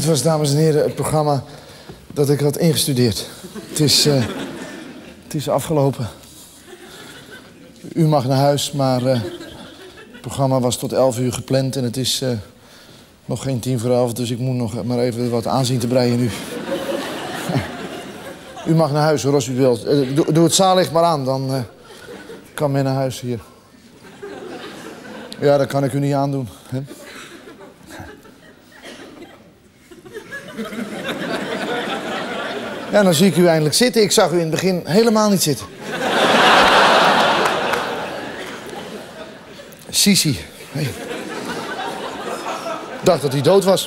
Dit was, dames en heren, het programma dat ik had ingestudeerd. Het is, uh, het is afgelopen. U mag naar huis, maar uh, het programma was tot elf uur gepland en het is uh, nog geen tien voor elf, dus ik moet nog maar even wat aanzien te breien nu. U mag naar huis hoor, als u wilt. Uh, doe, doe het zaallicht maar aan, dan uh, kan men naar huis hier. Ja, dat kan ik u niet aandoen. Hè? Ja, dan zie ik u eindelijk zitten. Ik zag u in het begin helemaal niet zitten. Sisi. Hey. Ik dacht dat hij dood was.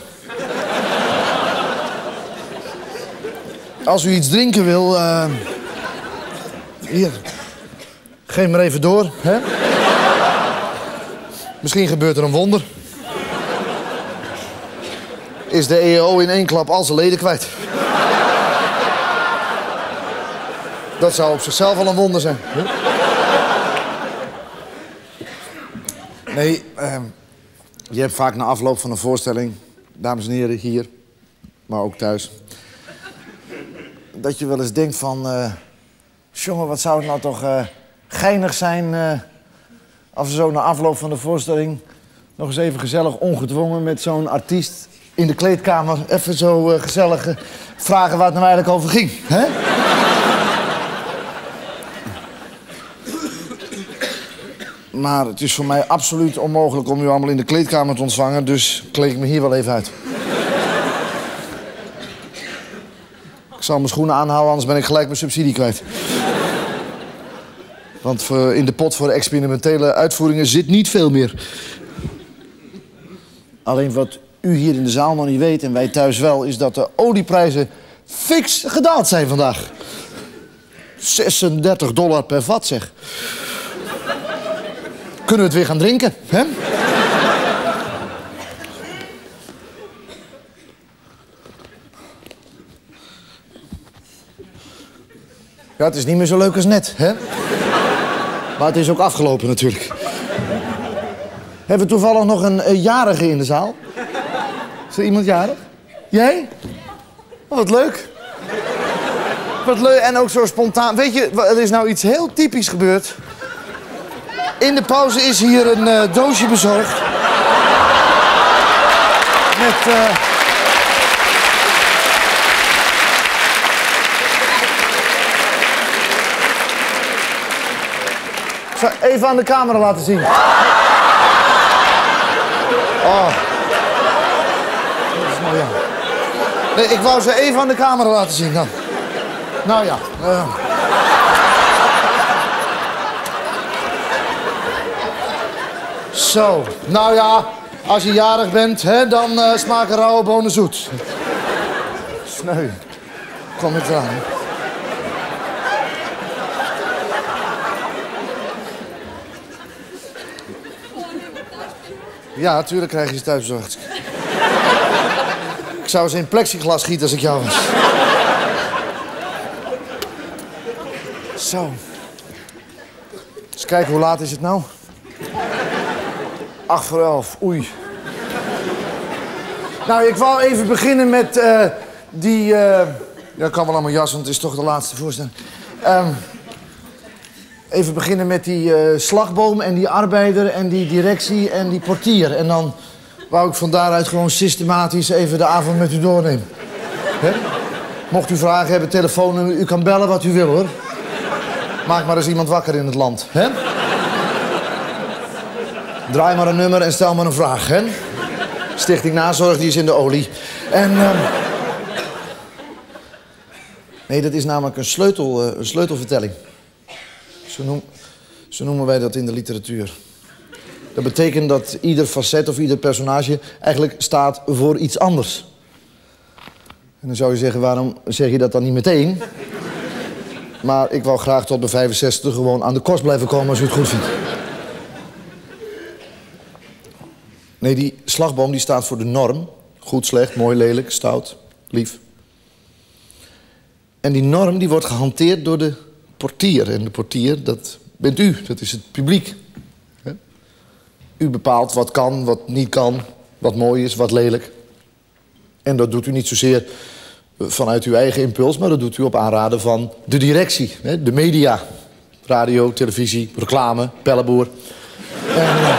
Als u iets drinken wil... Uh... Hier. Geef maar even door, hè? Misschien gebeurt er een wonder. Is de E O in één klap al zijn leden kwijt. Dat zou op zichzelf al een wonder zijn. Hè? Nee, uh, je hebt vaak na afloop van een voorstelling, dames en heren, hier, maar ook thuis, dat je wel eens denkt van, uh, jongen, wat zou het nou toch uh, geinig zijn uh, als we zo na afloop van de voorstelling nog eens even gezellig ongedwongen met zo'n artiest in de kleedkamer even zo uh, gezellig uh, vragen waar het nou eigenlijk over ging, hè? Maar het is voor mij absoluut onmogelijk om u allemaal in de kleedkamer te ontvangen, dus kleed ik me hier wel even uit. Ik zal mijn schoenen aanhouden, anders ben ik gelijk mijn subsidie kwijt. Want voor, in de pot voor experimentele uitvoeringen zit niet veel meer. Alleen wat u hier in de zaal nog niet weet, en wij thuis wel, is dat de olieprijzen fix gedaald zijn vandaag. zesendertig dollar per vat, zeg. Kunnen we het weer gaan drinken, hè? Ja, het is niet meer zo leuk als net, hè? Maar het is ook afgelopen natuurlijk. Hebben we toevallig nog een uh, jarige in de zaal? Is er iemand jarig? Jij? Oh, wat leuk. Wat leuk en ook zo spontaan. Weet je, er is nou iets heel typisch gebeurd. In de pauze is hier een uh, doosje bezorgd. Met... Uh... Ik zal even aan de camera laten zien. Oh. Dat is nou ja. Nee, ik wou ze even aan de camera laten zien dan. Nou ja. Uh... Zo, nou ja, als je jarig bent, hè, dan uh, smaken rauwe bonen zoet. Sneu. Kom ik eraan. Ja, natuurlijk krijg je ze thuis bezorgd. Ik zou ze in plexiglas gieten als ik jou was. Zo. Eens kijken, hoe laat is het nou? Acht voor elf, oei. Nou, ik wou even beginnen met uh, die... Uh... Ja, kan wel allemaal jas, want het is toch de laatste voorstelling. Um, even beginnen met die uh, slagboom en die arbeider en die directie en die portier. En dan wou ik van daaruit gewoon systematisch even de avond met u doornemen. He? Mocht u vragen hebben, telefoon, u kan bellen wat u wil, hoor. Maak maar eens iemand wakker in het land, hè? Draai maar een nummer en stel maar een vraag, hè? Stichting Nazorg, die is in de olie. En... Uh... Nee, dat is namelijk een, sleutel, uh, een sleutelvertelling. Zo, noem... Zo noemen wij dat in de literatuur. Dat betekent dat ieder facet of ieder personage eigenlijk staat voor iets anders. En dan zou je zeggen, waarom zeg je dat dan niet meteen? Maar ik wou graag tot de vijfenzestig gewoon aan de kost blijven komen als u het goed vindt. Nee, die slagboom die staat voor de norm. Goed, slecht, mooi, lelijk, stout, lief. En die norm die wordt gehanteerd door de portier. En de portier, dat bent u, dat is het publiek. U bepaalt wat kan, wat niet kan, wat mooi is, wat lelijk. En dat doet u niet zozeer vanuit uw eigen impuls, maar dat doet u op aanraden van de directie, hè, de media. Radio, televisie, reclame, Pelleboer. En, uh,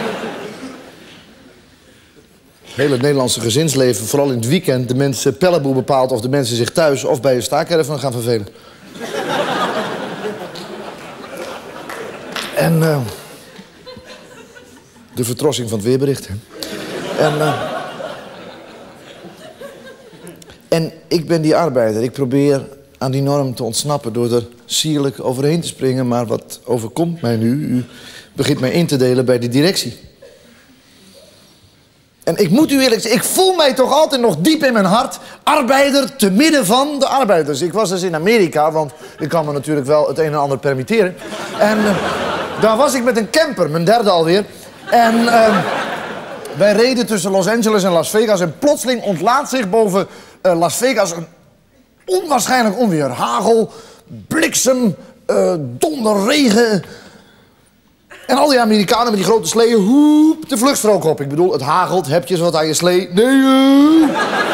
het hele Nederlandse gezinsleven, vooral in het weekend, de mensen Pelleboer bepaalt of de mensen zich thuis of bij een staakerven gaan vervelen. En uh, de vertrossing van het weerbericht. Hè. En, uh, en ik ben die arbeider. Ik probeer aan die norm te ontsnappen door er sierlijk overheen te springen. Maar wat overkomt mij nu? U begint mij in te delen bij de directie. En ik moet u eerlijk zeggen, ik voel mij toch altijd nog diep in mijn hart arbeider te midden van de arbeiders. Ik was dus in Amerika, want ik kan me natuurlijk wel het een en ander permitteren. En uh, daar was ik met een camper, mijn derde alweer. En uh, wij reden tussen Los Angeles en Las Vegas en plotseling ontlaat zich boven uh, Las Vegas een onwaarschijnlijk onweer. Hagel, bliksem, uh, donder, regen. En al die Amerikanen met die grote sleeën, hoep, de vluchtstrook op. Ik bedoel, het hagelt, heb je wat aan je slee? Nee, uh.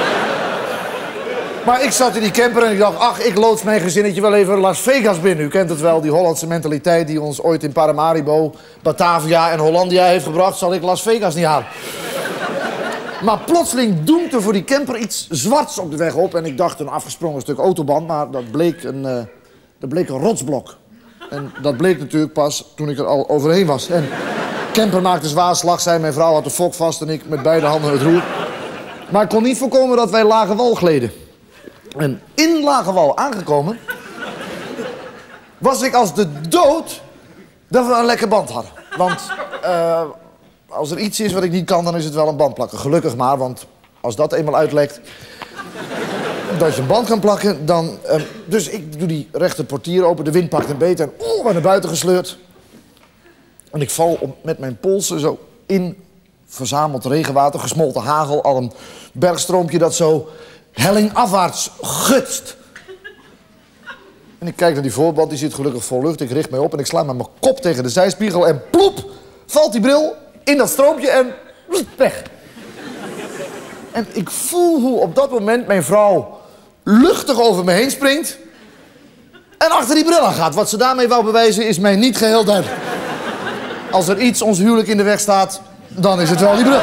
Maar ik zat in die camper en ik dacht, ach, ik loods mijn gezinnetje wel even Las Vegas binnen. U kent het wel, die Hollandse mentaliteit die ons ooit in Paramaribo, Batavia en Hollandia heeft gebracht. Zal ik Las Vegas niet halen? Maar plotseling doemt er voor die camper iets zwarts op de weg op. En ik dacht een afgesprongen stuk autoband, maar dat bleek een, uh, dat bleek een rotsblok. En dat bleek natuurlijk pas toen ik er al overheen was. En camper maakte zwaar slag, zei mijn vrouw had de fok vast en ik met beide handen het roer. Maar ik kon niet voorkomen dat wij Lage Wal gleden. En in Lage Wal aangekomen was ik als de dood dat we een lekker band hadden. Want uh, als er iets is wat ik niet kan, dan is het wel een band plakken. Gelukkig maar, want als dat eenmaal uitlekt dat je een band kan plakken, dan... Uh, dus ik doe die rechter portier open, de wind pakt een beet en oeh, maar naar buiten gesleurd. En ik val op, met mijn polsen zo in verzameld regenwater, gesmolten hagel, al een bergstroompje dat zo helling afwaarts gutst. En ik kijk naar die voorband, die zit gelukkig vol lucht. Ik richt mij op en ik sla met mijn kop tegen de zijspiegel en ploep, valt die bril in dat stroompje en weg. En ik voel hoe op dat moment mijn vrouw luchtig over me heen springt en achter die bril aan gaat. Wat ze daarmee wou bewijzen is mij niet geheel duidelijk. Als er iets ons huwelijk in de weg staat, dan is het wel die bril.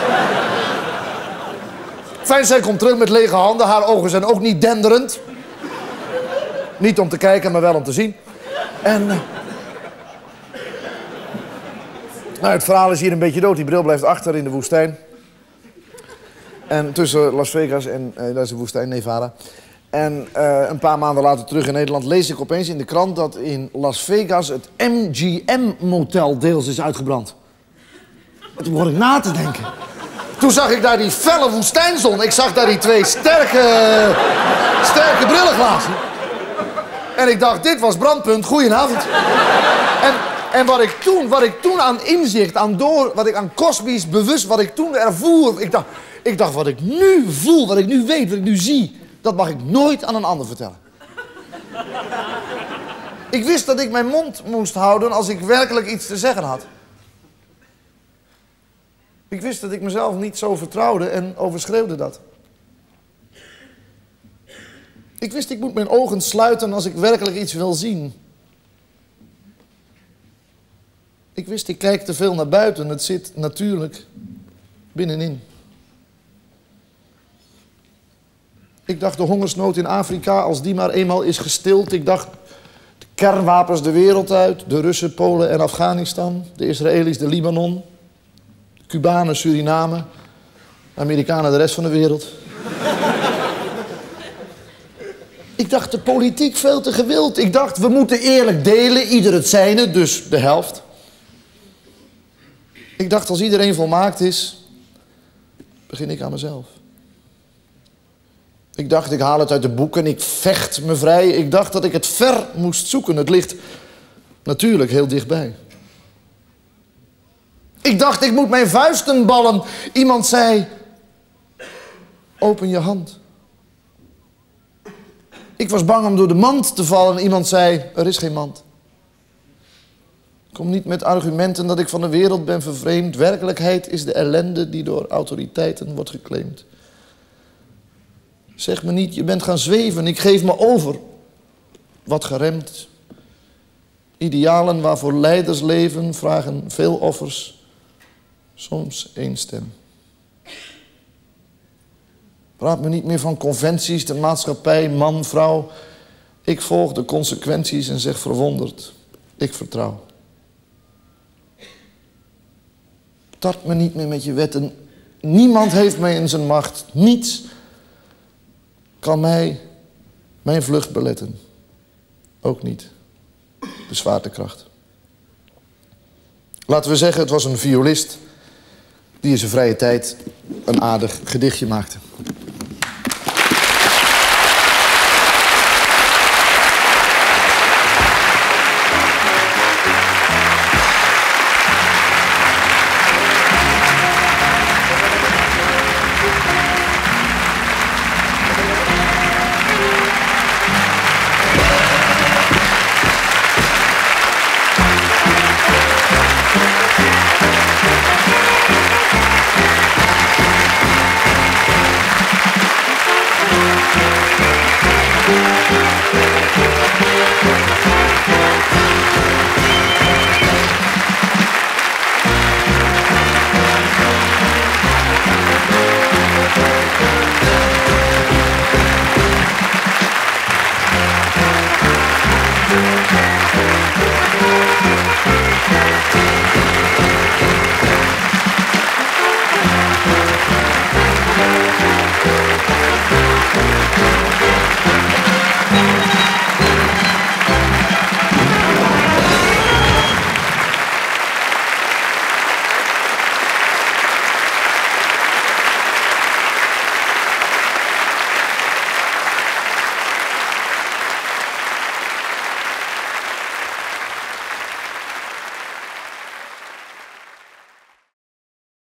Fijn, zij komt terug met lege handen. Haar ogen zijn ook niet denderend. Niet om te kijken, maar wel om te zien. En... Uh... Nou, het verhaal is hier een beetje dood. Die bril blijft achter in de woestijn. En tussen Las Vegas en... Uh, dat is de woestijn, Nevada. En uh, een paar maanden later terug in Nederland lees ik opeens in de krant dat in Las Vegas het M G M-motel deels is uitgebrand. En toen begon ik na te denken. Toen zag ik daar die felle woestijnzon. Ik zag daar die twee sterke, sterke brillenglazen. En ik dacht, dit was brandpunt, goedenavond. En, en wat, ik toen, wat ik toen aan inzicht, aan door, wat ik aan kosmisch bewust, wat ik toen ervoer. Ik dacht, ik dacht, wat ik nu voel, wat ik nu weet, wat ik nu zie, dat mag ik nooit aan een ander vertellen. Ik wist dat ik mijn mond moest houden als ik werkelijk iets te zeggen had. Ik wist dat ik mezelf niet zo vertrouwde en overschreeuwde dat. Ik wist, ik moet mijn ogen sluiten als ik werkelijk iets wil zien. Ik wist, ik kijk te veel naar buiten. Het zit natuurlijk binnenin. Ik dacht, de hongersnood in Afrika, als die maar eenmaal is gestild. Ik dacht, de kernwapens de wereld uit. De Russen, Polen en Afghanistan. De Israëli's, de Libanon. De Cubanen, Suriname. De Amerikanen, de rest van de wereld. Ik dacht, de politiek veel te gewild. Ik dacht, we moeten eerlijk delen, ieder het zijne, dus de helft. Ik dacht, als iedereen volmaakt is, begin ik aan mezelf. Ik dacht, ik haal het uit de boeken, ik vecht me vrij. Ik dacht dat ik het ver moest zoeken. Het ligt natuurlijk heel dichtbij. Ik dacht, ik moet mijn vuisten ballen. Iemand zei, open je hand. Ik was bang om door de mand te vallen. Iemand zei, er is geen mand. Kom niet met argumenten dat ik van de wereld ben vervreemd. Werkelijkheid is de ellende die door autoriteiten wordt geclaimd. Zeg me niet, je bent gaan zweven, ik geef me over. Wat geremd. Idealen waarvoor leiders leven vragen veel offers. Soms één stem. Praat me niet meer van conventies, de maatschappij, man, vrouw. Ik volg de consequenties en zeg verwonderd. Ik vertrouw. Tart me niet meer met je wetten. Niemand heeft mij in zijn macht. Niets kan mij mijn vlucht beletten. Ook niet de zwaartekracht. Laten we zeggen, het was een violist die in zijn vrije tijd een aardig gedichtje maakte.